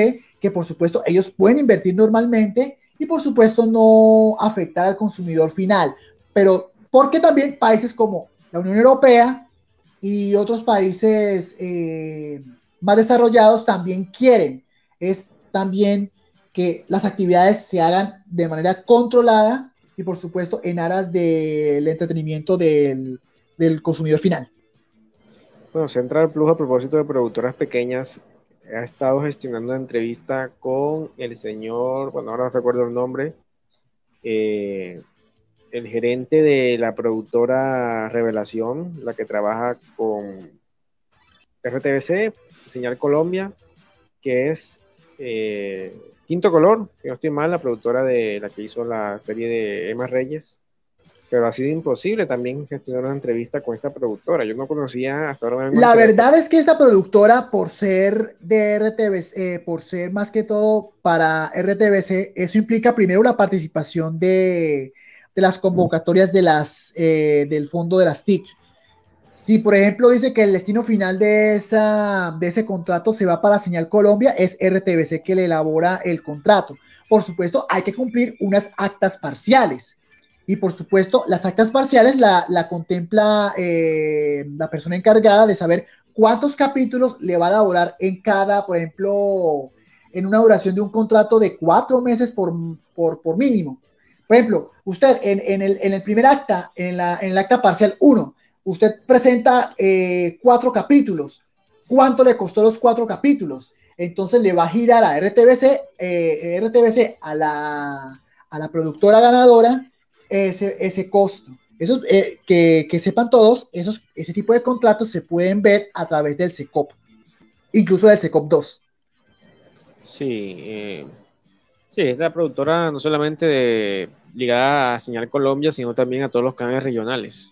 que por supuesto ellos pueden invertir normalmente y por supuesto no afectar al consumidor final, pero porque también países como la Unión Europea y otros países más desarrollados también quieren, es también que las actividades se hagan de manera controlada y por supuesto en aras del entretenimiento del consumidor final. Bueno, Central Plus, a propósito de productoras pequeñas, ha estado gestionando una entrevista con el señor, bueno, ahora no recuerdo el nombre, el gerente de la productora Revelación, la que trabaja con RTBC, Señal Colombia, que es Quinto Color, que no estoy mal, la productora de la que hizo la serie de Emma Reyes, pero ha sido imposible también gestionar una entrevista con esta productora. Yo no conocía hasta ahora. La verdad es que esta productora, por ser de RTBC, por ser más que todo para RTBC, eso implica primero la participación de las convocatorias de del fondo de las TIC. Si, por ejemplo, dice que el destino final de ese contrato se va para Señal Colombia, es RTBC que le elabora el contrato. Por supuesto, hay que cumplir unas actas parciales. Y por supuesto, las actas parciales la contempla la persona encargada de saber cuántos capítulos le va a elaborar en cada, por ejemplo, en una duración de un contrato de 4 meses por mínimo. Por ejemplo, usted en el primer acta, en el acta parcial 1, usted presenta 4 capítulos. ¿Cuánto le costó los 4 capítulos? Entonces le va a girar a RTBC a la productora ganadora ese costo. Eso, que sepan todos, ese tipo de contratos se pueden ver a través del SECOP, incluso del SECOP 2. Sí, sí, es la productora no solamente ligada a Señal Colombia, sino también a todos los canales regionales.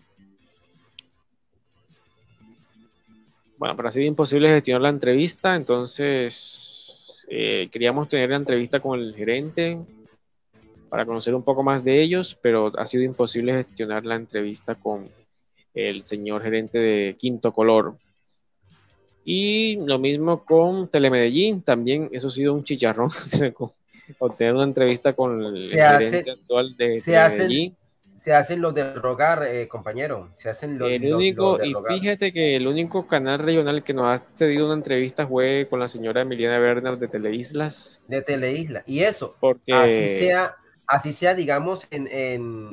Bueno, pero ha sido imposible gestionar la entrevista, entonces queríamos tener la entrevista con el gerente para conocer un poco más de ellos, pero ha sido imposible gestionar la entrevista con el señor gerente de Quinto Color. Y lo mismo con Telemedellín, también eso ha sido un chicharrón, obtener una entrevista con el gerente actual de Telemedellín. Se hacen los de rogar, compañero, se hacen los de rogar. Y fíjate que el único canal regional que nos ha cedido una entrevista fue con la señora Emiliana Bernard de Teleislas. De Teleislas, y eso, porque así sea, digamos, en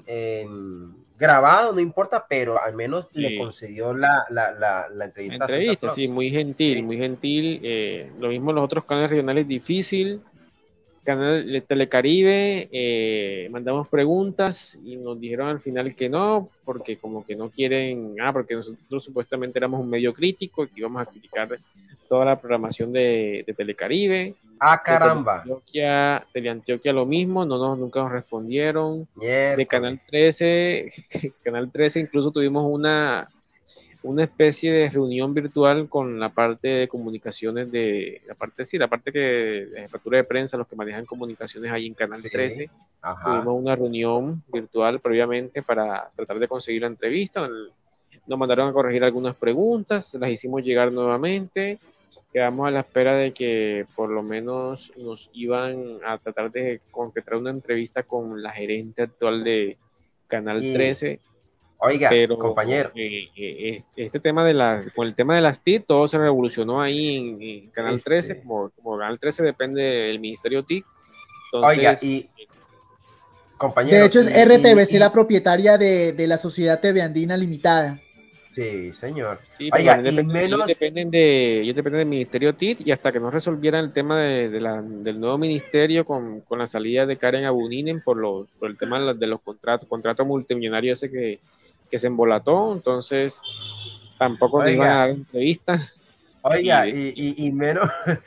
grabado, no importa, pero al menos sí le concedió la entrevista. La entrevista, sí, muy gentil, sí. Muy gentil. Lo mismo en los otros canales regionales, difícil. Canal de Telecaribe, mandamos preguntas y nos dijeron al final que no, porque como que no quieren, porque nosotros supuestamente éramos un medio crítico y que íbamos a criticar toda la programación de Telecaribe. Caramba. Teleantioquia lo mismo, nunca nos respondieron. De Canal 13, Canal 13 incluso tuvimos una especie de reunión virtual con la parte de comunicaciones la parte que de jefatura de prensa, los que manejan comunicaciones ahí en Canal 13. Ajá. Tuvimos una reunión virtual previamente para tratar de conseguir la entrevista. Nos mandaron a corregir algunas preguntas, las hicimos llegar nuevamente. Quedamos a la espera de que por lo menos nos iban a tratar de concretar una entrevista con la gerente actual de Canal 13. Oiga, pero, compañero. Este tema con el tema de las TIC, todo se revolucionó ahí en Canal 13, como Canal 13 depende del Ministerio TIC. Entonces, compañero. De hecho, es RTBC la propietaria de la Sociedad TV Andina Limitada. Sí, señor. Sí, oiga, ellos dependen del Ministerio TIC, y hasta que no resolvieran el tema del nuevo ministerio con la salida de Karen Abuninen por el tema de los contratos multimillonarios ese que se embolató, entonces tampoco le iban a dar entrevista. Oiga, y menos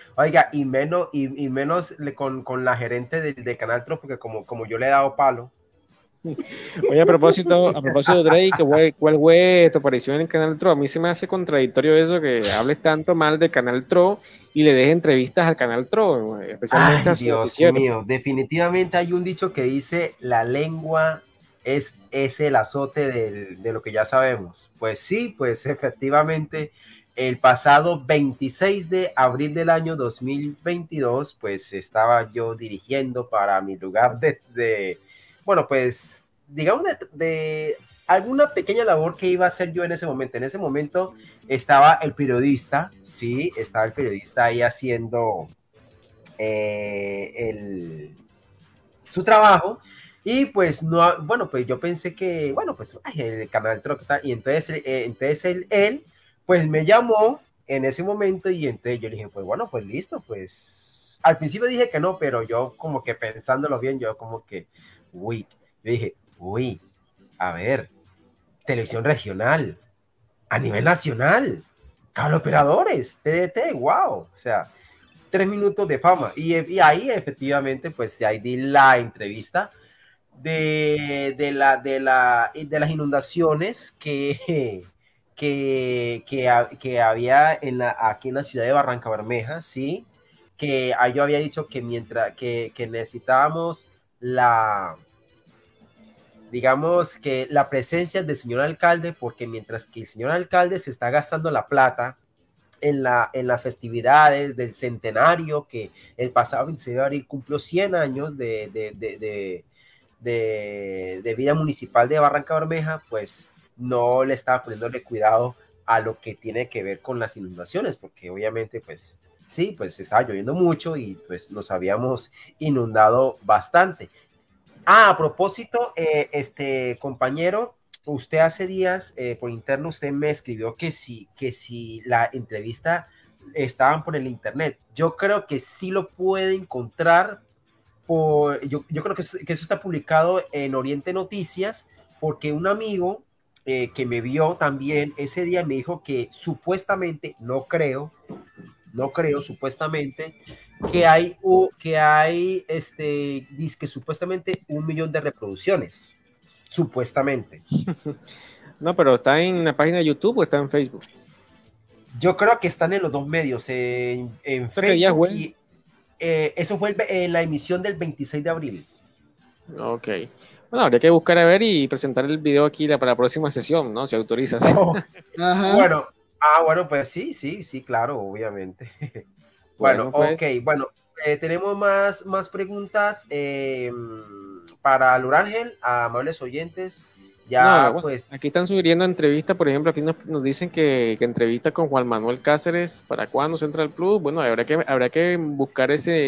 con la gerente de Canal 3, porque como yo le he dado palo. Oye, a propósito de Drake, ¿cuál fue tu aparición en Canal Tro? A mí se me hace contradictorio eso, que hables tanto mal de Canal Tro y le des entrevistas al Canal Tro, especialmente a su Dios mío, definitivamente hay un dicho que dice: la lengua es el azote de lo que ya sabemos. Pues sí, pues efectivamente el pasado 26 de abril del año 2022, pues estaba yo dirigiendo para mi lugar bueno, pues digamos de alguna pequeña labor que iba a hacer yo en ese momento. En ese momento estaba el periodista, sí, estaba el periodista ahí haciendo su trabajo. Y pues no, bueno, pues yo pensé que, bueno, pues ay, el canal Troca, y entonces, él pues me llamó en ese momento y entonces yo le dije, pues bueno, pues listo, pues al principio dije que no, pero yo como que pensándolo bien, yo como que, uy, yo dije, uy, a ver, televisión regional, a nivel nacional, cable operadores, TDT, wow, o sea, 3 minutos de fama. Y ahí efectivamente, pues ahí di la entrevista de las inundaciones que había aquí en la ciudad de Barranca Bermeja, sí, que yo había dicho que mientras que necesitábamos digamos que la presencia del señor alcalde, porque mientras que el señor alcalde se está gastando la plata en las festividades del centenario, que el pasado 26 de abril cumplió 100 años de vida municipal de Barranca Bermeja, pues no le estaba poniéndole cuidado a lo que tiene que ver con las inundaciones, porque obviamente pues sí, pues estaba lloviendo mucho y pues nos habíamos inundado bastante. A propósito, compañero, usted hace días por interno usted me escribió que si la entrevista estaban por el internet. Yo creo que sí lo puede encontrar yo creo que eso está publicado en Oriente Noticias, porque un amigo que me vio también ese día me dijo que supuestamente, no creo, supuestamente, dice que supuestamente 1 millón de reproducciones, supuestamente. No, pero ¿está en la página de YouTube o está en Facebook? Yo creo que están en los dos medios, en Facebook y eso fue en la emisión del 26 de abril. Ok. Bueno, habría que buscar a ver y presentar el video aquí para la próxima sesión, ¿no? Si autorizas. Oh, bueno, pues sí, claro, obviamente. Bueno, pues. ok, bueno, tenemos más preguntas para Lurángel, a amables oyentes. Ya, bueno, pues. aquí están sugiriendo entrevistas, por ejemplo, aquí nos dicen que entrevista con Juan Manuel Cáceres, ¿para cuándo Central Plus? Bueno, habrá que buscar ese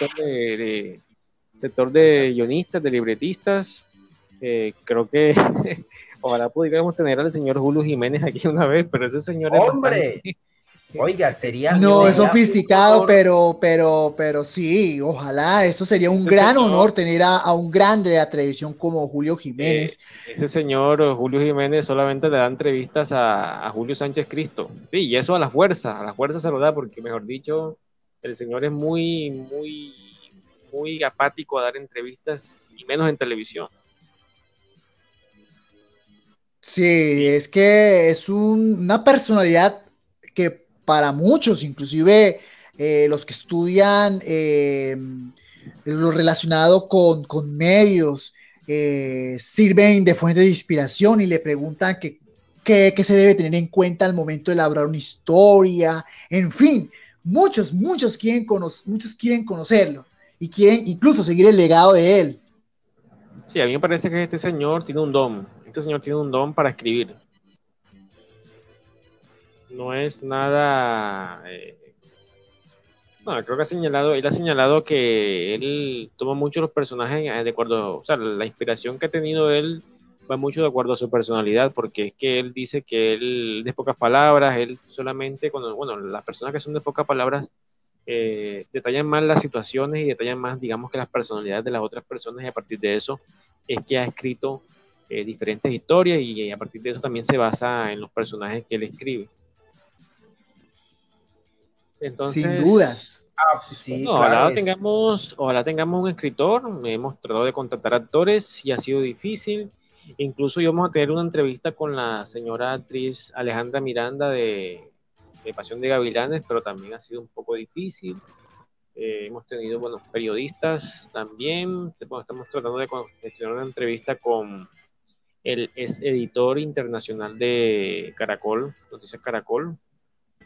sector de guionistas, de libretistas. Creo que ojalá pudiéramos tener al señor Julio Jiménez aquí una vez, pero ese señor es ¡hombre! Oiga, sería... No, es sofisticado, pero sí, ojalá, eso sería un gran honor tener a un grande de la televisión como Julio Jiménez. Ese señor Julio Jiménez solamente le da entrevistas a Julio Sánchez Cristo. Sí, y eso a la fuerza se lo da, porque mejor dicho, el señor es muy apático a dar entrevistas, y menos en televisión. Sí, es que es una personalidad que para muchos, inclusive los que estudian lo relacionado con medios, sirven de fuente de inspiración y le preguntan qué se debe tener en cuenta al momento de elaborar una historia. En fin, muchos quieren conocerlo y quieren incluso seguir el legado de él. Sí, a mí me parece que este señor tiene un don. Este señor tiene un don para escribir. No es nada... no, creo que él ha señalado que él toma mucho los personajes de acuerdo, o sea, la inspiración que ha tenido él va mucho de acuerdo a su personalidad, porque es que él dice que él de pocas palabras, él solamente, las personas que son de pocas palabras detallan más las situaciones y detallan más, digamos, que las personalidades de las otras personas, y a partir de eso es que ha escrito diferentes historias, y a partir de eso también se basa en los personajes que él escribe. Entonces, sin dudas. Sí, ojalá claro, tengamos un escritor. Hemos tratado de contactar actores y ha sido difícil. Incluso íbamos a tener una entrevista con la señora actriz Alejandra Miranda de Pasión de Gavilanes, pero también ha sido un poco difícil. Hemos tenido, periodistas también. Estamos tratando de gestionar una entrevista con el ex editor internacional de Caracol, Noticias Caracol,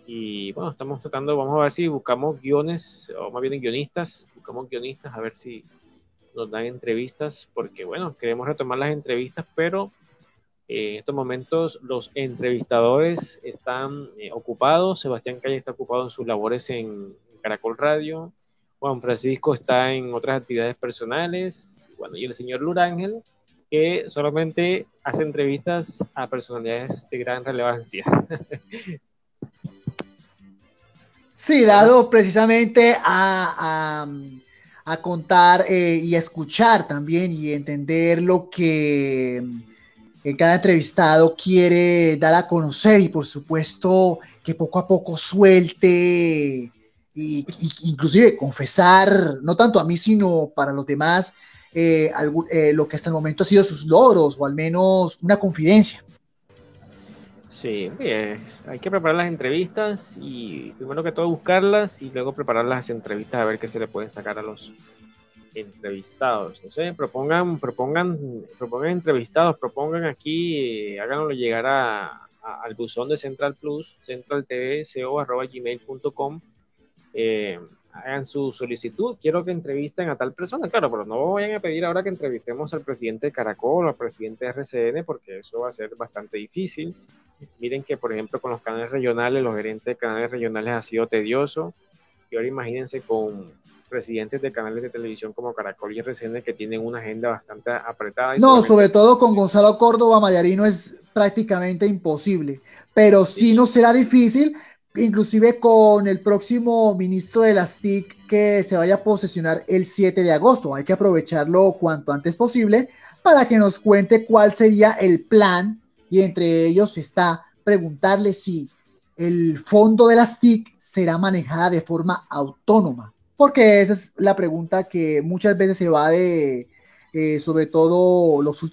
Y bueno, estamos tratando, vamos a ver si buscamos guiones, o más bien guionistas, buscamos guionistas a ver si nos dan entrevistas, porque bueno, queremos retomar las entrevistas, pero en estos momentos los entrevistadores están ocupados. Sebastián Calle está ocupado en sus labores en Caracol Radio. Juan Francisco está en otras actividades personales. Bueno, y el señor Lurángel, que solamente hace entrevistas a personalidades de gran relevancia. Sí, dado precisamente a contar y a escuchar también y entender lo que cada entrevistado quiere dar a conocer, y por supuesto que poco a poco suelte y inclusive confesar, no tanto a mí sino para los demás, lo que hasta el momento ha sido sus logros, o al menos una confidencia. Sí, hay que preparar las entrevistas y primero que todo buscarlas y luego preparar las entrevistas a ver qué se le pueden sacar a los entrevistados. No sé, propongan entrevistados, propongan aquí, háganlo llegar al buzón de Central Plus, centraltvco@gmail.com. Hagan su solicitud, quiero que entrevisten a tal persona, claro, pero no vayan a pedir ahora que entrevistemos al presidente de Caracol o al presidente de RCN, porque eso va a ser bastante difícil. Miren que, por ejemplo, con los canales regionales, los gerentes de canales regionales ha sido tedioso, y ahora imagínense con presidentes de canales de televisión como Caracol y RCN que tienen una agenda bastante apretada. No, sobre todo con Gonzalo Córdoba Mayarino es prácticamente imposible, pero sí nos será difícil, inclusive con el próximo ministro de las TIC que se vaya a posesionar el 7 de agosto. Hay que aprovecharlo cuanto antes posible para que nos cuente cuál sería el plan, y entre ellos está preguntarle si el fondo de las TIC será manejada de forma autónoma, porque esa es la pregunta que muchas veces se va de, sobre todo las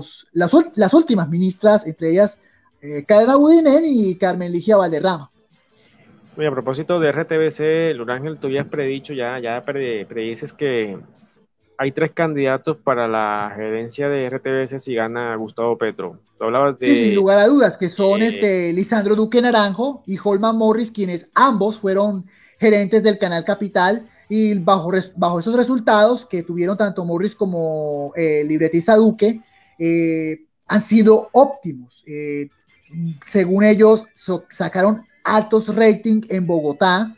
últimas ministras, entre ellas Cadena Budinen y Carmen Ligia Valderrama. Oye, a propósito de RTBC, Lurángel, tú ya has predicho, predices que hay 3 candidatos para la gerencia de RTBC si gana Gustavo Petro. Tú hablabas de... Sí, sin lugar a dudas, que son Lisandro Duque Naranjo y Holman Morris, quienes ambos fueron gerentes del Canal Capital, y bajo esos resultados que tuvieron tanto Morris como libretista Duque, han sido óptimos. Según ellos, sacaron altos ratings en Bogotá,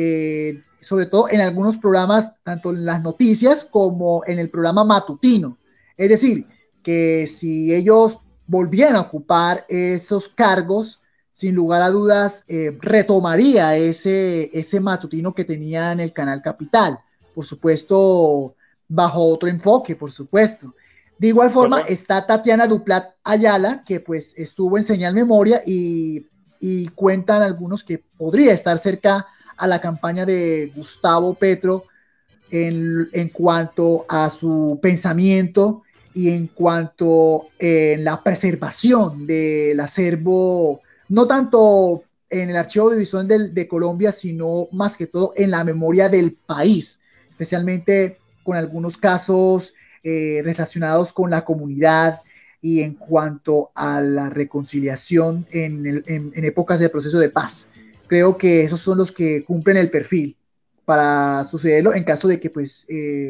sobre todo en algunos programas, tanto en las noticias como en el programa matutino. Es decir, que si ellos volvieran a ocupar esos cargos, sin lugar a dudas, retomaría ese matutino que tenía en el Canal Capital. Por supuesto, bajo otro enfoque, por supuesto. De igual forma, está Tatiana Duplat Ayala, que pues estuvo en Señal Memoria, y cuentan algunos que podría estar cerca a la campaña de Gustavo Petro en cuanto a su pensamiento y en cuanto a la preservación del acervo, no tanto en el archivo audiovisual de Colombia, sino más que todo en la memoria del país, especialmente con algunos casos relacionados con la comunidad y en cuanto a la reconciliación en épocas de proceso de paz. Creo que esos son los que cumplen el perfil para sucederlo en caso de que pues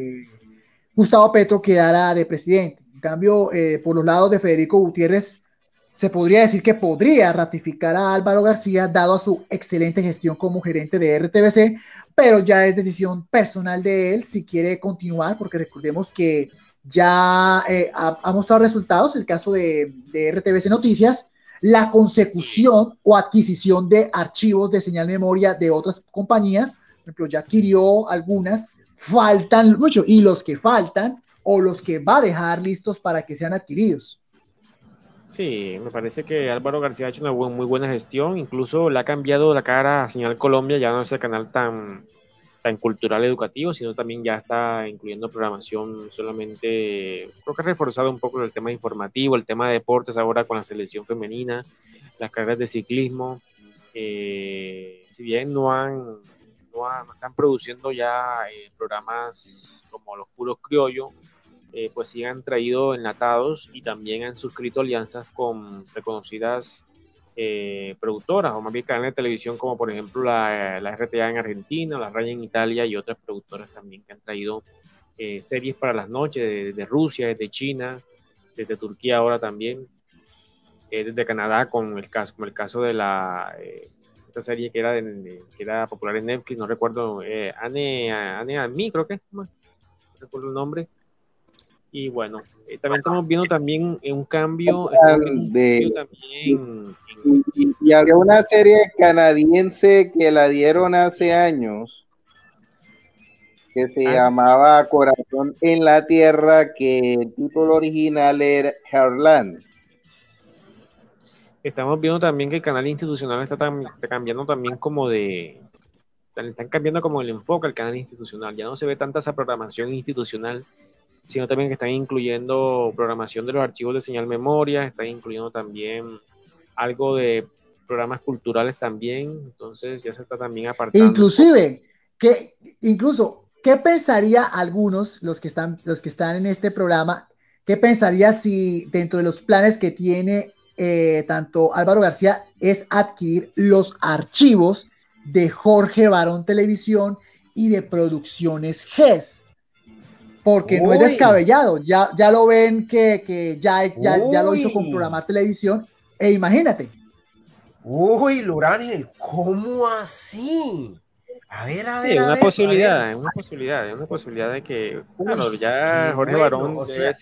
Gustavo Petro quedara de presidente. En cambio, por los lados de Federico Gutiérrez, se podría decir que podría ratificar a Álvaro García, dado a su excelente gestión como gerente de RTBC, pero ya es decisión personal de él si quiere continuar, porque recordemos que ya ha mostrado resultados el caso de RTBC Noticias, la consecución o adquisición de archivos de Señal Memoria de otras compañías. Por ejemplo, ya adquirió algunas, faltan mucho, y los que faltan o los que va a dejar listos para que sean adquiridos. Sí, me parece que Álvaro García ha hecho una muy buena gestión, incluso le ha cambiado la cara a Señal Colombia, ya no es el canal tan cultural educativo, sino también ya está incluyendo programación solamente, creo que ha reforzado un poco el tema informativo, el tema de deportes ahora con la selección femenina, las carreras de ciclismo. Si bien no están produciendo ya programas como los puros criollos, pues sí han traído enlatados y también han suscrito alianzas con reconocidas productoras, o más bien canales de televisión, como por ejemplo la RTA en Argentina, la RAI en Italia, y otras productoras también que han traído series para las noches de Rusia, desde China, desde Turquía ahora también, desde Canadá, como el caso de esta serie que era popular en Netflix, no recuerdo, Anne and Me, creo que no recuerdo el nombre. Y bueno, también estamos viendo también un cambio también. Y había una serie canadiense que la dieron hace años, que se llamaba Corazón en la Tierra, que el título original era Heartland. Estamos viendo también que el canal institucional está cambiando también están cambiando como el enfoque al canal institucional. Ya no se ve tanta esa programación institucional, sino también que están incluyendo programación de los archivos de señal memoria, están incluyendo también algo de programas culturales también, entonces ya se está también apartando. Inclusive, ¿qué pensaría algunos, los que están en este programa, qué pensaría si dentro de los planes que tiene tanto Álvaro García es adquirir los archivos de Jorge Barón Televisión y de Producciones GES? Porque no es descabellado, ya lo ven que ya lo hizo con Programar Televisión, e imagínate. Uy, Lurángel, ¿cómo así? A ver. Sí, es una posibilidad de que, claro, ya Jorge Barón debe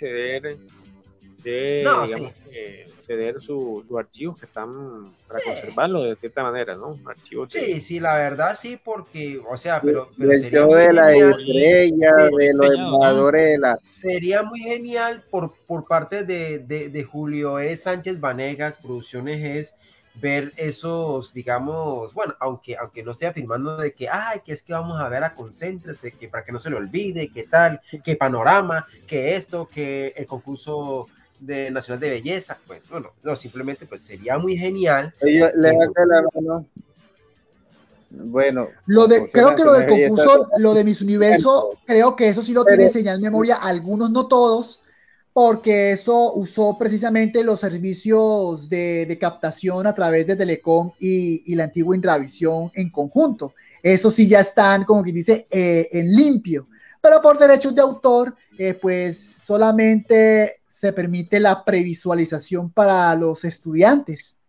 ceder sus archivos que están para conservarlo de cierta manera, ¿no? Archivos sí, la verdad sí, porque, o sea, pero sería de la estrella, de los embajadores, sería muy genial por parte de Julio Sánchez Vanegas, Producciones GES, ver esos, digamos, bueno, aunque no esté afirmando de que es que vamos a ver a Concéntrese, que para que no se le olvide, que tal, que Panorama, que esto, que el concurso de Nacional de Belleza, pues bueno, no, simplemente pues sería muy genial. Ellos le dan la mano. Bueno, creo que lo del concurso, lo de Miss Universo, creo que eso sí lo tiene señal memoria, algunos, no todos, porque eso usó precisamente los servicios de captación a través de Telecom y la antigua Indravisión en conjunto. Eso sí ya están, como quien dice, en limpio. Pero por derechos de autor, pues solamente se permite la previsualización para los estudiantes.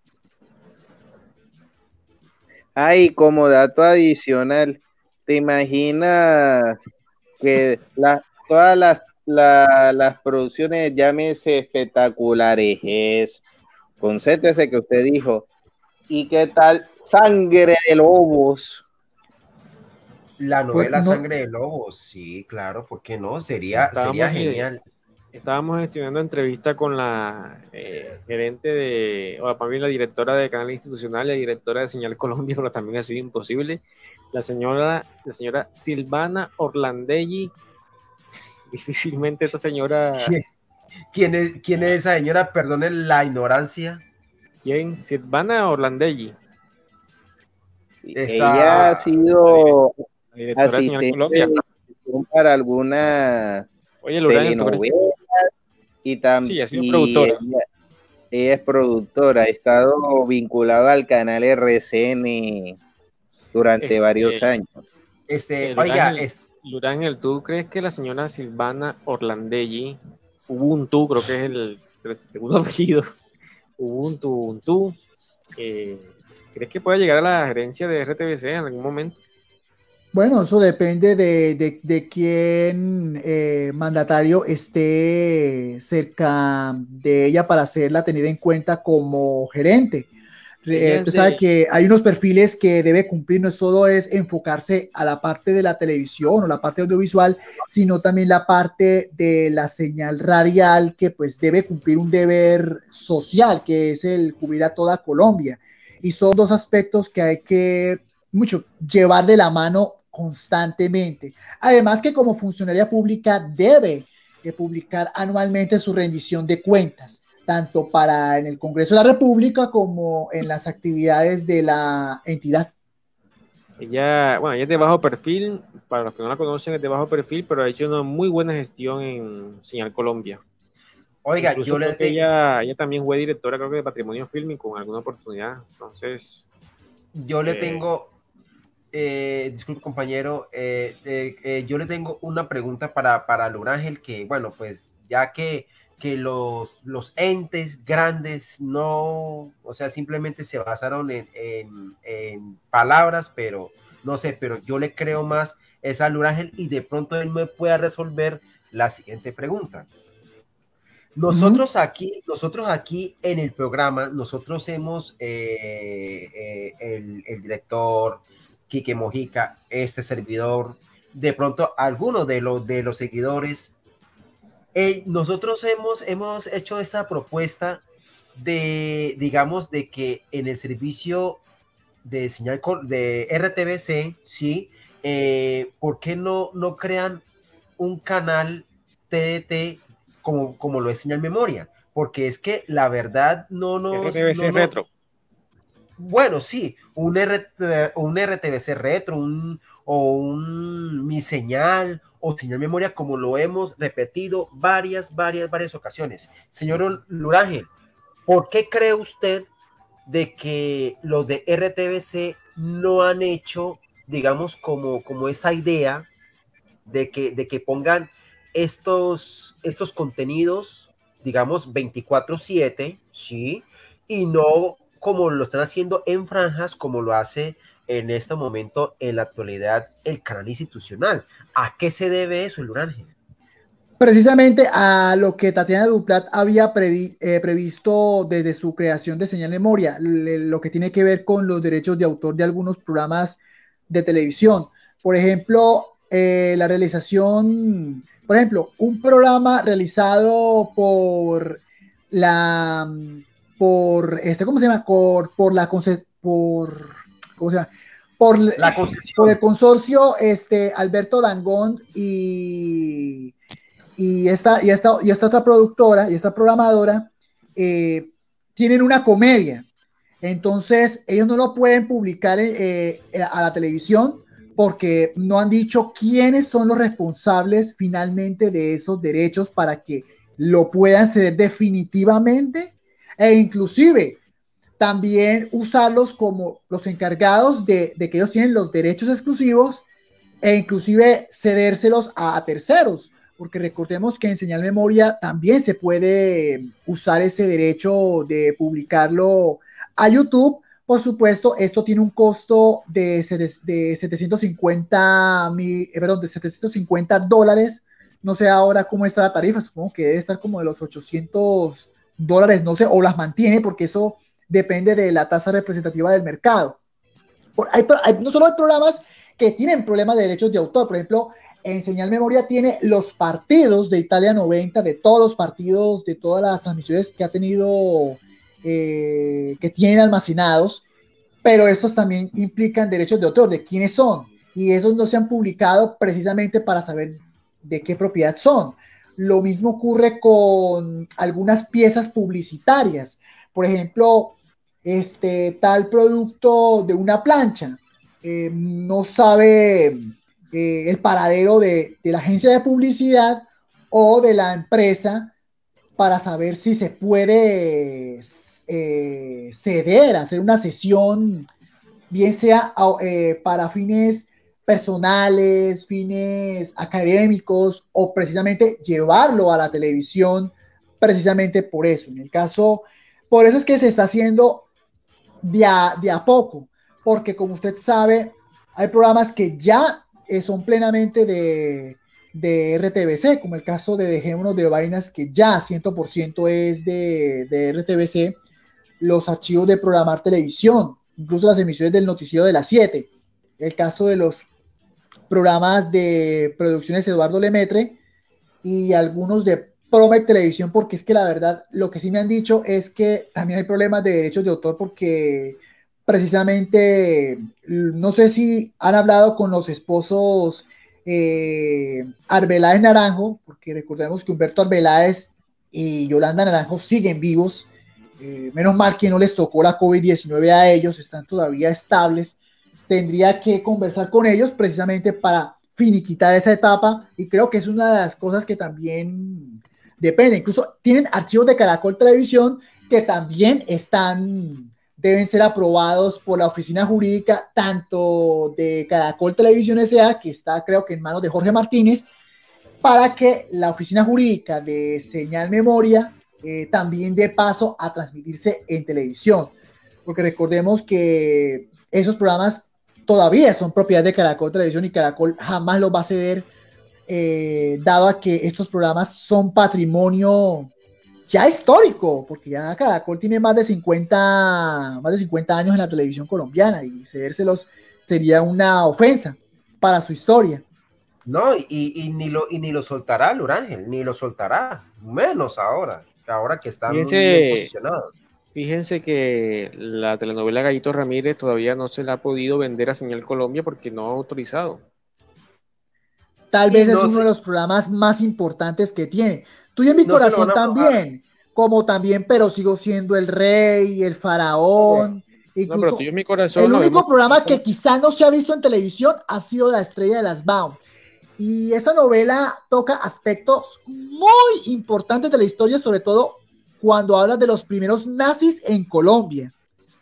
Como dato adicional, ¿te imaginas que todas las producciones, llámese espectaculares, concéntrese que usted dijo, y qué tal Sangre de Lobos? La novela Sangre de Lobos, sí, claro, ¿por qué no? Sería genial. Estábamos gestionando entrevista con la gerente o también la directora de Canal Institucional y la directora de Señal Colombia, pero también ha sido imposible. La señora Silvana Orlandelli. Difícilmente esta señora. ¿Quién es esa señora? Perdone la ignorancia. ¿Quién? Silvana Orlandelli. Ella ha sido asistente para algunas telenovelas y también. Sí, ha sido productora. Ella es productora, ha estado vinculada al canal RCN durante varios años. Lurángel, ¿tú crees que la señora Silvana Orlandelli, Ubuntu, creo que es el segundo apellido, Ubuntu, crees que pueda llegar a la gerencia de RTBC en algún momento? Bueno, eso depende de quién mandatario esté cerca de ella para hacerla tenida en cuenta como gerente. Usted sabe que hay unos perfiles que debe cumplir, no solo es enfocarse a la parte de la televisión o la parte audiovisual, sino también la parte de la señal radial, que pues debe cumplir un deber social, que es el cubrir a toda Colombia. Y son dos aspectos que hay que llevar de la mano constantemente. Además que como funcionaria pública debe publicar anualmente su rendición de cuentas, tanto en el Congreso de la República como en las actividades de la entidad. Ella es de bajo perfil, para los que no la conocen es de bajo perfil, pero ha hecho una muy buena gestión en Señal Colombia. Oiga, Incluso yo creo le que ella también fue directora, creo que de Patrimonio Fílmico en alguna oportunidad. Entonces, tengo, disculpe compañero, yo le tengo una pregunta para Lur Ángel, que bueno, pues ya que los entes grandes no, o sea, simplemente se basaron en palabras, pero no sé, pero yo le creo más es a Lur Ángel y de pronto él me pueda resolver la siguiente pregunta. Nosotros aquí en el programa, nosotros hemos, el director, Quique Mojica, este servidor, de pronto algunos de los seguidores, nosotros hemos hecho esta propuesta de, digamos, de que en el servicio de señal de RTBC, sí, ¿por qué no crean un canal TDT como lo es Señal Memoria? Porque es que la verdad RTBC Retro. Bueno, sí, un RTBC Retro, un Mi Señal o Señal Memoria, como lo hemos repetido varias ocasiones. Señor Lur Ángel, ¿por qué cree usted de que los de RTBC no han hecho, digamos, como esa idea de que pongan estos contenidos, digamos, 24/7, ¿sí? Y no como lo están haciendo en franjas, como lo hace en este momento, en la actualidad, el canal institucional. ¿A qué se debe eso, Lur Ángel? Precisamente a lo que Tatiana Duplat había previsto desde su creación de Señal Memoria, lo que tiene que ver con los derechos de autor de algunos programas de televisión. Por ejemplo, la realización, por ejemplo, un programa realizado por la, ¿cómo se llama? Por el consorcio Alberto Dangond y esta otra productora y esta programadora tienen una comedia. Entonces ellos no lo pueden publicar a la televisión porque no han dicho quiénes son los responsables finalmente de esos derechos para que lo puedan ceder definitivamente, e inclusive también usarlos como los encargados de que ellos tienen los derechos exclusivos, e inclusive cedérselos a terceros, porque recordemos que en Señal Memoria también se puede usar ese derecho de publicarlo a YouTube. Por supuesto, esto tiene un costo de $750. No sé ahora cómo está la tarifa, supongo que debe estar como de los $800, no sé, o las mantiene, porque eso depende de la tasa representativa del mercado. No solo hay programas que tienen problemas de derechos de autor, por ejemplo, en Señal Memoria tiene los partidos de Italia 90, de todos los partidos, de todas las transmisiones que ha tenido, que tienen almacenados, pero estos también implican derechos de autor, de quiénes son, y esos no se han publicado precisamente para saber de qué propiedad son. Lo mismo ocurre con algunas piezas publicitarias. Por ejemplo, tal producto de una plancha, no sabe el paradero de la agencia de publicidad o de la empresa para saber si se puede ceder, hacer una sesión, bien sea para fines personales, fines académicos, o precisamente llevarlo a la televisión, precisamente por eso. Por eso es que se está haciendo de a poco, porque como usted sabe, hay programas que ya son plenamente de RTBC, como el caso de Dejémonos de Vainas, que ya 100% es de RTBC, los archivos de programar televisión, incluso las emisiones del noticiero de las 7, el caso de los programas de Producciones Eduardo Lemaitre y algunos de Promec Televisión, porque es que la verdad, lo que sí me han dicho es que también hay problemas de derechos de autor, porque precisamente, no sé si han hablado con los esposos Arbeláez Naranjo, porque recordemos que Humberto Arbeláez y Yolanda Naranjo siguen vivos, menos mal que no les tocó la COVID-19 a ellos, están todavía estables. Tendría que conversar con ellos precisamente para finiquitar esa etapa, y creo que es una de las cosas que también depende, incluso tienen archivos de Caracol Televisión que también deben ser aprobados por la oficina jurídica, tanto de Caracol Televisión S.A., que está creo que en manos de Jorge Martínez, para que la oficina jurídica de Señal Memoria también dé paso a transmitirse en televisión, porque recordemos que esos programas todavía son propiedad de Caracol Televisión y Caracol jamás los va a ceder, dado a que estos programas son patrimonio ya histórico, porque ya Caracol tiene más de 50 años en la televisión colombiana y cedérselos sería una ofensa para su historia. No, y ni lo soltará, Lurángel, ni lo soltará, menos ahora que está muy bien posicionado. Fíjense que la telenovela Gallito Ramírez todavía no se la ha podido vender a Señal Colombia porque no ha autorizado. Tal vez es uno de los programas más importantes que tiene. Tuyo en mi corazón también, como también, pero sigo siendo el rey, el faraón. Incluso, no, pero Tuyo en mi corazón. El único programa que quizá no se ha visto en televisión ha sido La Estrella de las Baum. Y esa novela toca aspectos muy importantes de la historia, sobre todo cuando habla de los primeros nazis en Colombia.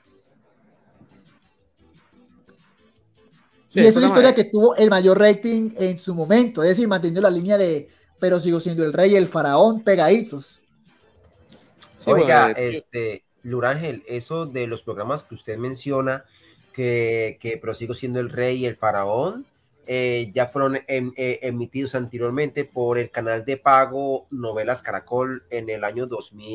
Sí, y es una historia que tuvo el mayor rating en su momento, es decir, manteniendo la línea de pero sigo siendo el rey y el faraón pegaditos. Sí, oiga, Lurángel, eso de los programas que usted menciona, que pero sigo siendo el rey y el faraón, ya fueron emitidos anteriormente por el canal de pago Novelas Caracol en el año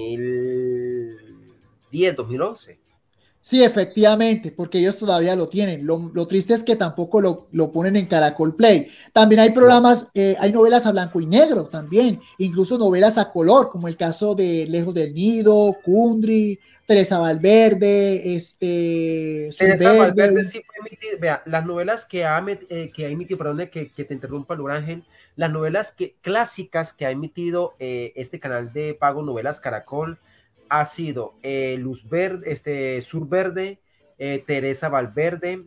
2010, 2011. Sí, efectivamente, porque ellos todavía lo tienen. Lo triste es que tampoco lo ponen en Caracol Play. También hay programas, hay novelas a blanco y negro también, incluso novelas a color, como el caso de Lejos del Nido, Kundry, Teresa Valverde, Teresa Valverde sí fue emitida. Vea, las novelas que ha emitido, perdón que te interrumpa, Lurángel, las novelas clásicas que ha emitido este canal de pago Novelas Caracol ha sido Luz Verde, Sur Verde, Teresa Valverde.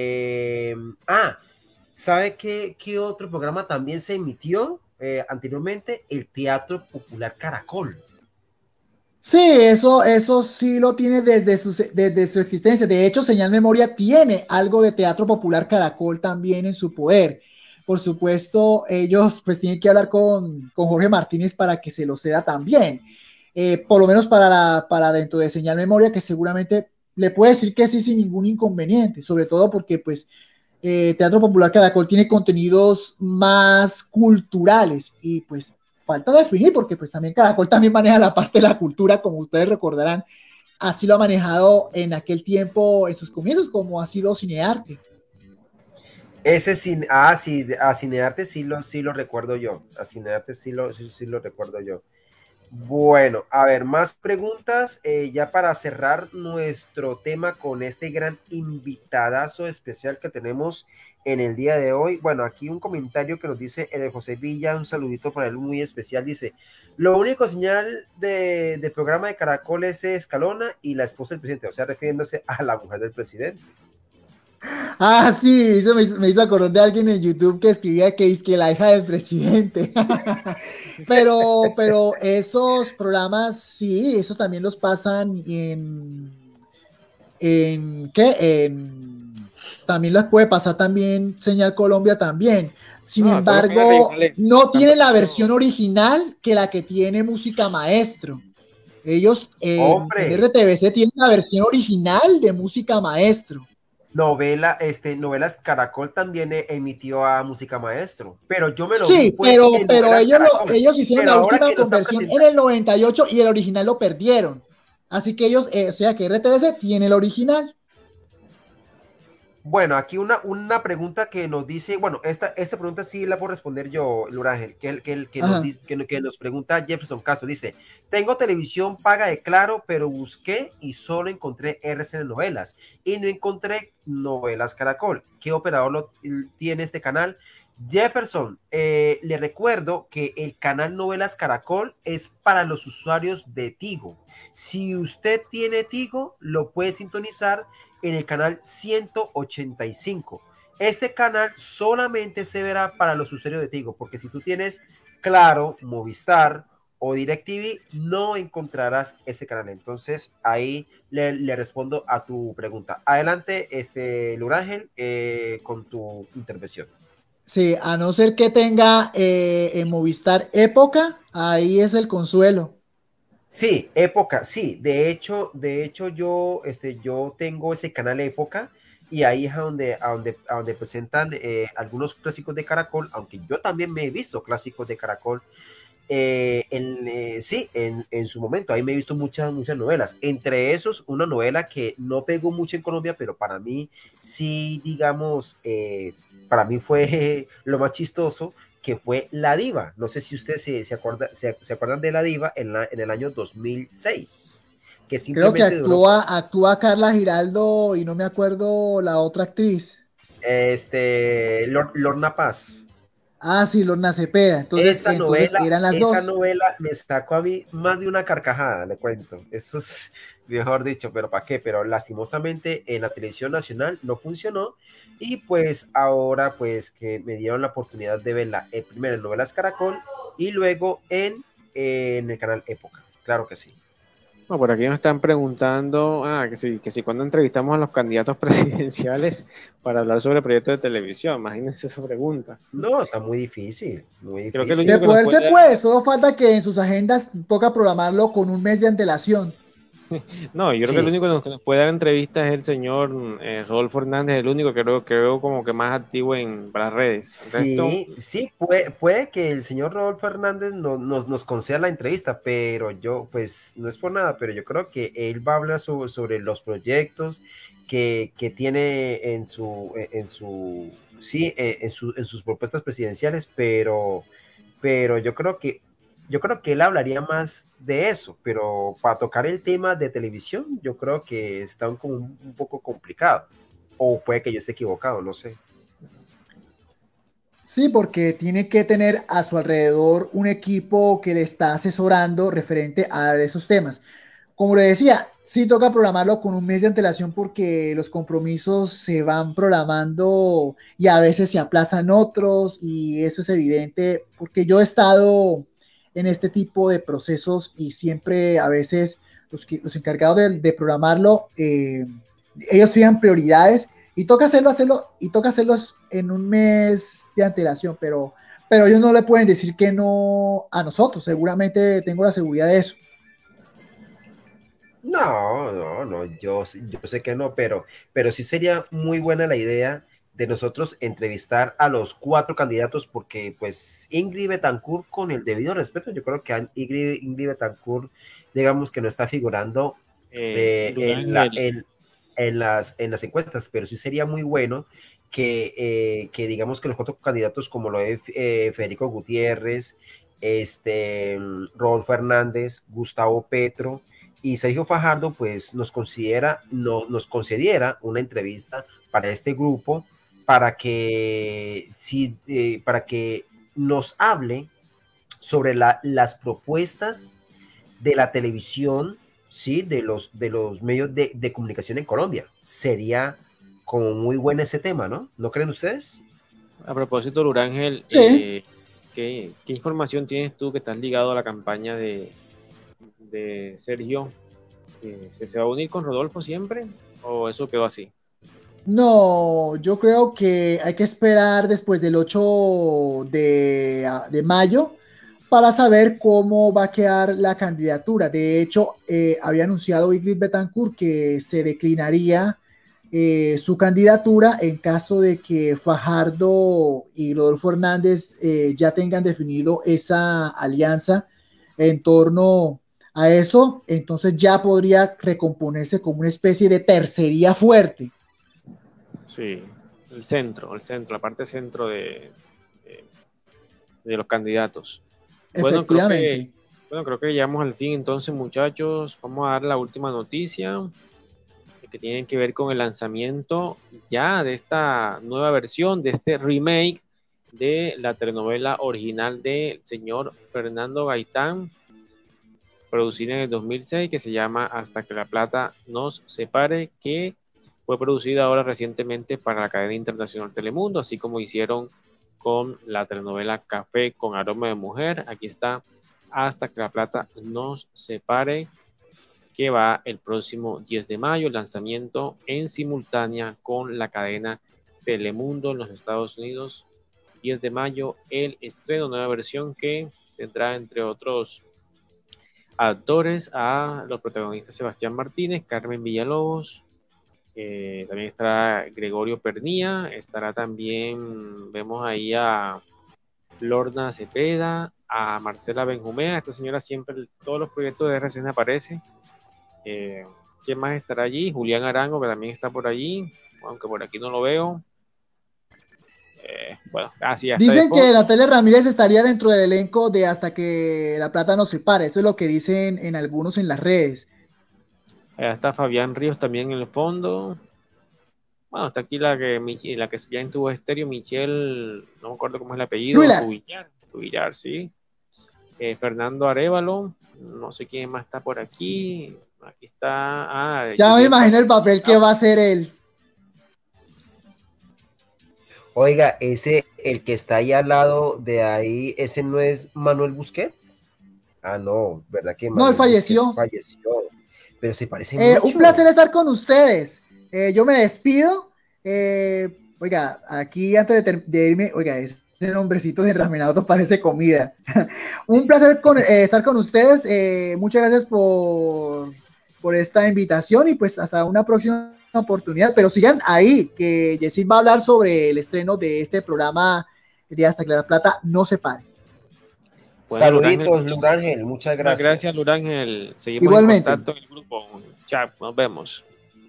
¿Sabe qué otro programa también se emitió anteriormente? El Teatro Popular Caracol. Sí, eso sí lo tiene desde su existencia. De hecho, Señal Memoria tiene algo de Teatro Popular Caracol también en su poder. Por supuesto, ellos pues tienen que hablar con Jorge Martínez para que se lo ceda también. Por lo menos para dentro de Señal Memoria, que seguramente le puede decir que sí sin ningún inconveniente, sobre todo porque pues Teatro Popular Caracol tiene contenidos más culturales y pues falta definir porque pues también Caracol también maneja la parte de la cultura, como ustedes recordarán, así lo ha manejado en aquel tiempo en sus comienzos, como ha sido Cinearte. A Cinearte sí lo recuerdo yo, a Cinearte sí lo recuerdo yo. Bueno, a ver, más preguntas ya para cerrar nuestro tema con este gran invitadazo especial que tenemos en el día de hoy. Bueno, aquí un comentario que nos dice José Villa, un saludito para él muy especial, dice: lo único señal de programa de Caracol es Escalona y la esposa del presidente, o sea, refiriéndose a la mujer del presidente. Ah, sí, eso me hizo acordar de alguien en YouTube que escribía que es que la hija del presidente. pero esos programas, sí, esos también los pasan también los puede pasar también Señal Colombia también. Sin embargo, no tienen la versión original que la que tiene Música Maestro. Ellos en RTBC tienen la versión original de Música Maestro. Novelas Caracol también emitió a Música Maestro, pero yo me lo vi, pues, pero ellos hicieron la última conversión en el 98 y el original lo perdieron. Así que ellos, o sea que RTBC tiene el original. Bueno, aquí una pregunta que nos dice, bueno, esta pregunta sí la puedo responder yo, Lurángel, que nos pregunta Jefferson Castro, dice: tengo televisión paga de Claro, pero busqué y solo encontré RCN Novelas y no encontré Novelas Caracol. ¿Qué operador tiene este canal? Jefferson, le recuerdo que el canal Novelas Caracol es para los usuarios de Tigo. Si usted tiene Tigo, lo puede sintonizar en el canal 185. Este canal solamente se verá para los usuarios de Tigo, porque si tú tienes Claro, Movistar o DirecTV, no encontrarás este canal. Entonces, ahí le respondo a tu pregunta. Adelante, Lurángel, con tu intervención. Sí, a no ser que tenga en Movistar Época, ahí es el consuelo. Sí, Época, sí. De hecho yo tengo ese canal Época y ahí es a donde presentan algunos clásicos de Caracol, aunque yo también me he visto clásicos de Caracol. Sí, en su momento, ahí me he visto muchas novelas. Entre esos, una novela que no pegó mucho en Colombia, pero para mí sí, digamos, para mí fue lo más chistoso, que fue La Diva. No sé si ustedes se acuerdan de La Diva en el año 2006, que Creo que simplemente duró actúa Carla Giraldo y no me acuerdo la otra actriz. Lorna Paz. Ah, sí, Lorna Cepeda. Entonces eran las Esa dos. novela me sacó a mí más de una carcajada, le cuento. Eso es mejor dicho, pero ¿para qué? Pero lastimosamente en la televisión nacional no funcionó y pues ahora pues que me dieron la oportunidad de verla primero en Novelas Caracol y luego en el canal Época. Claro que sí. No, por aquí nos están preguntando, que si cuando entrevistamos a los candidatos presidenciales para hablar sobre proyectos de televisión, imagínense esa pregunta. No, está muy difícil, muy Creo que lo difícil. único De que nos poder se puede puede, solo falta que en sus agendas toca programarlo con un mes de antelación. No, yo creo que el Sí. único que nos puede dar entrevistas es el señor Rodolfo Hernández, el único que creo como que más activo en las redes. El resto, Sí, puede que el señor Rodolfo Hernández nos conceda la entrevista, pero yo, pues, no es por nada, pero yo creo que él va a hablar sobre los proyectos que tiene en sus propuestas presidenciales, pero yo creo que él hablaría más de eso, pero para tocar el tema de televisión, yo creo que está como un poco complicado, o puede que yo esté equivocado, no sé. Sí, porque tiene que tener a su alrededor un equipo que le está asesorando referente a esos temas. Como le decía, sí toca programarlo con un mes de antelación porque los compromisos se van programando y a veces se aplazan otros y eso es evidente porque yo he estado en este tipo de procesos y siempre a veces los encargados de programarlo, ellos fijan prioridades y toca hacerlos en un mes de antelación, pero ellos no le pueden decir que no a nosotros, seguramente tengo la seguridad de eso. No, yo sé que no, pero sí sería muy buena la idea de nosotros entrevistar a los 4 candidatos, porque pues Ingrid Betancourt, con el debido respeto, yo creo que Ingrid Betancourt, digamos que no está figurando eh, en, la, Ángel, en las encuestas, pero sí sería muy bueno que digamos que los 4 candidatos como lo es Federico Gutiérrez, Rodolfo Hernández, Gustavo Petro y Sergio Fajardo, pues nos concediera una entrevista para este grupo para que nos hable sobre las propuestas de la televisión, ¿sí? de los medios de comunicación en Colombia. Sería como muy bueno ese tema, ¿no? ¿No creen ustedes? a propósito, Lurángel, Sí. ¿qué información tienes tú que estás ligado a la campaña de Sergio? ¿Se va a unir con Rodolfo siempre o eso quedó así? No, yo creo que hay que esperar después del 8 de mayo para saber cómo va a quedar la candidatura. De hecho, había anunciado Ingrid Betancourt que se declinaría su candidatura en caso de que Fajardo y Rodolfo Hernández ya tengan definido esa alianza en torno a eso, entonces ya podría recomponerse como una especie de tercería fuerte. Sí, la parte centro de los candidatos. Bueno, Efectivamente. creo que llegamos al fin entonces, muchachos. Vamos a dar la última noticia que tiene que ver con el lanzamiento ya de esta nueva versión, de este remake de la telenovela original del señor Fernando Gaitán, producida en el 2006, que se llama Hasta que la plata nos separe, que fue producida ahora recientemente para la cadena internacional Telemundo, así como hicieron con la telenovela Café con aroma de mujer. Aquí está Hasta que la Plata nos separe, que va el próximo 10 de mayo, el lanzamiento en simultánea con la cadena Telemundo en los Estados Unidos. 10 de mayo, el estreno, nueva versión que tendrá entre otros actores a los protagonistas Sebastián Martínez, Carmen Villalobos, también estará Gregorio Pernía, estará también, vemos ahí a Lorna Cepeda, a Marcela Benjumea. Esta señora siempre en todos los proyectos de RCN aparece. ¿Quién más estará allí? Julián Arango, que también está por allí, aunque por aquí no lo veo. Bueno, así ya dicen que Natalia Ramírez estaría dentro del elenco de Hasta que la Plata nos separe. Eso es lo que dicen en algunos en las redes. Allá está Fabián Ríos también en el fondo. Bueno, está aquí la que ya en tu estéreo, Michelle, no me acuerdo cómo es el apellido. Tubillar, sí. Fernando Arévalo, no sé quién más está por aquí. Aquí está. Ya me imagino el papel que va a hacer él. Oiga, el que está ahí al lado de ahí, ese no es Manuel Busquets. Ah, no, ¿verdad que Manuel no, él falleció? Pero se parece mucho. Un placer estar con ustedes. Yo me despido. Oiga, aquí antes de irme, oiga, ese nombrecito de Raminato parece comida. Un placer estar con ustedes. Muchas gracias por esta invitación y pues hasta una próxima oportunidad, pero sigan ahí, que Yesid va a hablar sobre el estreno de este programa de Hasta que la Plata no se pare. Bueno, saluditos, Lurángel, muchas gracias. Gracias, Lurángel. Seguimos igualmente en contacto en el grupo. Chao, nos vemos.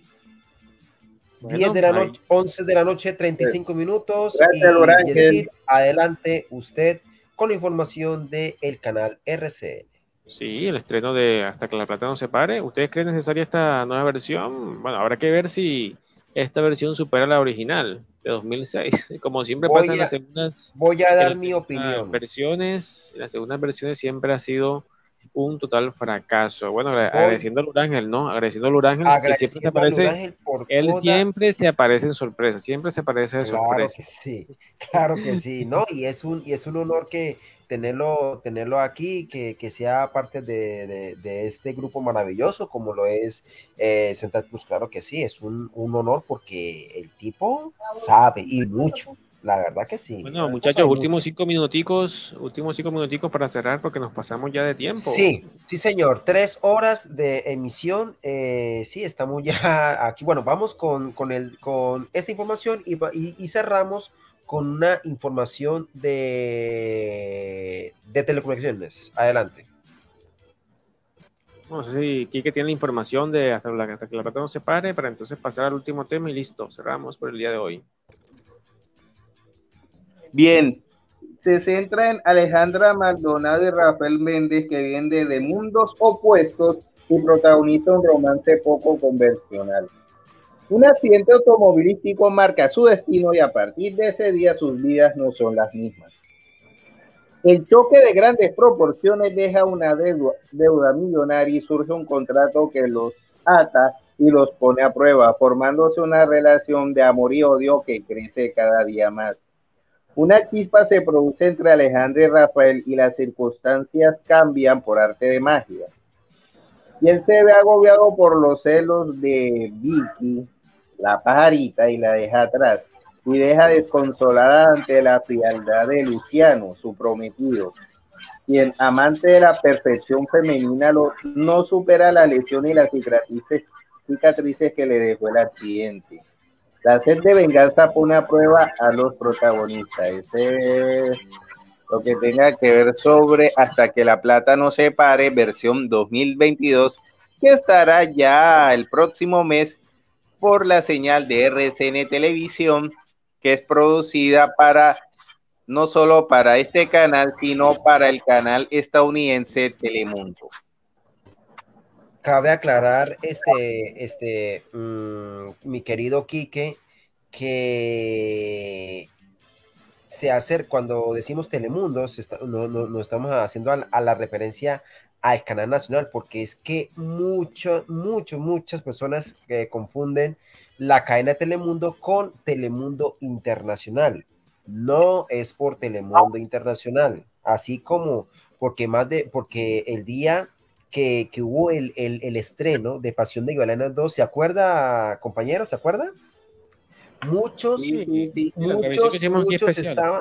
10 de la noche, 11 de la noche, 35 minutos. Gracias, Lurángel. Yesid, adelante usted con la información del canal RCN. Sí, el estreno de Hasta que la Plata no se pare. ¿Ustedes creen necesaria esta nueva versión? Bueno, habrá que ver si esta versión supera la original de 2006. Como siempre pasa en las segundas. Voy a dar mi opinión. En las segundas versiones siempre ha sido un total fracaso. Bueno, agradeciendo a Lurángel, ¿no? Agradeciendo a Lurángel, que siempre se aparece. Él siempre se aparece en sorpresa, siempre se aparece de sorpresa. Claro que sí, ¿no? Y es un honor que tenerlo aquí, que sea parte de este grupo maravilloso como lo es Central Plus. Claro que sí, es un honor porque el tipo sabe y mucho, la verdad que sí. Bueno, muchachos, últimos 5 minuticos para cerrar porque nos pasamos ya de tiempo. Sí, señor, 3 horas de emisión. Sí, estamos ya aquí. Bueno, vamos con esta información y cerramos con una información de telecomunicaciones. Adelante. No sé si Quique tiene la información de hasta que la plata no se pare, para entonces pasar al último tema y listo, cerramos por el día de hoy. Bien, se centra en Alejandra Maldonado y Rafael Méndez, que vienen de mundos opuestos y protagonizan un romance poco convencional. Un accidente automovilístico marca su destino y a partir de ese día sus vidas no son las mismas. El choque de grandes proporciones deja una deuda millonaria y surge un contrato que los ata y los pone a prueba, formándose una relación de amor y odio que crece cada día más. Una chispa se produce entre Alejandra y Rafael y las circunstancias cambian por arte de magia. Y él se ve agobiado por los celos de Vicky, la pajarita, y la deja atrás y deja desconsolada ante la frialdad de Luciano, su prometido, quien, amante de la perfección femenina, no supera la lesión y las cicatrices que le dejó el accidente. La sed de venganza pone a prueba a los protagonistas. Ese es lo que tenga que ver sobre Hasta que la Plata no se pare, versión 2022, que estará ya el próximo mes por la señal de RCN Televisión, que es producida no solo para este canal, sino para el canal estadounidense Telemundo. Cabe aclarar, mi querido Quique, que se hace cuando decimos Telemundo, no estamos haciendo a la referencia al canal nacional, porque es que muchas personas confunden la cadena Telemundo con Telemundo Internacional. No es por Telemundo Internacional. así como porque el día que hubo el estreno de Pasión de Gavilanes 2, ¿se acuerda, compañero? ¿Se acuerda? Muchos, Sí. muchos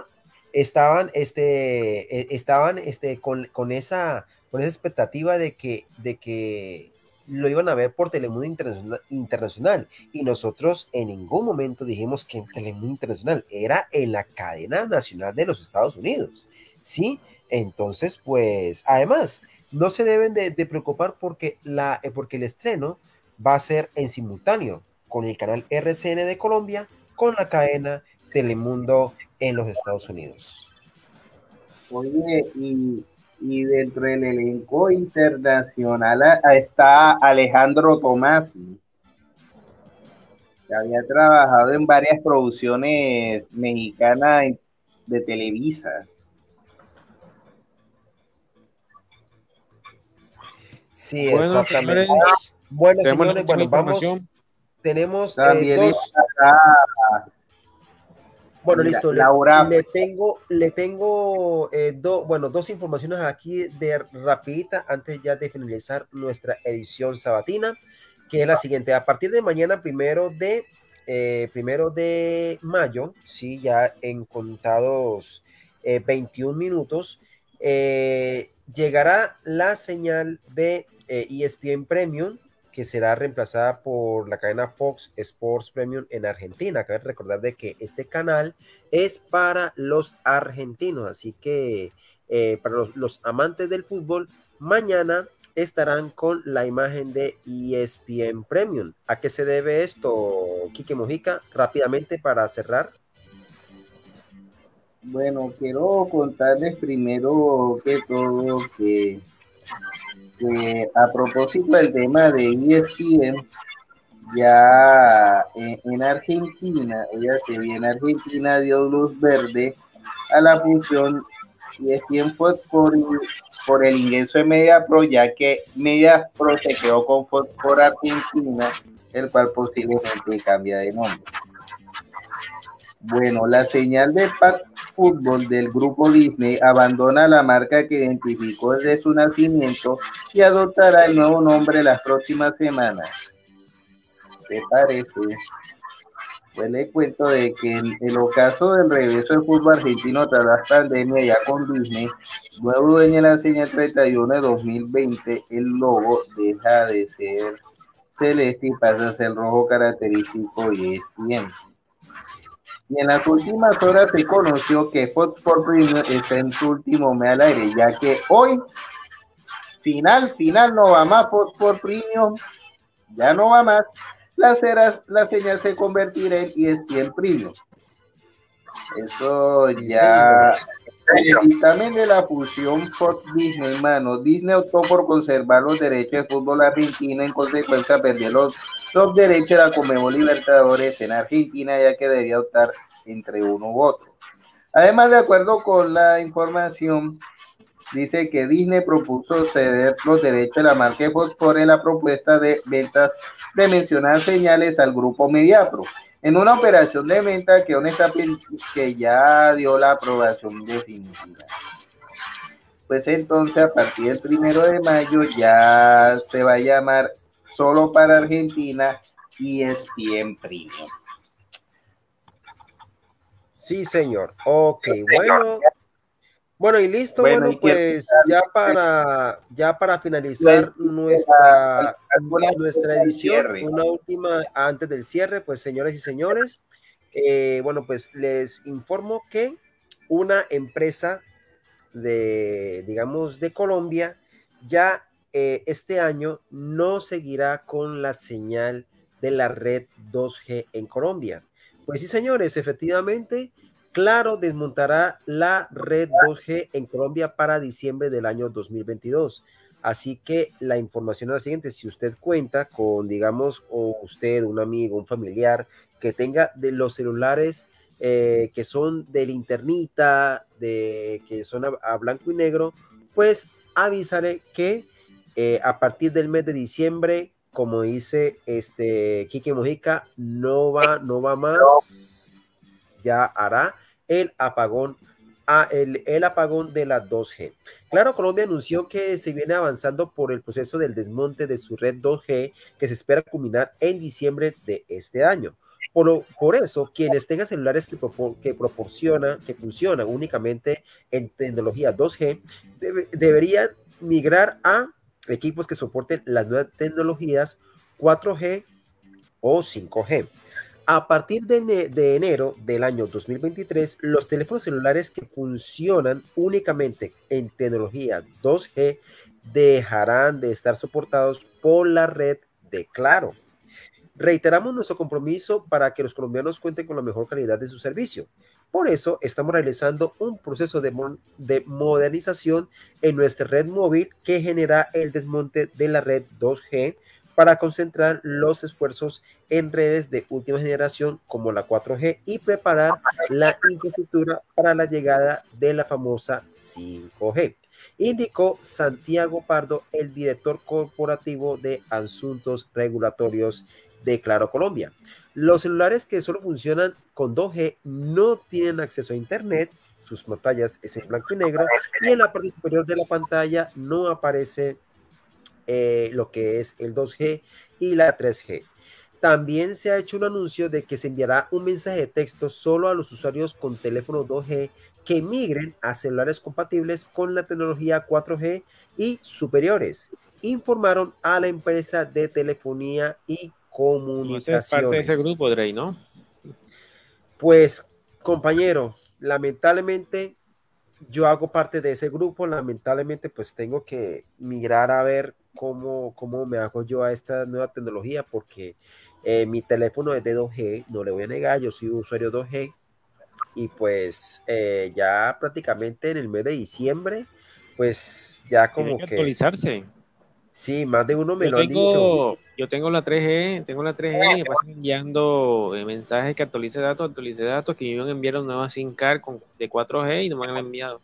estaban con esa expectativa de que lo iban a ver por Telemundo Internacional, y nosotros en ningún momento dijimos que en Telemundo Internacional, era en la cadena nacional de los Estados Unidos, ¿sí? Entonces, pues, además, no se deben de preocupar porque el estreno va a ser en simultáneo con el canal RCN de Colombia, con la cadena Telemundo en los Estados Unidos. Oye, y dentro del elenco internacional está Alejandro Tomasi, que había trabajado en varias producciones mexicanas de Televisa. Sí, Bueno, exactamente. señores, Bueno, tenemos la señores, última bueno, vamos. información. Tenemos También dos. Bueno, mira, listo. Laura. Le tengo dos informaciones aquí de rapidita antes ya de finalizar nuestra edición sabatina, que es la siguiente. A partir de mañana, primero de mayo, sí, ya en contados 21 minutos, llegará la señal de ESPN Premium, que será reemplazada por la cadena Fox Sports Premium en Argentina. Cabe recordar de que este canal es para los argentinos, así que para los amantes del fútbol, mañana estarán con la imagen de ESPN Premium. ¿A qué se debe esto, Quique Mojica? Rápidamente para cerrar. Bueno, quiero contarles primero que todo que a propósito del tema de ESPN, ya en Argentina, en Argentina dio luz verde a la fusión ESPN Fox por el ingreso de MediaPro, ya que MediaPro se quedó con Fox por Argentina, el cual posiblemente cambia de nombre. Bueno, la señal de Pack Fútbol del grupo Disney abandona la marca que identificó desde su nacimiento y adoptará el nuevo nombre las próximas semanas. ¿Te parece? Pues le cuento de que en el ocaso del regreso del fútbol argentino tras la pandemia ya con Disney, nuevo dueño de la señal 31 de 2020, el logo deja de ser celeste y pasa a ser rojo característico y ESPN. Y en las últimas horas se conoció que Fox Sports Premium está en su último mes al aire, ya que hoy, final no va más Fox Sports Premium, ya no va más, la señal se convertirá en ESPN Premium. Eso ya... El dictamen de la fusión Fox Disney, mano. Disney optó por conservar los derechos de fútbol argentino, en consecuencia perdió los derechos de la Conmebol Libertadores en Argentina, ya que debía optar entre uno u otro. Además, de acuerdo con la información, dice que Disney propuso ceder los derechos de la marca de Fox por la propuesta de ventas de mencionadas señales al grupo MediaPro, en una operación de venta que honestamente que ya dio la aprobación definitiva. Pues entonces a partir del 1 de mayo ya se va a llamar solo para Argentina ESPN Premium. Sí, señor. Ok, bueno, y listo. Bueno, pues ya para finalizar nuestra edición, una última antes del cierre, pues señores y señores, bueno, pues les informo que una empresa de Colombia ya este año no seguirá con la señal de la red 2G en Colombia. Pues sí, señores, efectivamente, Claro desmontará la red 2G en Colombia para diciembre del año 2022. Así que la información es la siguiente: si usted cuenta con, digamos, o usted, un amigo, un familiar que tenga de los celulares que son de linternita, que son a blanco y negro, pues avisaré que a partir del mes de diciembre, como dice Quique Mojica, no va más, ya hará el apagón el apagón de la 2G. Claro, Colombia anunció que se viene avanzando por el proceso del desmonte de su red 2G que se espera culminar en diciembre de este año. Por eso, quienes tengan celulares que funcionan únicamente en tecnología 2G, deberían migrar a equipos que soporten las nuevas tecnologías 4G o 5G. A partir de enero del año 2023, los teléfonos celulares que funcionan únicamente en tecnología 2G dejarán de estar soportados por la red de Claro. Reiteramos nuestro compromiso para que los colombianos cuenten con la mejor calidad de su servicio. Por eso estamos realizando un proceso de modernización en nuestra red móvil que genera el desmonte de la red 2G para concentrar los esfuerzos en redes de última generación como la 4G y preparar la infraestructura para la llegada de la famosa 5G. Indicó Santiago Pardo, el director corporativo de Asuntos Regulatorios de Claro Colombia. Los celulares que solo funcionan con 2G no tienen acceso a Internet, sus pantallas es en blanco y negro, y en la parte superior de la pantalla no aparece lo que es el 2G y la 3G. También se ha hecho un anuncio de que se enviará un mensaje de texto solo a los usuarios con teléfono 2G que migren a celulares compatibles con la tecnología 4G y superiores, informaron a la empresa de telefonía y comunicaciones. Es parte de ese grupo, Drey, ¿no? Pues, compañero, lamentablemente yo hago parte de ese grupo, lamentablemente pues tengo que migrar a ver cómo me hago yo a esta nueva tecnología, porque mi teléfono es de 2G, no le voy a negar, yo soy usuario 2G, y pues ya prácticamente en el mes de diciembre, pues ya como tiene que actualizarse. Sí, más de uno me lo han dicho. Yo tengo la 3G, y me pasan enviando mensajes que actualice datos, que me iban a enviar una nueva SIM card de 4G y no me han enviado.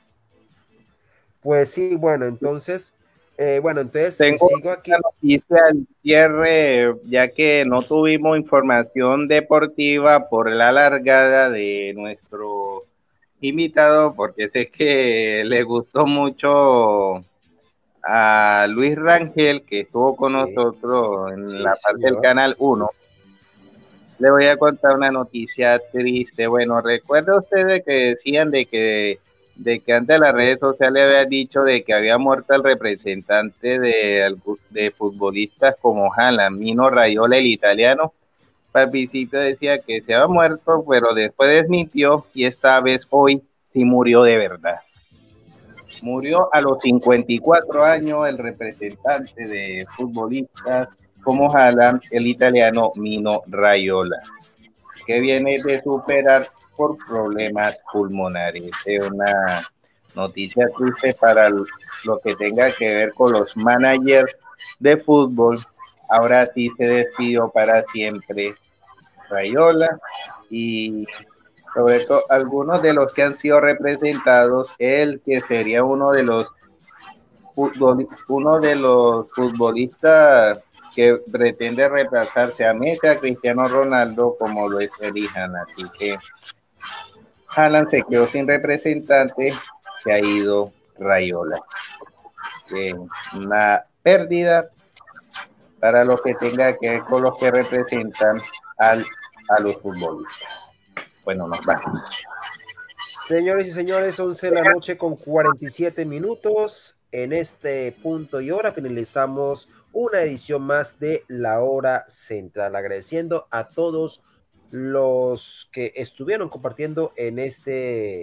Pues sí, bueno, entonces tengo sigo aquí. Una noticia al cierre, ya que no tuvimos información deportiva por la largada de nuestro invitado, porque sé que le gustó mucho a Luis Rangel, que estuvo con nosotros en la parte del Canal 1. Le voy a contar una noticia triste. Bueno, recuerda ustedes que decían de que antes las redes sociales habían dicho de que había muerto el representante de futbolistas como Haaland, Mino Raiola, el italiano. Al principio decía que se había muerto, pero después desmintió, y esta vez hoy sí murió de verdad. Murió a los 54 años el representante de futbolistas como Haaland, el italiano Mino Raiola, que viene de superar por problemas pulmonares. Es una noticia triste para lo que tenga que ver con los managers de fútbol. Ahora sí se despidió para siempre Raiola, y sobre todo algunos de los que han sido representados, él que sería uno de los futbolistas que pretende reemplazarse a Messi, a Cristiano Ronaldo, como lo es Haaland. Así que Haaland se quedó sin representante, se ha ido Raiola. Una pérdida para lo que tenga que ver con los que representan a los futbolistas. Bueno, nos vamos. Señores y señores, 11 de la noche con 47 minutos. En este punto y hora finalizamos una edición más de La Hora Central. Agradeciendo a todos los que estuvieron compartiendo en esta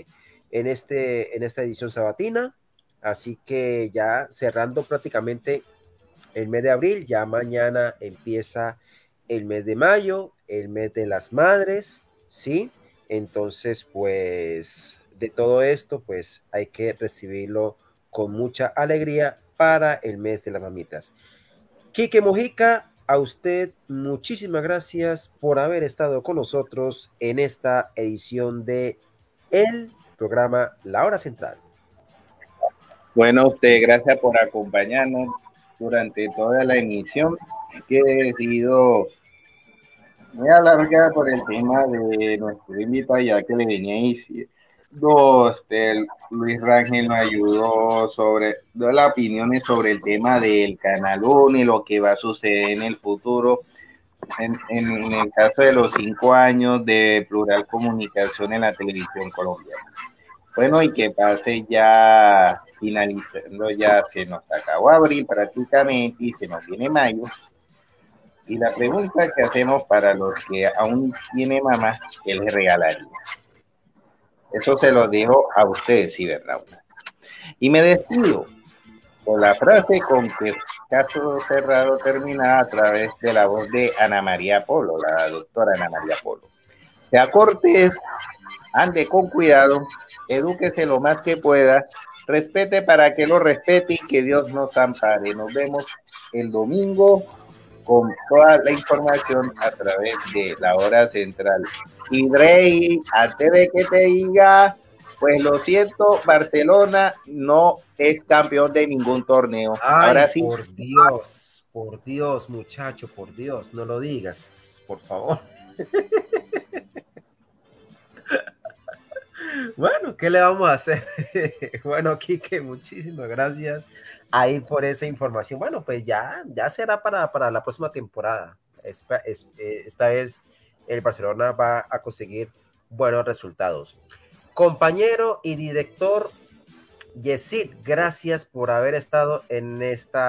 edición sabatina. Así que ya cerrando prácticamente el mes de abril, ya mañana empieza el mes de mayo, el mes de las madres, ¿sí? Entonces, pues, de todo esto, pues, hay que recibirlo con mucha alegría para el mes de las mamitas. Quique Mojica, a usted muchísimas gracias por haber estado con nosotros en esta edición de el programa La Hora Central. Bueno, a usted, gracias por acompañarnos durante toda la emisión, que he sido muy alargada por el tema de nuestro invitado, ya que le venía No, Luis Rangel me ayudó dio las opiniones sobre el tema del Canal 1 y lo que va a suceder en el futuro. En el caso de los 5 años de Plural Comunicación en la televisión colombiana. Bueno, y que pase ya finalizando, ya se nos acabó abril prácticamente y se nos viene mayo. Y la pregunta que hacemos para los que aún tienen mamá, ¿qué les regalaría? Eso se lo dejo a ustedes, Cibernauna. Y me despido con la frase con que Caso Cerrado termina a través de la voz de Ana María Polo, la doctora Ana María Polo. Sea cortés, ande con cuidado, edúquese lo más que pueda, respete para que lo respete y que Dios nos ampare. Nos vemos el domingo con toda la información a través de la hora central. Y Drey, antes de que te diga, pues lo siento, Barcelona no es campeón de ningún torneo. Ay, ahora sí. Por Dios, muchacho, por Dios, no lo digas, por favor. Bueno, ¿qué le vamos a hacer? Bueno, Quique, muchísimas gracias ahí por esa información. Bueno, pues ya será para la próxima temporada. Esta vez el Barcelona va a conseguir buenos resultados. Compañero y director Yesid, gracias por haber estado en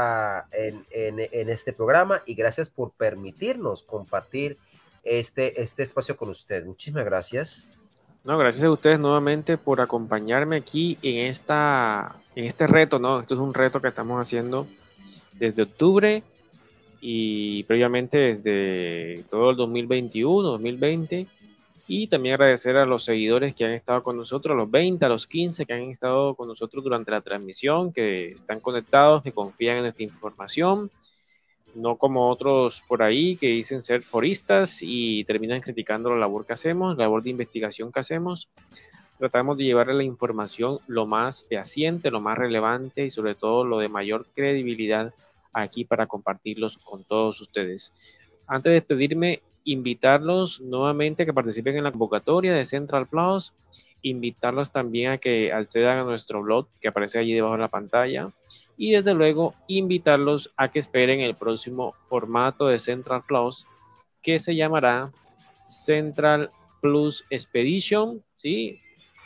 este programa y gracias por permitirnos compartir este espacio con usted. Muchísimas gracias. No, gracias a ustedes nuevamente por acompañarme aquí en este reto, ¿no? Esto es un reto que estamos haciendo desde octubre y previamente desde todo el 2021, 2020. Y también agradecer a los seguidores que han estado con nosotros, a los 20, a los 15 que han estado con nosotros durante la transmisión, que están conectados, que confían en nuestra información. No como otros por ahí que dicen ser foristas y terminan criticando la labor que hacemos, la labor de investigación que hacemos. Tratamos de llevarle la información lo más fehaciente, lo más relevante y sobre todo lo de mayor credibilidad aquí para compartirlos con todos ustedes. Antes de despedirme, invitarlos nuevamente a que participen en la convocatoria de Central Plus, invitarlos también a que accedan a nuestro blog que aparece allí debajo de la pantalla. Y desde luego invitarlos a que esperen el próximo formato de Central Plus que se llamará Central Plus Expedition, ¿sí?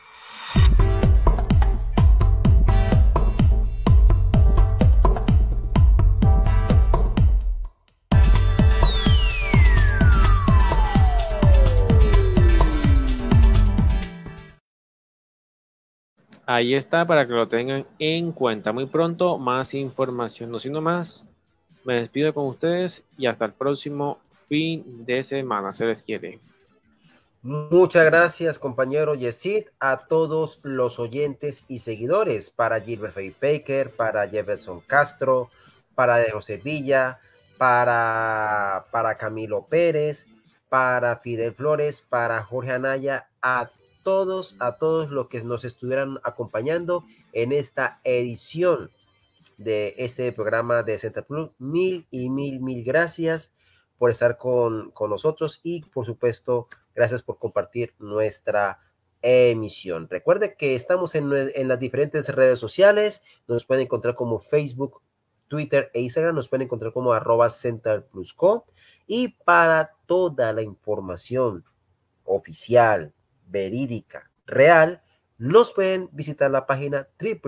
Ahí está para que lo tengan en cuenta. Muy pronto más información. No siendo más, me despido con ustedes y hasta el próximo fin de semana. Se les quiere. Muchas gracias, compañero Yesid, a todos los oyentes y seguidores, para Gilbert Faye Baker, para Jefferson Castro, para José Villa, para Camilo Pérez, para Fidel Flores, para Jorge Anaya, a todos los que nos estuvieran acompañando en esta edición de este programa de Central Plus. Mil gracias por estar con nosotros y por supuesto gracias por compartir nuestra emisión. Recuerde que estamos en las diferentes redes sociales, nos pueden encontrar como Facebook, Twitter e Instagram, nos pueden encontrar como @CentralPlusCo, y para toda la información oficial, verídica, real, nos pueden visitar la página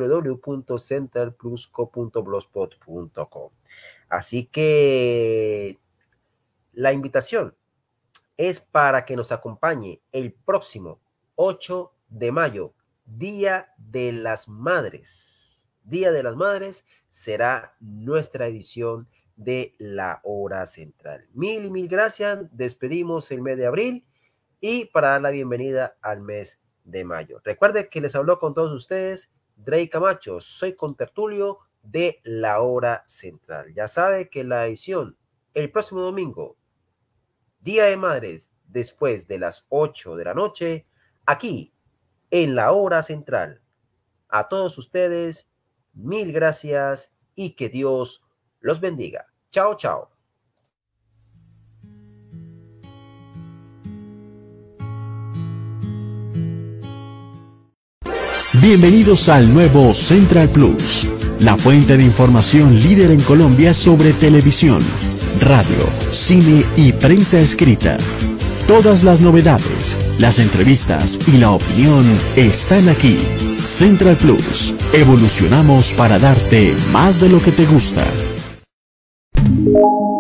www.centralplusco.blogspot.com. Así que la invitación es para que nos acompañe el próximo 8 de mayo, Día de las Madres. Día de las Madres será nuestra edición de la Hora Central. Mil gracias. Despedimos el mes de abril y para dar la bienvenida al mes de mayo. Recuerde que les habló con todos ustedes Drey Camacho. Soy contertulio de la Hora Central. Ya sabe que la edición el próximo domingo, Día de Madres, después de las 8 de la noche, aquí en la Hora Central. A todos ustedes, mil gracias y que Dios los bendiga. Chao, chao. Bienvenidos al nuevo Central Plus, la fuente de información líder en Colombia sobre televisión, radio, cine y prensa escrita. Todas las novedades, las entrevistas y la opinión están aquí. Central Plus, evolucionamos para darte más de lo que te gusta.